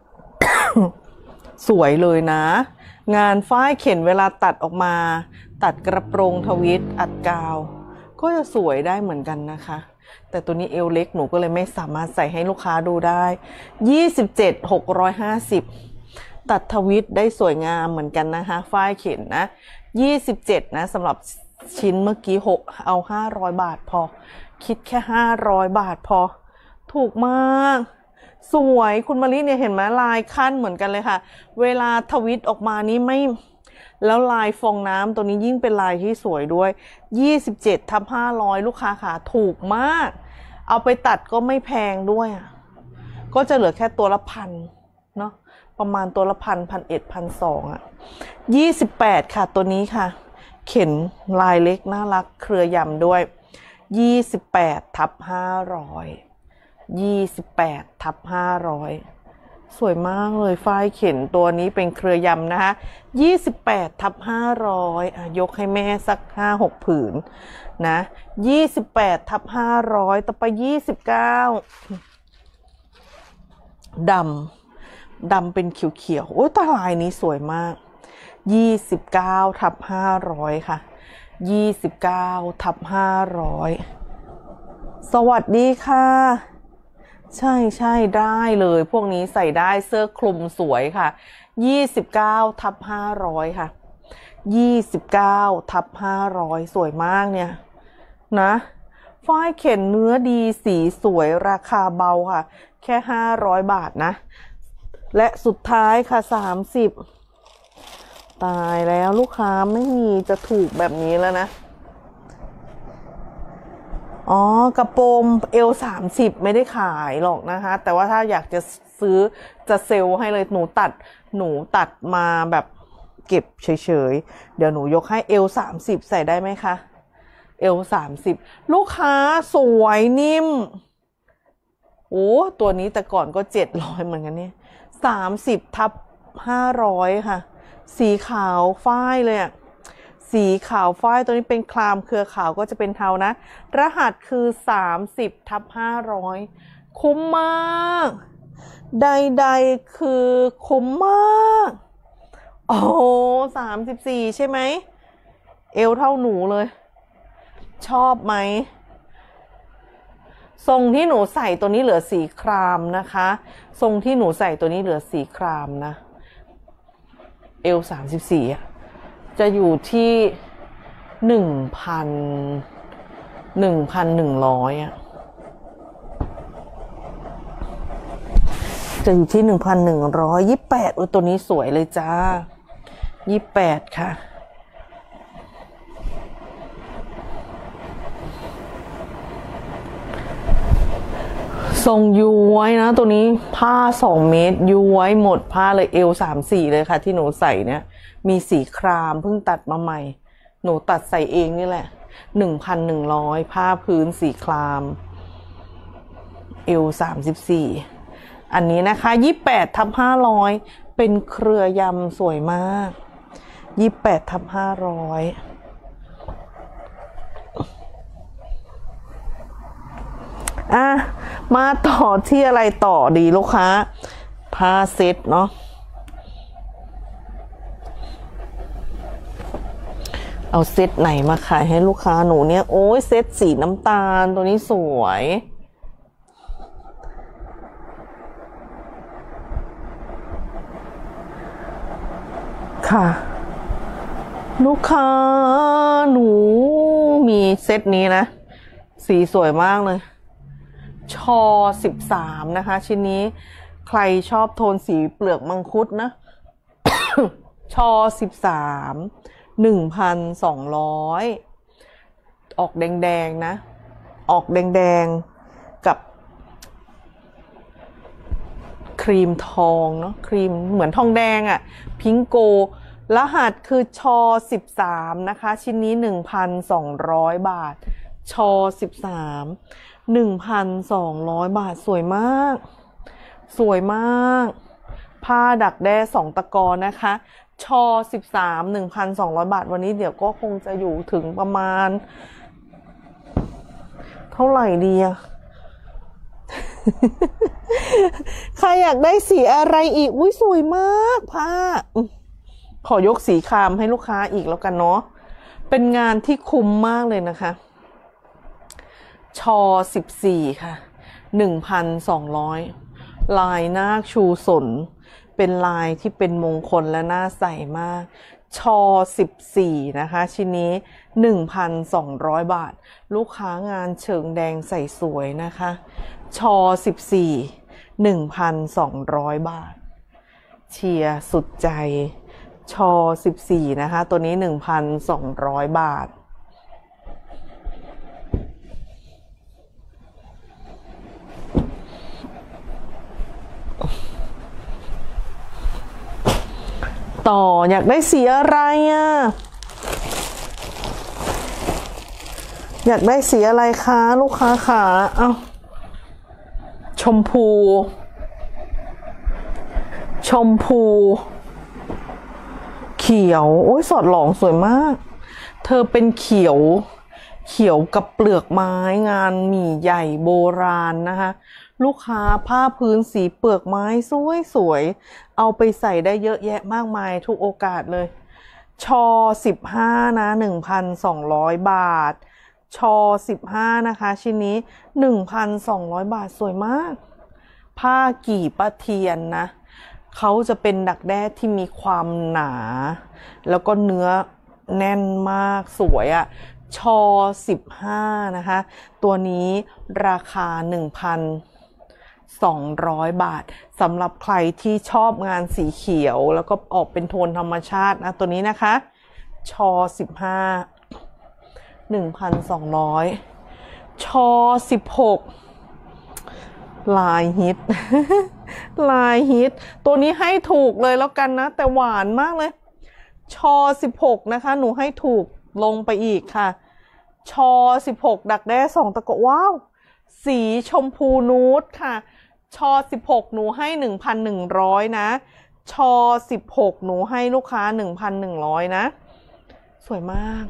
สวยเลยนะงานฝ้ายเข็นเวลาตัดออกมาตัดกระโปรงทวิตอัดกาวก็จะสวยได้เหมือนกันนะคะแต่ตัวนี้เอวเล็กหนูก็เลยไม่สามารถใส่ให้ลูกค้าดูได้ยี่สิบเจ็ด หกร้อยห้าสิบตัดทวิตได้สวยงามเหมือนกันนะคะฝ้ายเข็นนะยี่สิบเจ็ดนะสำหรับชิ้นเมื่อกี้หกเอาห้าร้อยบาทพอคิดแค่ห้าร้อยบาทพอถูกมากสวยคุณมะลิเนี่ยเห็นไหมลายขั้นเหมือนกันเลยค่ะเวลาทวิตออกมานี้ไม่แล้วลายฟองน้ำตัวนี้ยิ่งเป็นลายที่สวยด้วยยี่สิบเจ็ดทับห้าร้อยลูกค้าค่ะถูกมากเอาไปตัดก็ไม่แพงด้วยอ่ะก็จะเหลือแค่ตัวละพันเนาะประมาณตัวละพันพันเอ็ดพันสองอ่ะยี่สิบแปดค่ะตัวนี้ค่ะเข็นลายเล็กน่ารักเครือยำด้วยยี่สิบแปดทับห้าร้อยยี่สิบแปดทับห้าร้อยสวยมากเลยฝ้ายเข็นตัวนี้เป็นเครือยำนะคะยี่สิบแปดทับห้าร้อยอ่ะยกให้แม่สักห้าหกผืนนะยี่สิบแปดทับห้าร้อยต่อไปยี่สิบเก้าดำดำเป็นเขียวๆโอ้ยตาลายนี้สวยมากยี่สิบเก้าทับห้าร้อยค่ะยี่สิบเก้าทับห้าร้อยสวัสดีค่ะใช่ใช่ได้เลยพวกนี้ใส่ได้เสื้อคลุมสวยค่ะยี่สิบเก้าทับห้าร้อยค่ะยี่สิบเก้าทับห้าร้อยสวยมากเนี่ยนะฝ้ายเข็นเนื้อดีสีสวยราคาเบาค่ะแค่ห้าร้อยบาทนะและสุดท้ายค่ะสามสิบตายแล้วลูกค้าไม่มีจะถูกแบบนี้แล้วนะอ๋อกระโปรงเอลสามสิบไม่ได้ขายหรอกนะคะแต่ว่าถ้าอยากจะซื้อจะเซลล์ให้เลยหนูตัดหนูตัดมาแบบเก็บเฉยๆเดี๋ยวหนูยกให้เอลสามสิบใส่ได้ไหมคะเอลสามสิบลูกค้าสวยนิ่มโอ้ตัวนี้แต่ก่อนก็เจ็ดร้อยเหมือนกันนี่สามสิบทับห้าร้อยค่ะสีขาวฝ้ายเลยอะสีขาวฝ้ายตัวนี้เป็นคลามเครือขาวก็จะเป็นเทานะรหัสคือสามสิบทับห้าร้อยคุ้มมากใดๆคือคุ้มมากโอ้สามสิบสี่ใช่ไหมเอวเท่าหนูเลยชอบไหมทรงที่หนูใส่ตัวนี้เหลือสีครามนะคะทรงที่หนูใส่ตัวนี้เหลือสีครามนะเอลสามสิบสี่อ่ะจะอยู่ที่หนึ่งพันหนึ่งพันหนึ่งร้อยอ่ะจะอยู่ที่หนึ่งพันหนึ่งร้อยยี่สิบแปดอุ้ยตัวนี้สวยเลยจ้ายี่สิบแปดค่ะทรงย้วยนะตัวนี้ผ้าสองเมตรย้วยหมดผ้าเลยเอวสามสี่เลยค่ะที่หนูใส่เนี่ยมีสีครามเพิ่งตัดมาใหม่หนูตัดใส่เองนี่แหละหนึ่งพันหนึ่งร้อยผ้าพื้นสีครามเอวสามสิบสี่อันนี้นะคะยี่สิบแปดทับห้าร้อยเป็นเครือยำสวยมากยี่สิบแปดทับห้าร้อยอ่ะมาต่อที่อะไรต่อดีลูกค้าผ้าเซ็ตเนาะเอาเซตไหนมาขายให้ลูกค้าหนูเนี่ยโอ้ยเซตสีน้ำตาลตัวนี้สวยค่ะลูกค้าหนูมีเซตนี้นะสีสวยมากเลยชอสิบสามนะคะชิ้นนี้ใครชอบโทนสีเปลือกมังคุดนะ ชอสิบสามหนึ่งพันสองร้อยออกแดงๆนะออกแดงๆกับครีมทองเนาะครีมเหมือนทองแดงอะพิงโกรหัสคือชอสิบสามนะคะชิ้นนี้ หนึ่งพันสองร้อย บาทชอสิบสาม หนึ่งพันสองร้อย บาทสวยมากสวยมากผ้าดักแด้สองตะกอนะคะชอสิบสาม หนึ่งพันสองร้อย บาทวันนี้เดี๋ยวก็คงจะอยู่ถึงประมาณเท่าไหร่ดีอะ ใครอยากได้สีอะไรอีกอุ้ยสวยมากผ้าขอยกสีครามให้ลูกค้าอีกแล้วกันเนาะเป็นงานที่คุ้มมากเลยนะคะชอสิบสี่ค่ะ หนึ่งพันสองร้อย ลายนาคชูสนเป็นลายที่เป็นมงคลและน่าใส่มากชอสิบสี่นะคะชิ้นนี้ หนึ่งพันสองร้อย บาทลูกค้างานเชิงแดงใส่สวยนะคะชอสิบสี่ หนึ่งพันสองร้อย บาทเชียร์สุดใจชอสิบสี่นะคะตัวนี้ หนึ่งพันสองร้อย บาทต่ออยากได้สีอะไรอ่ะอยากได้สีอะไรคะลูกค้าขาเอ้าชมพูชมพูเขียวโอ้ยสอดหลองสวยมากเธอเป็นเขียวเขียวกับเปลือกไม้งานหมี่ใหญ่โบราณนะคะลูกค้าผ้าพื้นสีเปลือกไม้สวยสวยเอาไปใส่ได้เยอะแยะมากมายทุกโอกาสเลยชอสิบห้านะ หนึ่งพันสองร้อย บาทชอสิบห้านะคะชิ้นนี้ หนึ่งพันสองร้อย บาทสวยมากผ้ากี่ป้าเทียนนะเขาจะเป็นดักแด้ที่มีความหนาแล้วก็เนื้อแน่นมากสวยอะชอสิบห้านะคะตัวนี้ราคา หนึ่งพันสองร้อย บาทสำหรับใครที่ชอบงานสีเขียวแล้วก็ออกเป็นโทนธรรมชาตินะตัวนี้นะคะชอสิบห้า หนึ่งพันสองร้อยชอสิบหกลายฮิต ลายฮิตตัวนี้ให้ถูกเลยแล้วกันนะแต่หวานมากเลยชอสิบหกนะคะหนูให้ถูกลงไปอีกค่ะชอสิบหกดักแด้สองตะกอว้าวสีชมพูนูดค่ะชอสิบหกหนูให้ หนึ่งพันหนึ่งร้อย นะชอสิบหกหนูให้ลูกค้า หนึ่งพันหนึ่งร้อย นะสวยมาก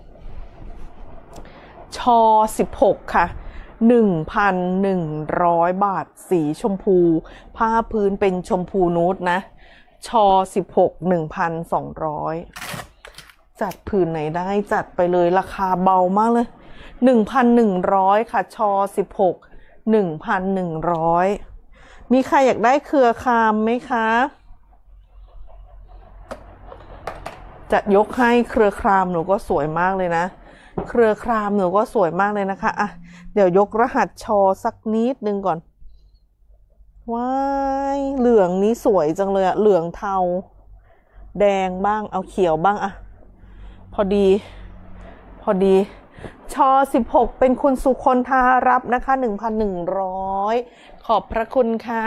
ชอสิบหกค่ะ หนึ่งพันหนึ่งร้อย บาทสีชมพูผ้าพื้นเป็นชมพูนูดนะชอสิบหก หนึ่งพันสองร้อย จัดผืนไหนได้จัดไปเลยราคาเบามากเลย หนึ่งพันหนึ่งร้อย ค่ะชอสิบหก หนึ่งพันหนึ่งร้อย มีใครอยากได้เครือคามไหมคะจะยกให้เครือคามหนูก็สวยมากเลยนะเครือคามหนูก็สวยมากเลยนะคะอ่ะเดี๋ยวยกรหัสชอสักนิดนึงก่อนว้ายเหลืองนี้สวยจังเลยอะเหลืองเทาแดงบ้างเอาเขียวบ้างอะพอดีพอดีชอสิบหกเป็นคุณสุคนทารับนะคะ หนึ่งพันหนึ่งร้อย ขอบพระคุณค่ะ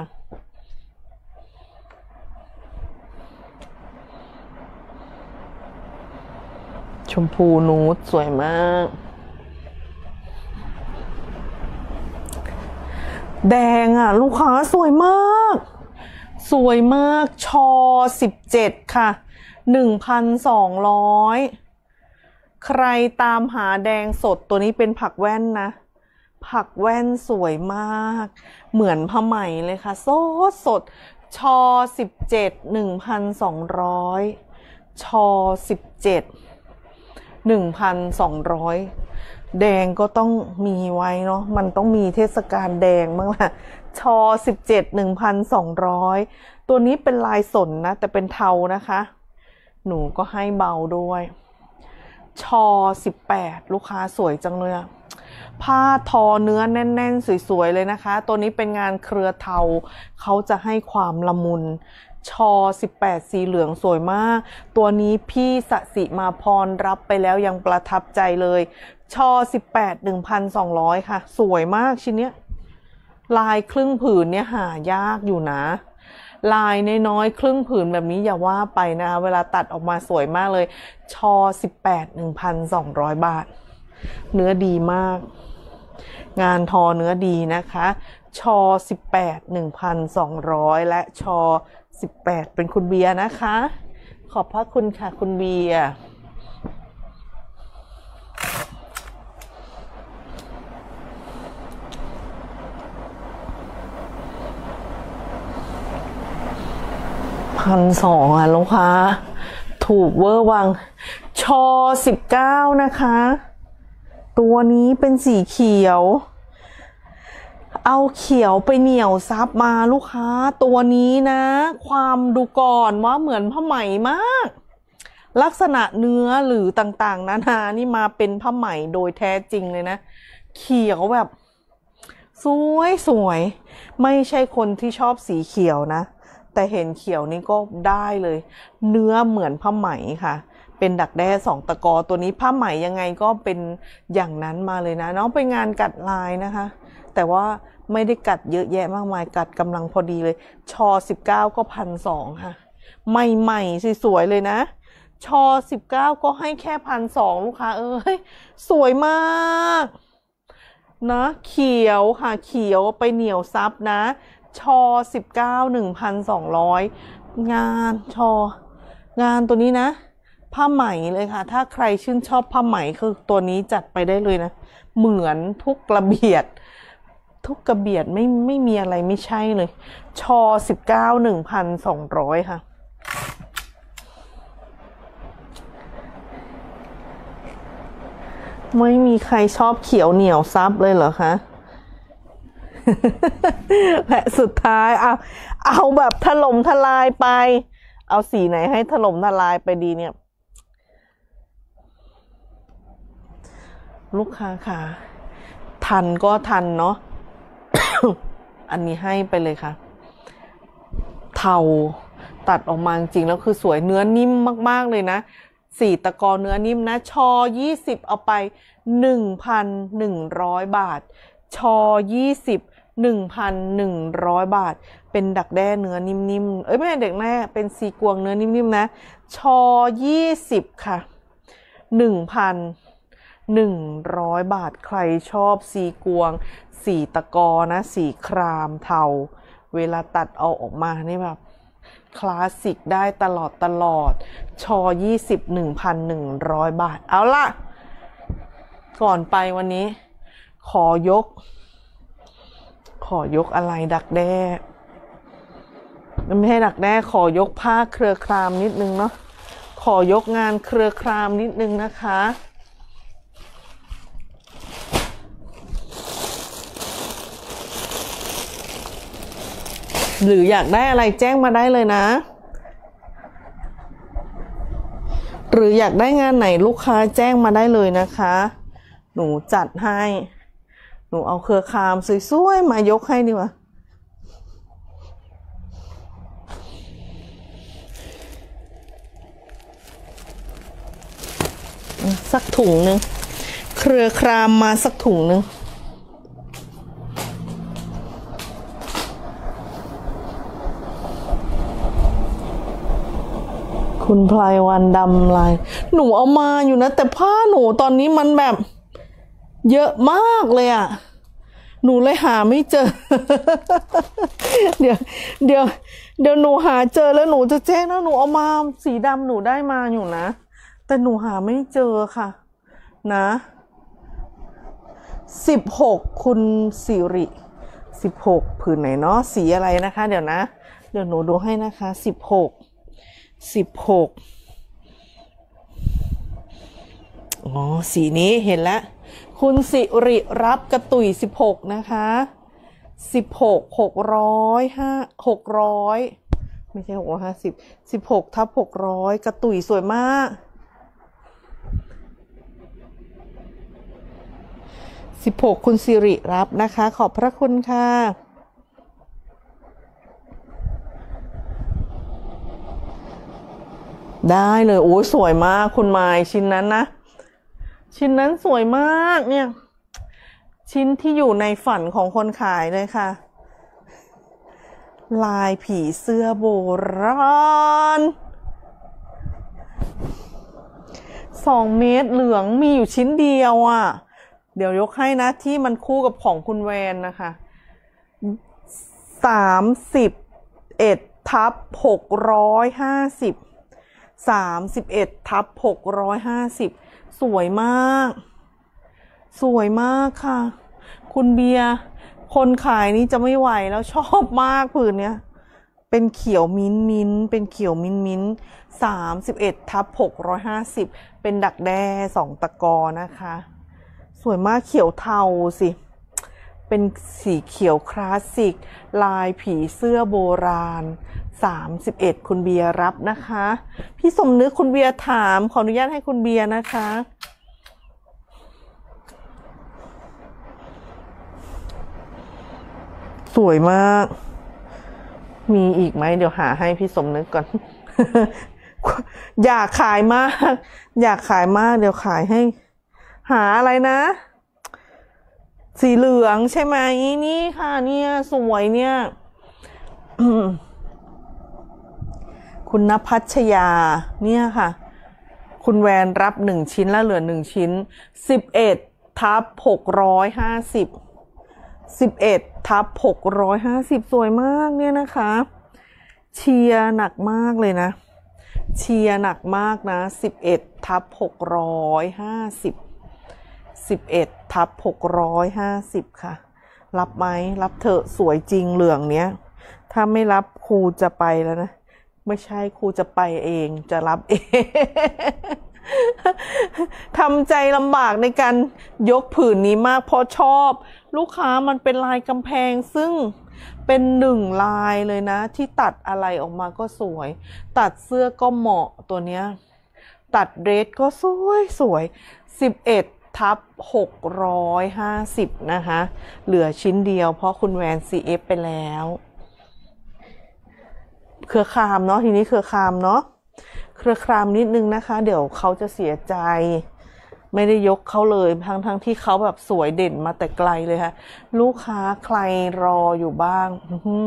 ชมพูนูดสวยมากแดงอ่ะลูกค้าสวยมากสวยมากชอสิบเจ็ดค่ะ หนึ่งพันสองร้อย ใครตามหาแดงสดตัวนี้เป็นผักแว่นนะผักแว่นสวยมากเหมือนผ้าไหมเลยค่ะสดสดชอสิบเจ็ด หนึ่งพันสองร้อย ชอสิบเจ็ด หนึ่งพันสองร้อย แดงก็ต้องมีไว้เนาะมันต้องมีเทศกาลแดงบ้างล่ะชอสิบเจ็ด หนึ่งพันสองร้อย ตัวนี้เป็นลายสนนะแต่เป็นเทานะคะหนูก็ให้เบาด้วยชอสิบแปดลูกค้าสวยจังเลยอะผ้าทอเนื้อแน่นๆสวยๆเลยนะคะตัวนี้เป็นงานเครือเทาเขาจะให้ความละมุนชอสิบแปดสีเหลืองสวยมากตัวนี้พี่สสิมาพรรับไปแล้วยังประทับใจเลยชอสิบแปด หนึ่งพันสองร้อย ค่ะสวยมากชิ้นเนี้ยลายครึ่งผืนเนี่ยหายากอยู่นะลายน้อยๆครึ่งผืนแบบนี้อย่าว่าไปนะคะเวลาตัดออกมาสวยมากเลยชอสิบแปด หนึ่งพันสองร้อย บาทเนื้อดีมากงานทอเนื้อดีนะคะชอสิบแปด หนึ่งพันสองร้อย และชอสิบแปดเป็นคุณเบียร์นะคะขอบพระคุณค่ะคุณเบียร์พันสองอ่ะลูกค้าถูกเวอร์วังชอสิบเก้านะคะตัวนี้เป็นสีเขียวเอาเขียวไปเหนี่ยวซับมาลูกค้าตัวนี้นะความดูก่อนว่าเหมือนผ้าไหมมากลักษณะเนื้อหรือต่างๆนานานี่มาเป็นผ้าไหมโดยแท้จริงเลยนะเขียวแบบสวยสวยไม่ใช่คนที่ชอบสีเขียวนะแต่เห็นเขียวนี่ก็ได้เลยเนื้อเหมือนผ้าไหมค่ะเป็นดักแด้สองตะกอตัวนี้ผ้าไหมยังไงก็เป็นอย่างนั้นมาเลยนะน้องเป็นงานกัดลายนะคะแต่ว่าไม่ได้กัดเยอะแยะมากมายกัดกำลังพอดีเลยชอสิบเก้าก็พันสองค่ะใหม่ๆสวยๆเลยนะชอสิบเก้าก็ให้แค่พันสองลูกค้าเอ้ยสวยมากนะเขียวค่ะเขียวไปเหนียวซับนะชอสิบเก้า หนึ่งพันสองร้อย งานชองานตัวนี้นะผ้าไหมเลยค่ะถ้าใครชื่นชอบผ้าไหมคือตัวนี้จัดไปได้เลยนะเหมือนทุกกระเบียดทุกกระเบียดไม่ไม่มีอะไรไม่ใช่เลยชอสิบเก้า หนึ่งพันสองร้อยค่ะไม่มีใครชอบเขียวเหนียวซับเลยเหรอคะ และสุดท้ายเอาเอาแบบถล่มทลายไปเอาสีไหนให้ถล่มทลายไปดีเนี่ยลูกค้าค่ะทันก็ทันเนาะ อันนี้ให้ไปเลยค่ะเทาตัดออกมาจริงแล้วคือสวยเนื้อนิ่มมากๆเลยนะสี่ตะกอเนื้อนิ่มนะชอยี่สิบเอาไป หนึ่งพันหนึ่งร้อย บาทชอยี่สิบ หนึ่งพันหนึ่งร้อย บาทเป็นดักแด้เนื้อนิ่มๆเอ้ยไม่ใช่เด็กแน่เป็นซีกวงเนื้อนิ่มๆนะชอยี่สิบค่ะ หนึ่งพันหนึ่งร้อย บาทใครชอบซีกวงสีตะกอนะสีครามเทาเวลาตัดเอาออกมานี่แบบคลาสสิกได้ตลอดตลอดชอยี่สิบ หนึ่งพันหนึ่งร้อย บาทเอาล่ะก่อนไปวันนี้ขอยกขอยกอะไรดักแด้ไม่ให้ดักแด้ขอยกผ้าเครือครามนิดนึงเนาะขอยกงานเครือครามนิดนึงนะคะหรืออยากได้อะไรแจ้งมาได้เลยนะหรืออยากได้งานไหนลูกค้าแจ้งมาได้เลยนะคะหนูจัดให้หนูเอาเครือครามสวยๆมายกให้ดีกว่าสักถุงหนึ่งเครือครามมาสักถุงหนึ่งคุณไพรวันดำลายหนูเอามาอยู่นะแต่ผ้าหนูตอนนี้มันแบบเยอะมากเลยอ่ะหนูเลยหาไม่เจอ เดี๋ยวเดี๋ยวเดี๋ยวหนูหาเจอแล้วหนูจะแจ้งแล้วหนูเอามาสีดำหนูได้มาอยู่นะแต่หนูหาไม่เจอค่ะนะสิบหกคุณสิริสิบหกผืนไหนเนาะสีอะไรนะคะเดี๋ยวนะเดี๋ยวหนูดูให้นะคะสิบหกสิบหกอ๋อสีนี้เห็นแล้วคุณสิริรับกระตุยสิบหกนะคะสิบหก หกร้อยห้า หกร้อยไม่ใช่หกร้อยห้าสิบ สิบหกทับหกร้อยกระตุยสวยมากสิบหกคุณสิริรับนะคะขอบพระคุณค่ะได้เลยโอ้สวยมากคุณไมค์ชิ้นนั้นนะชิ้นนั้นสวยมากเนี่ยชิ้นที่อยู่ในฝันของคนขายเลยค่ะลายผีเสื้อโบราณสองเมตรเหลืองมีอยู่ชิ้นเดียวอ่ะเดี๋ยวยกให้นะที่มันคู่กับของคุณแวนนะคะสามสิบเอ็ดทับหกร้อยห้าสิบสามสิบเอ็ดทับหกร้อยห้าสิบสวยมากสวยมากค่ะคุณเบียร์คนขายนี่จะไม่ไหวแล้วชอบมากผืนเนี้ยเป็นเขียวมิ้นมิ้นเป็นเขียวมิ้นมิ้นสามสิบเอ็ดทับหกร้อยห้าสิบเป็นดักแด้สองตะกอนะคะสวยมากเขียวเทาสิเป็นสีเขียวคลาสสิกลายผีเสื้อโบราณสามสิบเอ็ดคุณเบียร์รับนะคะพี่สมนึกคุณเบียร์ถามขออนุญาตให้คุณเบียร์นะคะสวยมากมีอีกไหมเดี๋ยวหาให้พี่สมนึกก่อน อยากขายมากอยากขายมากเดี๋ยวขายให้หาอะไรนะสีเหลืองใช่ไหมนี่ค่ะเนี่ยสวยเนี่ย คุณณพัชยาเนี่ยค่ะคุณแวนรับหนึ่งชิ้นแล้วเหลือหนึ่งชิ้นสิบเอ็ดทับหกร้อยห้าสิบสิบเอ็ดทับหกร้อยห้าสิบสวยมากเนี่ยนะคะเชียร์หนักมากเลยนะเชียร์หนักมากนะสิบเอ็ดทับหกร้อยห้าสิบสิบเอ็ดทับหกร้อยห้าสิบค่ะรับไหมรับเถอะสวยจริงเหลืองเนี้ยถ้าไม่รับครูจะไปแล้วนะไม่ใช่ครูจะไปเองจะรับเอง ทำใจลำบากในการยกผืนนี้มากเพราะชอบลูกค้ามันเป็นลายกำแพงซึ่งเป็นหนึ่งลายเลยนะที่ตัดอะไรออกมาก็สวยตัดเสื้อก็เหมาะตัวเนี้ยตัดเดรสก็สวยสวยสิบเอ็ดทับหกร้อยห้าสิบนะคะเหลือชิ้นเดียวเพราะคุณแวน ซี เอฟ ไปแล้วเครือคามเนาะทีนี้เครือคามเนาะเครือคามนิดนึงนะคะเดี๋ยวเขาจะเสียใจไม่ได้ยกเขาเลยทั้งทั้งที่เขาแบบสวยเด่นมาแต่ไกลเลยค่ะลูกค้าใครรออยู่บ้าง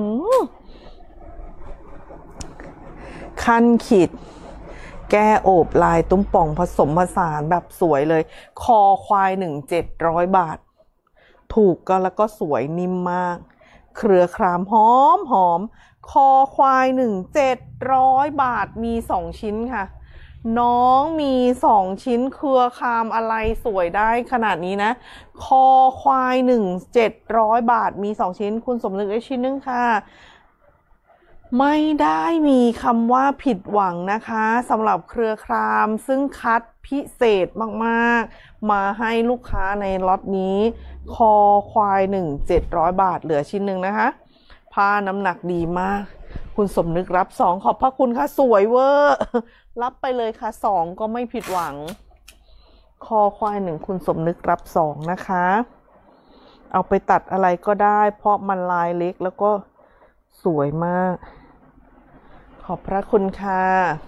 ขั้นขีดแก้โอบลายตุ้มป่องผสมผสานแบบสวยเลยคอควายหนึ่งเจ็ดร้อยบาทถูกก็แล้วก็สวยนิ่มมากเครือครามหอมหอมคอควายหนึ่งเจ็ดร้อยบาทมีสองชิ้นค่ะน้องมีสองชิ้นเครือคามอะไรสวยได้ขนาดนี้นะคอควายหนึ่งเจ็ดร้อยบาทมีสองชิ้นคุณสมนึกได้ชิ้นนึงค่ะไม่ได้มีคำว่าผิดหวังนะคะสำหรับเครือครามซึ่งคัดพิเศษมากๆมาให้ลูกค้าในล็อตนี้คอควายหนึ่งเจ็ดร้อยบาทเหลือชิ้นหนึ่งนะคะผ้าน้ำหนักดีมากคุณสมนึกรับสองขอบพระคุณค่ะสวยเวอร์รับไปเลยค่ะสองก็ไม่ผิดหวังคอควายหนึ่งคุณสมนึกรับสองนะคะเอาไปตัดอะไรก็ได้เพราะมันลายเล็กแล้วก็สวยมากขอบพระคุณค่ะ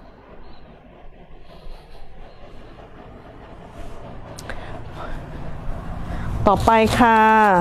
ต่อไปค่ะ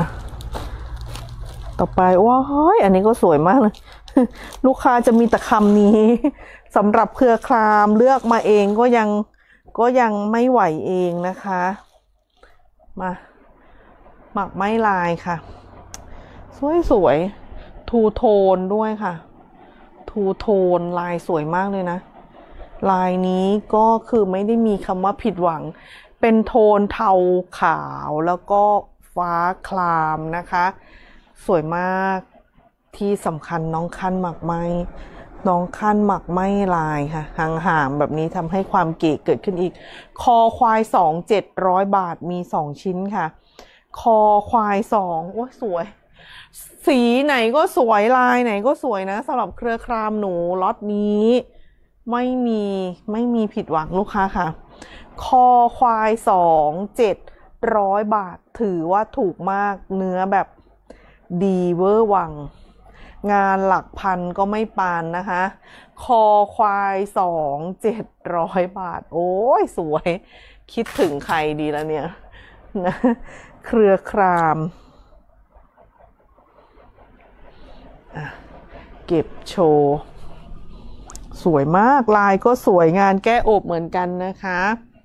ต่อไปว้าวอันนี้ก็สวยมากเลยลูกค้าจะมีแต่คำนี้สำหรับเครือครามเลือกมาเองก็ยังก็ยังไม่ไหวเองนะคะมาหมักไม้ลายค่ะสวยสวยทูโทนด้วยค่ะทูโทนลายสวยมากเลยนะลายนี้ก็คือไม่ได้มีคำว่าผิดหวังเป็นโทนเทาขาวแล้วก็ฟ้าครามนะคะสวยมากที่สำคัญน้องขั้นหมักไหมน้องขั้นหมักไหมลายค่ะห่างๆแบบนี้ทำให้ความเก๋เกิดขึ้นอีกคอควายสองเจ็ดร้อยบาทมีสองชิ้นค่ะคอควายสองโอ้ยสวยสีไหนก็สวยลายไหนก็สวยนะสำหรับเครือครามหนูล็อตนี้ไม่มีไม่มีผิดหวังลูกค้าค่ะคอควายสองเจ็ดร้อยบาทถือว่าถูกมากเนื้อแบบดีเวอร์วังงานหลักพันก็ไม่ปานนะคะคอควายสองเจ็ดร้อยบาทโอ้ยสวยคิดถึงใครดีแล้วเนี่ยนะเครือครามเก็บโชว์สวยมากลายก็สวยงานแก้อบเหมือนกันนะคะ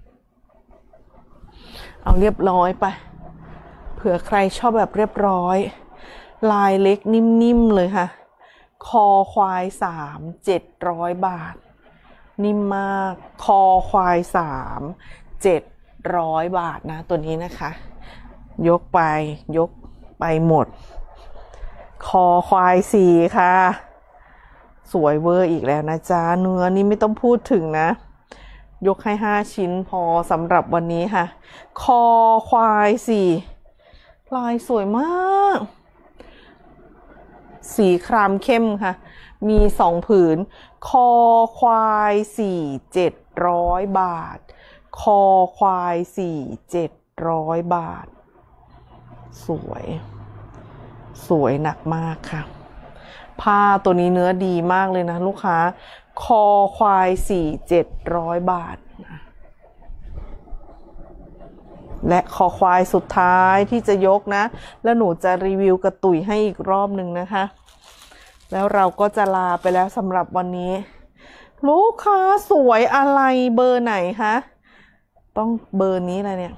เอาเรียบร้อยไปเผื่อใครชอบแบบเรียบร้อยลายเล็กนิ่มๆเลยค่ะคอควายสามเจ็ดร้อยบาทนิ่มมากคอควายสามเจ็ดร้อยบาทนะตัวนี้นะคะยกไปยกไปหมดคอควายสี่ค่ะสวยเวอร์อีกแล้วนะจ๊ะเนื้อนี่ไม่ต้องพูดถึงนะยกให้ห้าชิ้นพอสำหรับวันนี้ค่ะคอควายสี่ลายสวยมากสีครามเข้มค่ะมีสองผืนคอควายสี่เจ็ดร้อยบาทคอควายสี่เจ็ดร้อยบาทสวยสวยหนักมากค่ะผ้าตัวนี้เนื้อดีมากเลยนะลูกค้าคอควายสี่เจ็ดร้อยบาทนะและคอควายสุดท้ายที่จะยกนะแล้วหนูจะรีวิวกระตุยให้อีกรอบหนึ่งนะคะแล้วเราก็จะลาไปแล้วสำหรับวันนี้ลูกค้าสวยอะไรเบอร์ไหนคะต้องเบอร์นี้เลยเนี่ย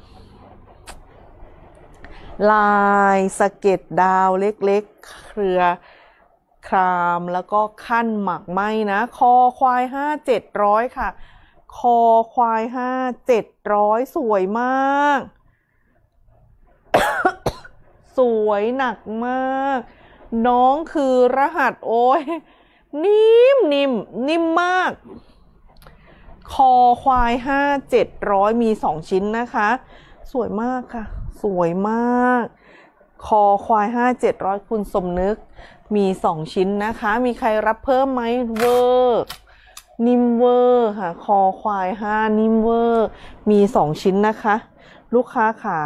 ลายสะเก็ดดาวเล็กๆเครือครามแล้วก็ขั้นหมักไหมนะคอควายห้าเจ็ดร้อยค่ะคอควายห้าเจ็ดร้อยสวยมาก สวยหนักมากน้องคือรหัสโอ้ยนิ่มนิ่มนิ่มมากคอควายห้าเจ็ดร้อยมีสองชิ้นนะคะสวยมากค่ะสวยมากคอควายห้าเจ็ดร้อยคุณสมนึกมีสองชิ้นนะคะมีใครรับเพิ่มไหมเวอร์นิ่มเวอร์ค่ะคอควายห้านิ่มเวอร์มีสองชิ้นนะคะลูกค้าค่ะ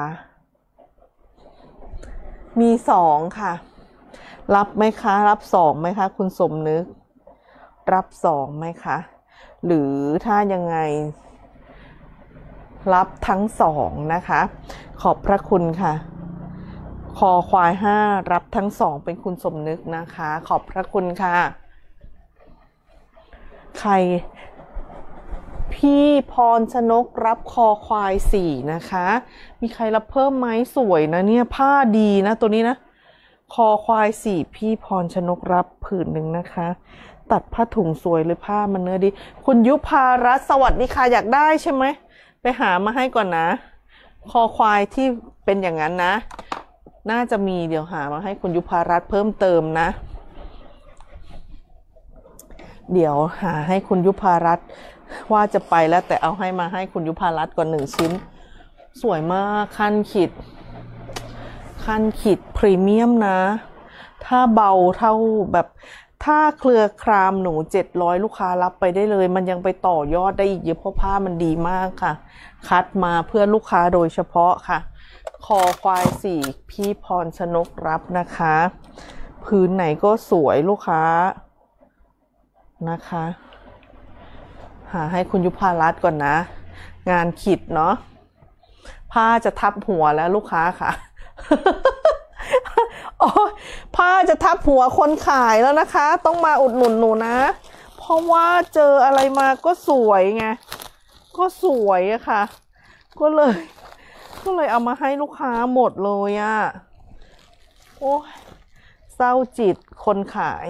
มีสองค่ะรับไหมคะรับสองไหมคะคุณสมนึกรับสองไหมคะหรือถ้ายังไงรับทั้งสองนะคะขอบพระคุณค่ะคอควายห้ารับทั้งสองเป็นคุณสมนึกนะคะขอบพระคุณค่ะใครพี่พรชนกรับคอควายสี่นะคะมีใครรับเพิ่มไหมสวยนะเนี่ยผ้าดีนะตัวนี้นะคอควายสี่พี่พรชนกรับผืนหนึ่งนะคะตัดผ้าถุงสวยเลยผ้ามันเนื้อดีคุณยุพารัตน์สวัสดีค่ะอยากได้ใช่ไหมไปหามาให้ก่อนนะคอควายที่เป็นอย่างนั้นนะน่าจะมีเดี๋ยวหามาให้คุณยุพารัตน์เพิ่มเติมนะเดี๋ยวหาให้คุณยุพารัตน์ว่าจะไปแล้วแต่เอาให้มาให้คุณยุพารัตน์ก่อนหนึ่งชิ้นสวยมากขั้นขีดขั้นขีดพรีเมียมนะถ้าเบาเท่าแบบถ้าเครือครามหนูเจ็ดร้อยลูกค้ารับไปได้เลยมันยังไปต่อยอดได้อีกเยอะเพราะผ้ามันดีมากค่ะคัดมาเพื่อลูกค้าโดยเฉพาะค่ะคอควายสี่พี่พรชนกรับนะคะพื้นไหนก็สวยลูกค้านะคะหาให้คุณยุพารัตน์ก่อนนะงานขีดเนาะผ้าจะทับหัวแล้วลูกค้าค่ะ โอ้ผ้าจะทับหัวคนขายแล้วนะคะต้องมาอุดหนุนหนูนะเพราะว่าเจออะไรมาก็สวยไงก็สวยอะค่ะก็เลยก็เลยเอามาให้ลูกค้าหมดเลยอะโอ้ยเศร้าจิตคนขาย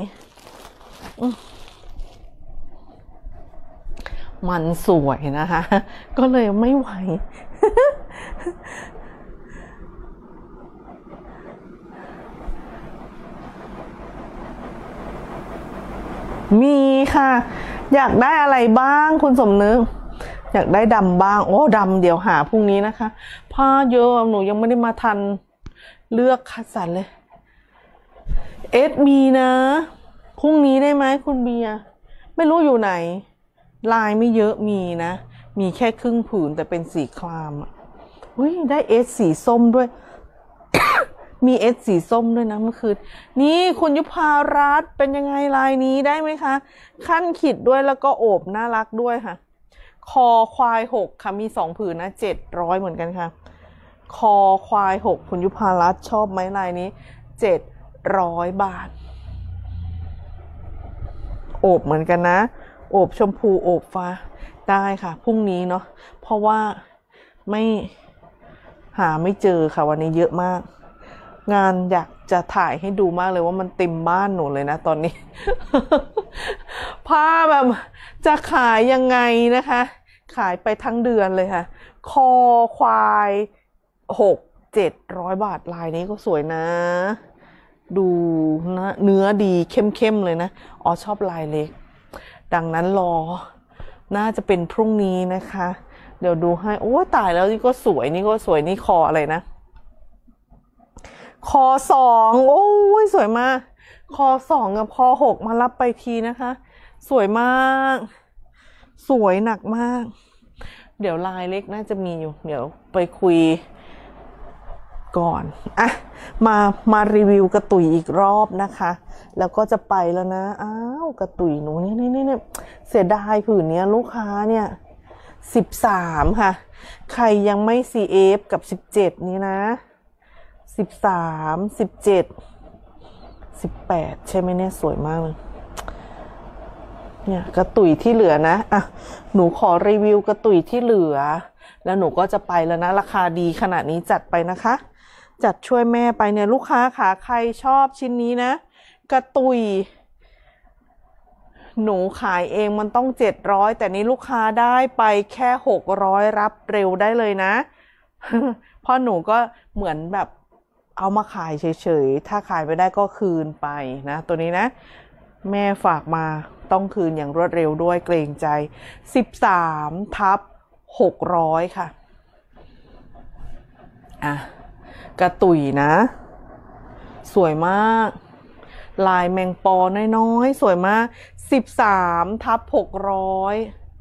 มันสวยนะคะก็เลยไม่ไหว มีค่ะอยากได้อะไรบ้างคุณสมนึกอยากได้ดำบ้างโอ้ดำเดี๋ยวหาพรุ่งนี้นะคะผ้าเยอะหนูยังไม่ได้มาทันเลือกคัดสรรเลยเอสมีนะพรุ่งนี้ได้ไหมคุณเบียร์ไม่รู้อยู่ไหนลายไม่เยอะมีนะมีแค่ครึ่งผืนแต่เป็นสีครามอ่ะอุ้ยได้เอสสีส้มด้วย มีเอสสีส้มด้วยนะเมื่อคืนนี่คุณยุพารัตน์เป็นยังไงลายนี้ได้ไหมคะขั้นขีดด้วยแล้วก็โอบน่ารักด้วยค่ะคอควายหกค่ะมีสองผืนนะเจ็ดร้อยเหมือนกันค่ะคอควายหกคุณยุพารัตน์ชอบไหมลายนี้เจ็ดร้อยบาทโอบเหมือนกันนะโอบชมพูโอบฟ้าได้ค่ะพรุ่งนี้เนาะเพราะว่าไม่หาไม่เจอค่ะวันนี้เยอะมากงานอยากจะถ่ายให้ดูมากเลยว่ามันเต็มบ้านหนูเลยนะตอนนี้ ผ้าแบบจะขายยังไงนะคะขายไปทั้งเดือนเลยค่ะคอควายหกเจ็ดร้อยบาทลายนี้ก็สวยนะดูนะเนื้อดีเข้มๆเลยนะอ๋อชอบลายเล็กดังนั้นรอน่าจะเป็นพรุ่งนี้นะคะเดี๋ยวดูให้โอ้ตายแล้วนี่ก็สวยนี่ก็สวยนี่คออะไรนะคอสองโอ้ยสวยมากคอสองกับคอหกมารับไปทีนะคะสวยมากสวยหนักมากเดี๋ยวลายเล็กน่าจะมีอยู่เดี๋ยวไปคุยก่อนอ่ะมามารีวิวกระตุยอีกรอบนะคะแล้วก็จะไปแล้วนะอ้าวกระตุยหนูเนี่ยเนี่ยเนี่ยเสียดายผืนเนี้ยลูกค้าเนี่ยสิบสามค่ะใครยังไม่ ซี เอฟ กับสิบเจ็ดนี้นะสิบสามสิบเจ็ดสิบแปดใช่ไหมเนี่ยสวยมากเลยเนี่ยกระตุยที่เหลือนะอ่ะหนูขอรีวิวกระตุยที่เหลือแล้วหนูก็จะไปแล้วนะราคาดีขนาดนี้จัดไปนะคะจัดช่วยแม่ไปเนี่ยลูกค้าค่ะใครชอบชิ้นนี้นะกระตุยหนูขายเองมันต้องเจ็ดร้อยแต่นี้ลูกค้าได้ไปแค่หกร้อยรับเร็วได้เลยนะ เพราะหนูก็เหมือนแบบเอามาขายเฉยๆถ้าขายไม่ได้ก็คืนไปนะตัวนี้นะแม่ฝากมาต้องคืนอย่างรวดเร็วด้วยเกรงใจสิบสามทับหกร้อยค่ะอ่ะกระตุยนะสวยมากลายแมงปอน้อยๆสวยมากสิบสามทับหกร้อย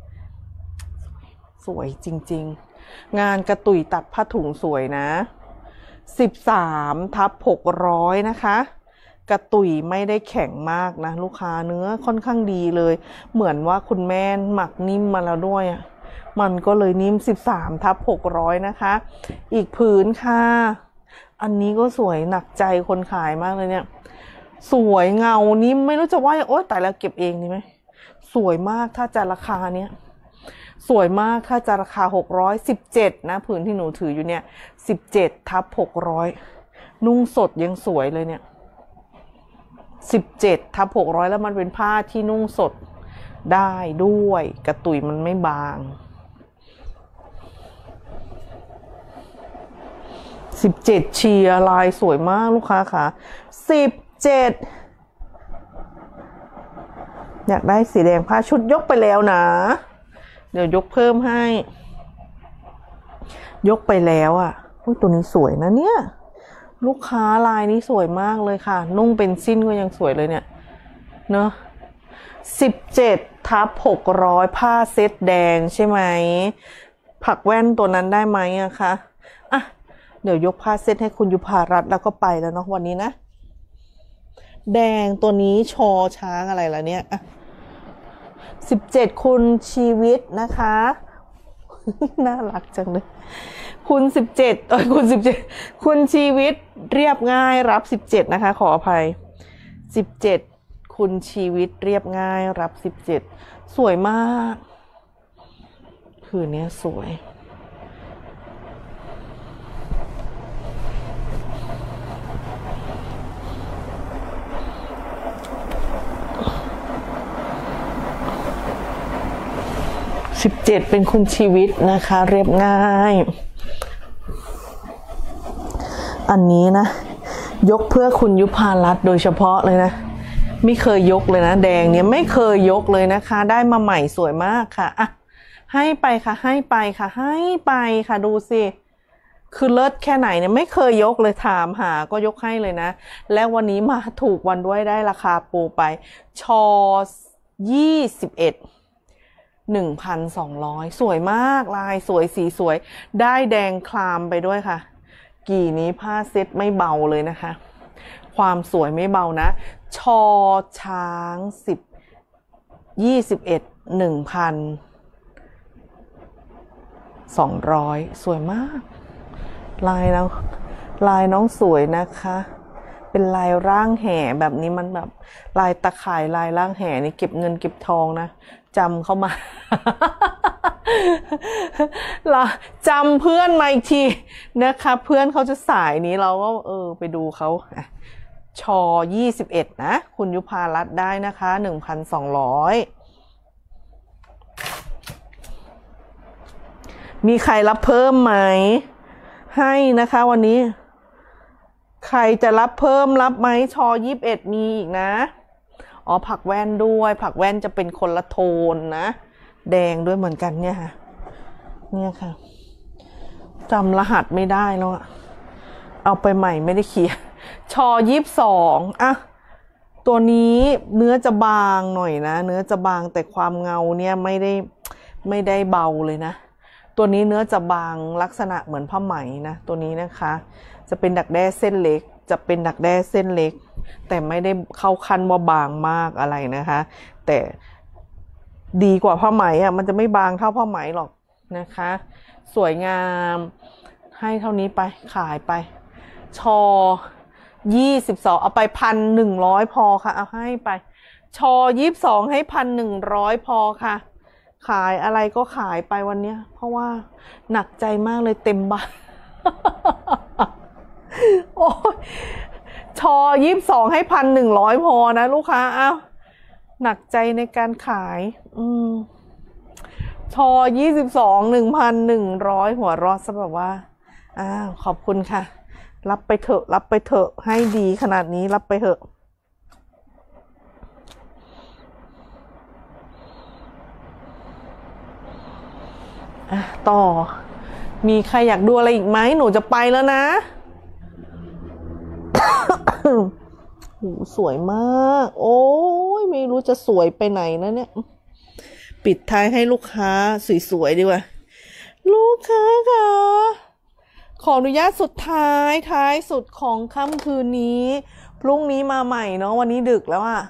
สวยจริงๆงานกระตุยตัดผ้าถุงสวยนะสิบสามทับหกร้อยนะคะกระตุยไม่ได้แข็งมากนะลูกค้าเนื้อค่อนข้างดีเลยเหมือนว่าคุณแม่หมักนิ่มมาแล้วด้วยอ่ะมันก็เลยนิ่มสิบสามทับหกร้อยนะคะอีกผืนค่ะอันนี้ก็สวยหนักใจคนขายมากเลยเนี่ยสวยเงานิ่มไม่รู้จะว่าโอ๊ยแต่แล้วเก็บเองดีไหมสวยมากถ้าจะราคาเนี้ยสวยมากถ้าจะราคาหกร้อยสิบเจ็ดนะผืนที่หนูถืออยู่เนี่ยสิบเจ็ดทับหกร้อยนุ่งสดยังสวยเลยเนี่ยสิบเจ็ดทับหกร้อยแล้วมันเป็นผ้าที่นุ่งสดได้ด้วยกระตุยมันไม่บางสิบเจ็ดเชียร์ลายสวยมากลูกค้าค่ะสิบเจ็ดอยากได้สีแดงผ้าชุดยกไปแล้วนะเดี๋ยวยกเพิ่มให้ยกไปแล้วอ่ะตัวนี้สวยนะเนี่ยลูกค้าลายนี้สวยมากเลยค่ะนุ่งเป็นสิ้นก็ยังสวยเลยเนี่ยเนอะสิบเจ็ดทับหกร้อยผ้าเซ็ตแดงใช่ไหมผักแว่นตัวนั้นได้ไหมอะคะอ่ะเดี๋ยวยกผ้าเซ็ตให้คุณยุพารัตน์แล้วก็ไปแล้วเนาะวันนี้นะแดงตัวนี้ชอช้างอะไรล่ะเนี่ยอ่ะสิบเจ็ดคุณชีวิตนะคะน่ารักจังเลยคุณสิบเจ็ดเอ้ยคุณสิบเจ็ดคุณชีวิตเรียบง่ายรับสิบเจ็ดนะคะขออภัยสิบเจ็ดคุณชีวิตเรียบง่ายรับสิบเจ็ดสวยมากผืนนี้สวยสิบเจ็ดเป็นคุณชีวิตนะคะเรียบง่ายอันนี้นะยกเพื่อคุณยุพารัตน์โดยเฉพาะเลยนะไม่เคยยกเลยนะแดงเนี่ยไม่เคยยกเลยนะคะได้มาใหม่สวยมากค่ะอ่ะให้ไปค่ะให้ไปค่ะให้ไปค่ะดูสิคือเลิศแค่ไหนเนี่ยไม่เคยยกเลยถามหาก็ยกให้เลยนะและวันนี้มาถูกวันด้วยได้ราคาปูไปชอยี่สิบเอ็ดหนึ่งพันสองร้อยสวยมากลายสวยสีสวยได้แดงคลามไปด้วยค่ะกี่นี้ผ้าเซ็ตไม่เบาเลยนะคะความสวยไม่เบานะชอช้างสิบยี่สิบเอ็ดหนึ่งพันสองร้อยสวยมากลายน้องลายน้องสวยนะคะเป็นลายร่างแห่แบบนี้มันแบบลายตะข่ายลายร่างแห่นี่เก็บเงินเก็บทองนะจำเข้ามา ละจำเพื่อนมาอีกทีนะคะเพื่อนเขาจะสายนี้เราก็เออไปดูเขาชอยี่สิบเอ็ดนะคุณยุพารัตน์ได้นะคะหนึ่งพันสองร้อยมีใครรับเพิ่มไหมให้นะคะวันนี้ใครจะรับเพิ่มรับไหมชอยี่สิบเอ็ดมีอีกนะอ๋อผักแว่นด้วยผักแว่นจะเป็นคนละโทนนะแดงด้วยเหมือนกันเนี่ยค่ะเนี่ยค่ะจำรหัสไม่ได้แล้วอะเอาไปใหม่ไม่ได้เขียนชอยี่สิบสองอะตัวนี้เนื้อจะบางหน่อยนะเนื้อจะบางแต่ความเงาเนี่ยไม่ได้ไม่ได้เบาเลยนะตัวนี้เนื้อจะบางลักษณะเหมือนผ้าไหมนะตัวนี้นะคะจะเป็นดักแด้เส้นเล็กจะเป็นดักแด้เส้นเล็กแต่ไม่ได้เข้าขั้นว่าบางมากอะไรนะคะแต่ดีกว่าผ้าไหมอ่ะมันจะไม่บางเท่าผ้าไหมหรอกนะคะสวยงามให้เท่านี้ไปขายไปชอยี่สิบสองเอาไปพันหนึ่งร้อยพอค่ะเอาให้ไปชอยี่สิบสองให้พันหนึ่งร้อยพอค่ะขายอะไรก็ขายไปวันนี้เพราะว่าหนักใจมากเลยเต็มบ้าน โอ้ยชอยี่สิบสองให้พันหนึ่งร้อยพอนะลูกค้าอ้าวหนักใจในการขายอืมชอยี่สิบสองหนึ่งพันหนึ่งร้อยหัวรอดซะแบบว่าอ้าวขอบคุณค่ะรับไปเถอะรับไปเถอะให้ดีขนาดนี้รับไปเถอะอ่ะต่อมีใครอยากดูอะไรอีกไหมหนูจะไปแล้วนะ โหสวยมากโอ้ยไม่รู้จะสวยไปไหนนะเนี่ยปิดท้ายให้ลูกค้าสวยๆดีกว่าลูกค้าค่ะขออนุญาตสุดท้ายท้ายสุดของค่ำคืนนี้พรุ่งนี้มาใหม่เนาะวันนี้ดึกแล้วอะ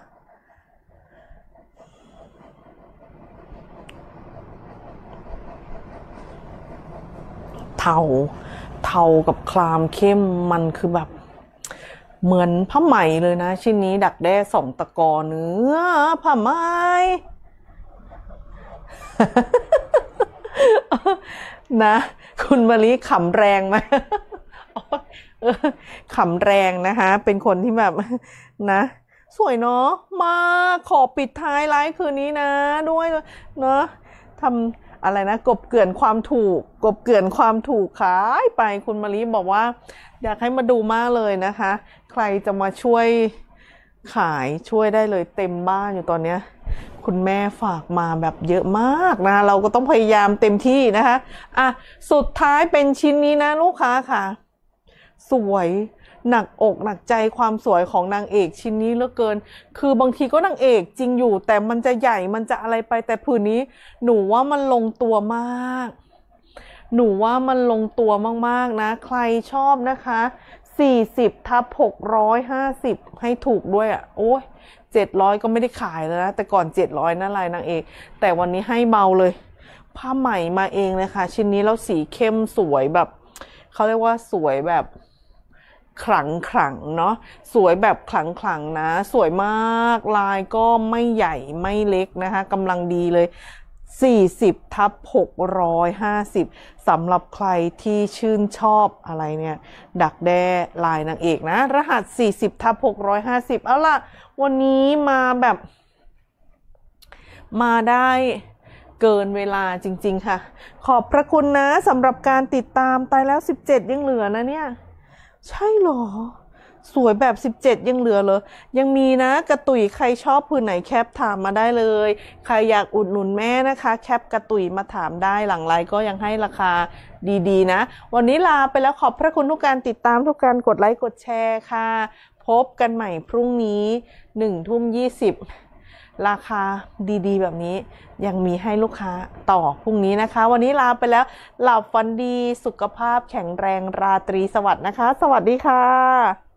เทาเทากับคลามเข้มมันคือแบบเหมือนผ้าไหมเลยนะชิ้นนี้ดักแด้สองตะกอเนื้อผ้าไหม นะคุณมะลิขำแรงไหม ขำแรงนะคะเป็นคนที่แบบนะสวยเนาะมาขอปิดท้ายไลฟ์คืนนี้นะด้วยเนาะทำอะไรนะกบเกลื่อนความถูกกบเกลื่อนความถูกขายไปคุณมะลิบอกว่าอยากให้มาดูมากเลยนะคะใครจะมาช่วยขายช่วยได้เลยเต็มบ้านอยู่ตอนเนี้ยคุณแม่ฝากมาแบบเยอะมากนะเราก็ต้องพยายามเต็มที่นะคะอ่ะสุดท้ายเป็นชิ้นนี้นะลูกค้าค่ะสวยหนักอกหนักใจความสวยของนางเอกชิ้นนี้เหลือเกินคือบางทีก็นางเอกจริงอยู่แต่มันจะใหญ่มันจะอะไรไปแต่ผืนนี้หนูว่ามันลงตัวมากหนูว่ามันลงตัวมากๆนะใครชอบนะคะสี่สิบทับหกร้อยห้าสิบให้ถูกด้วยอ่ะโอ้ยเจ็ดร้อยก็ไม่ได้ขายแล้วนะแต่ก่อนเจ็ดร้อยนั่นลายนางเอกแต่วันนี้ให้เบาเลยผ้าไหมมาเองเลยค่ะชิ้นนี้แล้วสีเข้มสวยแบบเขาเรียกว่าสวยแบบขลังขลังเนาะสวยแบบขลังขลังนะสวยมากลายก็ไม่ใหญ่ไม่เล็กนะคะกำลังดีเลยสี่สิบทับหกร้อยห้าสิบสำหรับใครที่ชื่นชอบอะไรเนี่ยดักแด้ลายนางเอกนะรหัสสี่สิบทับหกร้อยห้าสิบเอาล่ะวันนี้มาแบบมาได้เกินเวลาจริงๆค่ะขอบพระคุณนะสำหรับการติดตามตายแล้วสิบเจ็ดยังเหลือนะเนี่ยใช่หรอสวยแบบสิบเจ็ดยังเหลือเลยยังมีนะกระตุยใครชอบผืนไหนแคปถามมาได้เลยใครอยากอุดหนุนแม่นะคะแคปกระตุยมาถามได้หลังไลฟ์ก็ยังให้ราคาดีๆนะวันนี้ลาไปแล้วขอบพระคุณทุกการติดตามทุกการกดไลค์กดแชร์ค่ะพบกันใหม่พรุ่งนี้หนึ่งทุ่มยี่สิบราคาดีๆแบบนี้ยังมีให้ลูกค้าต่อพรุ่งนี้นะคะวันนี้ลาไปแล้วหลับฝันดีสุขภาพแข็งแรงราตรีสวัสดิ์นะคะสวัสดีค่ะ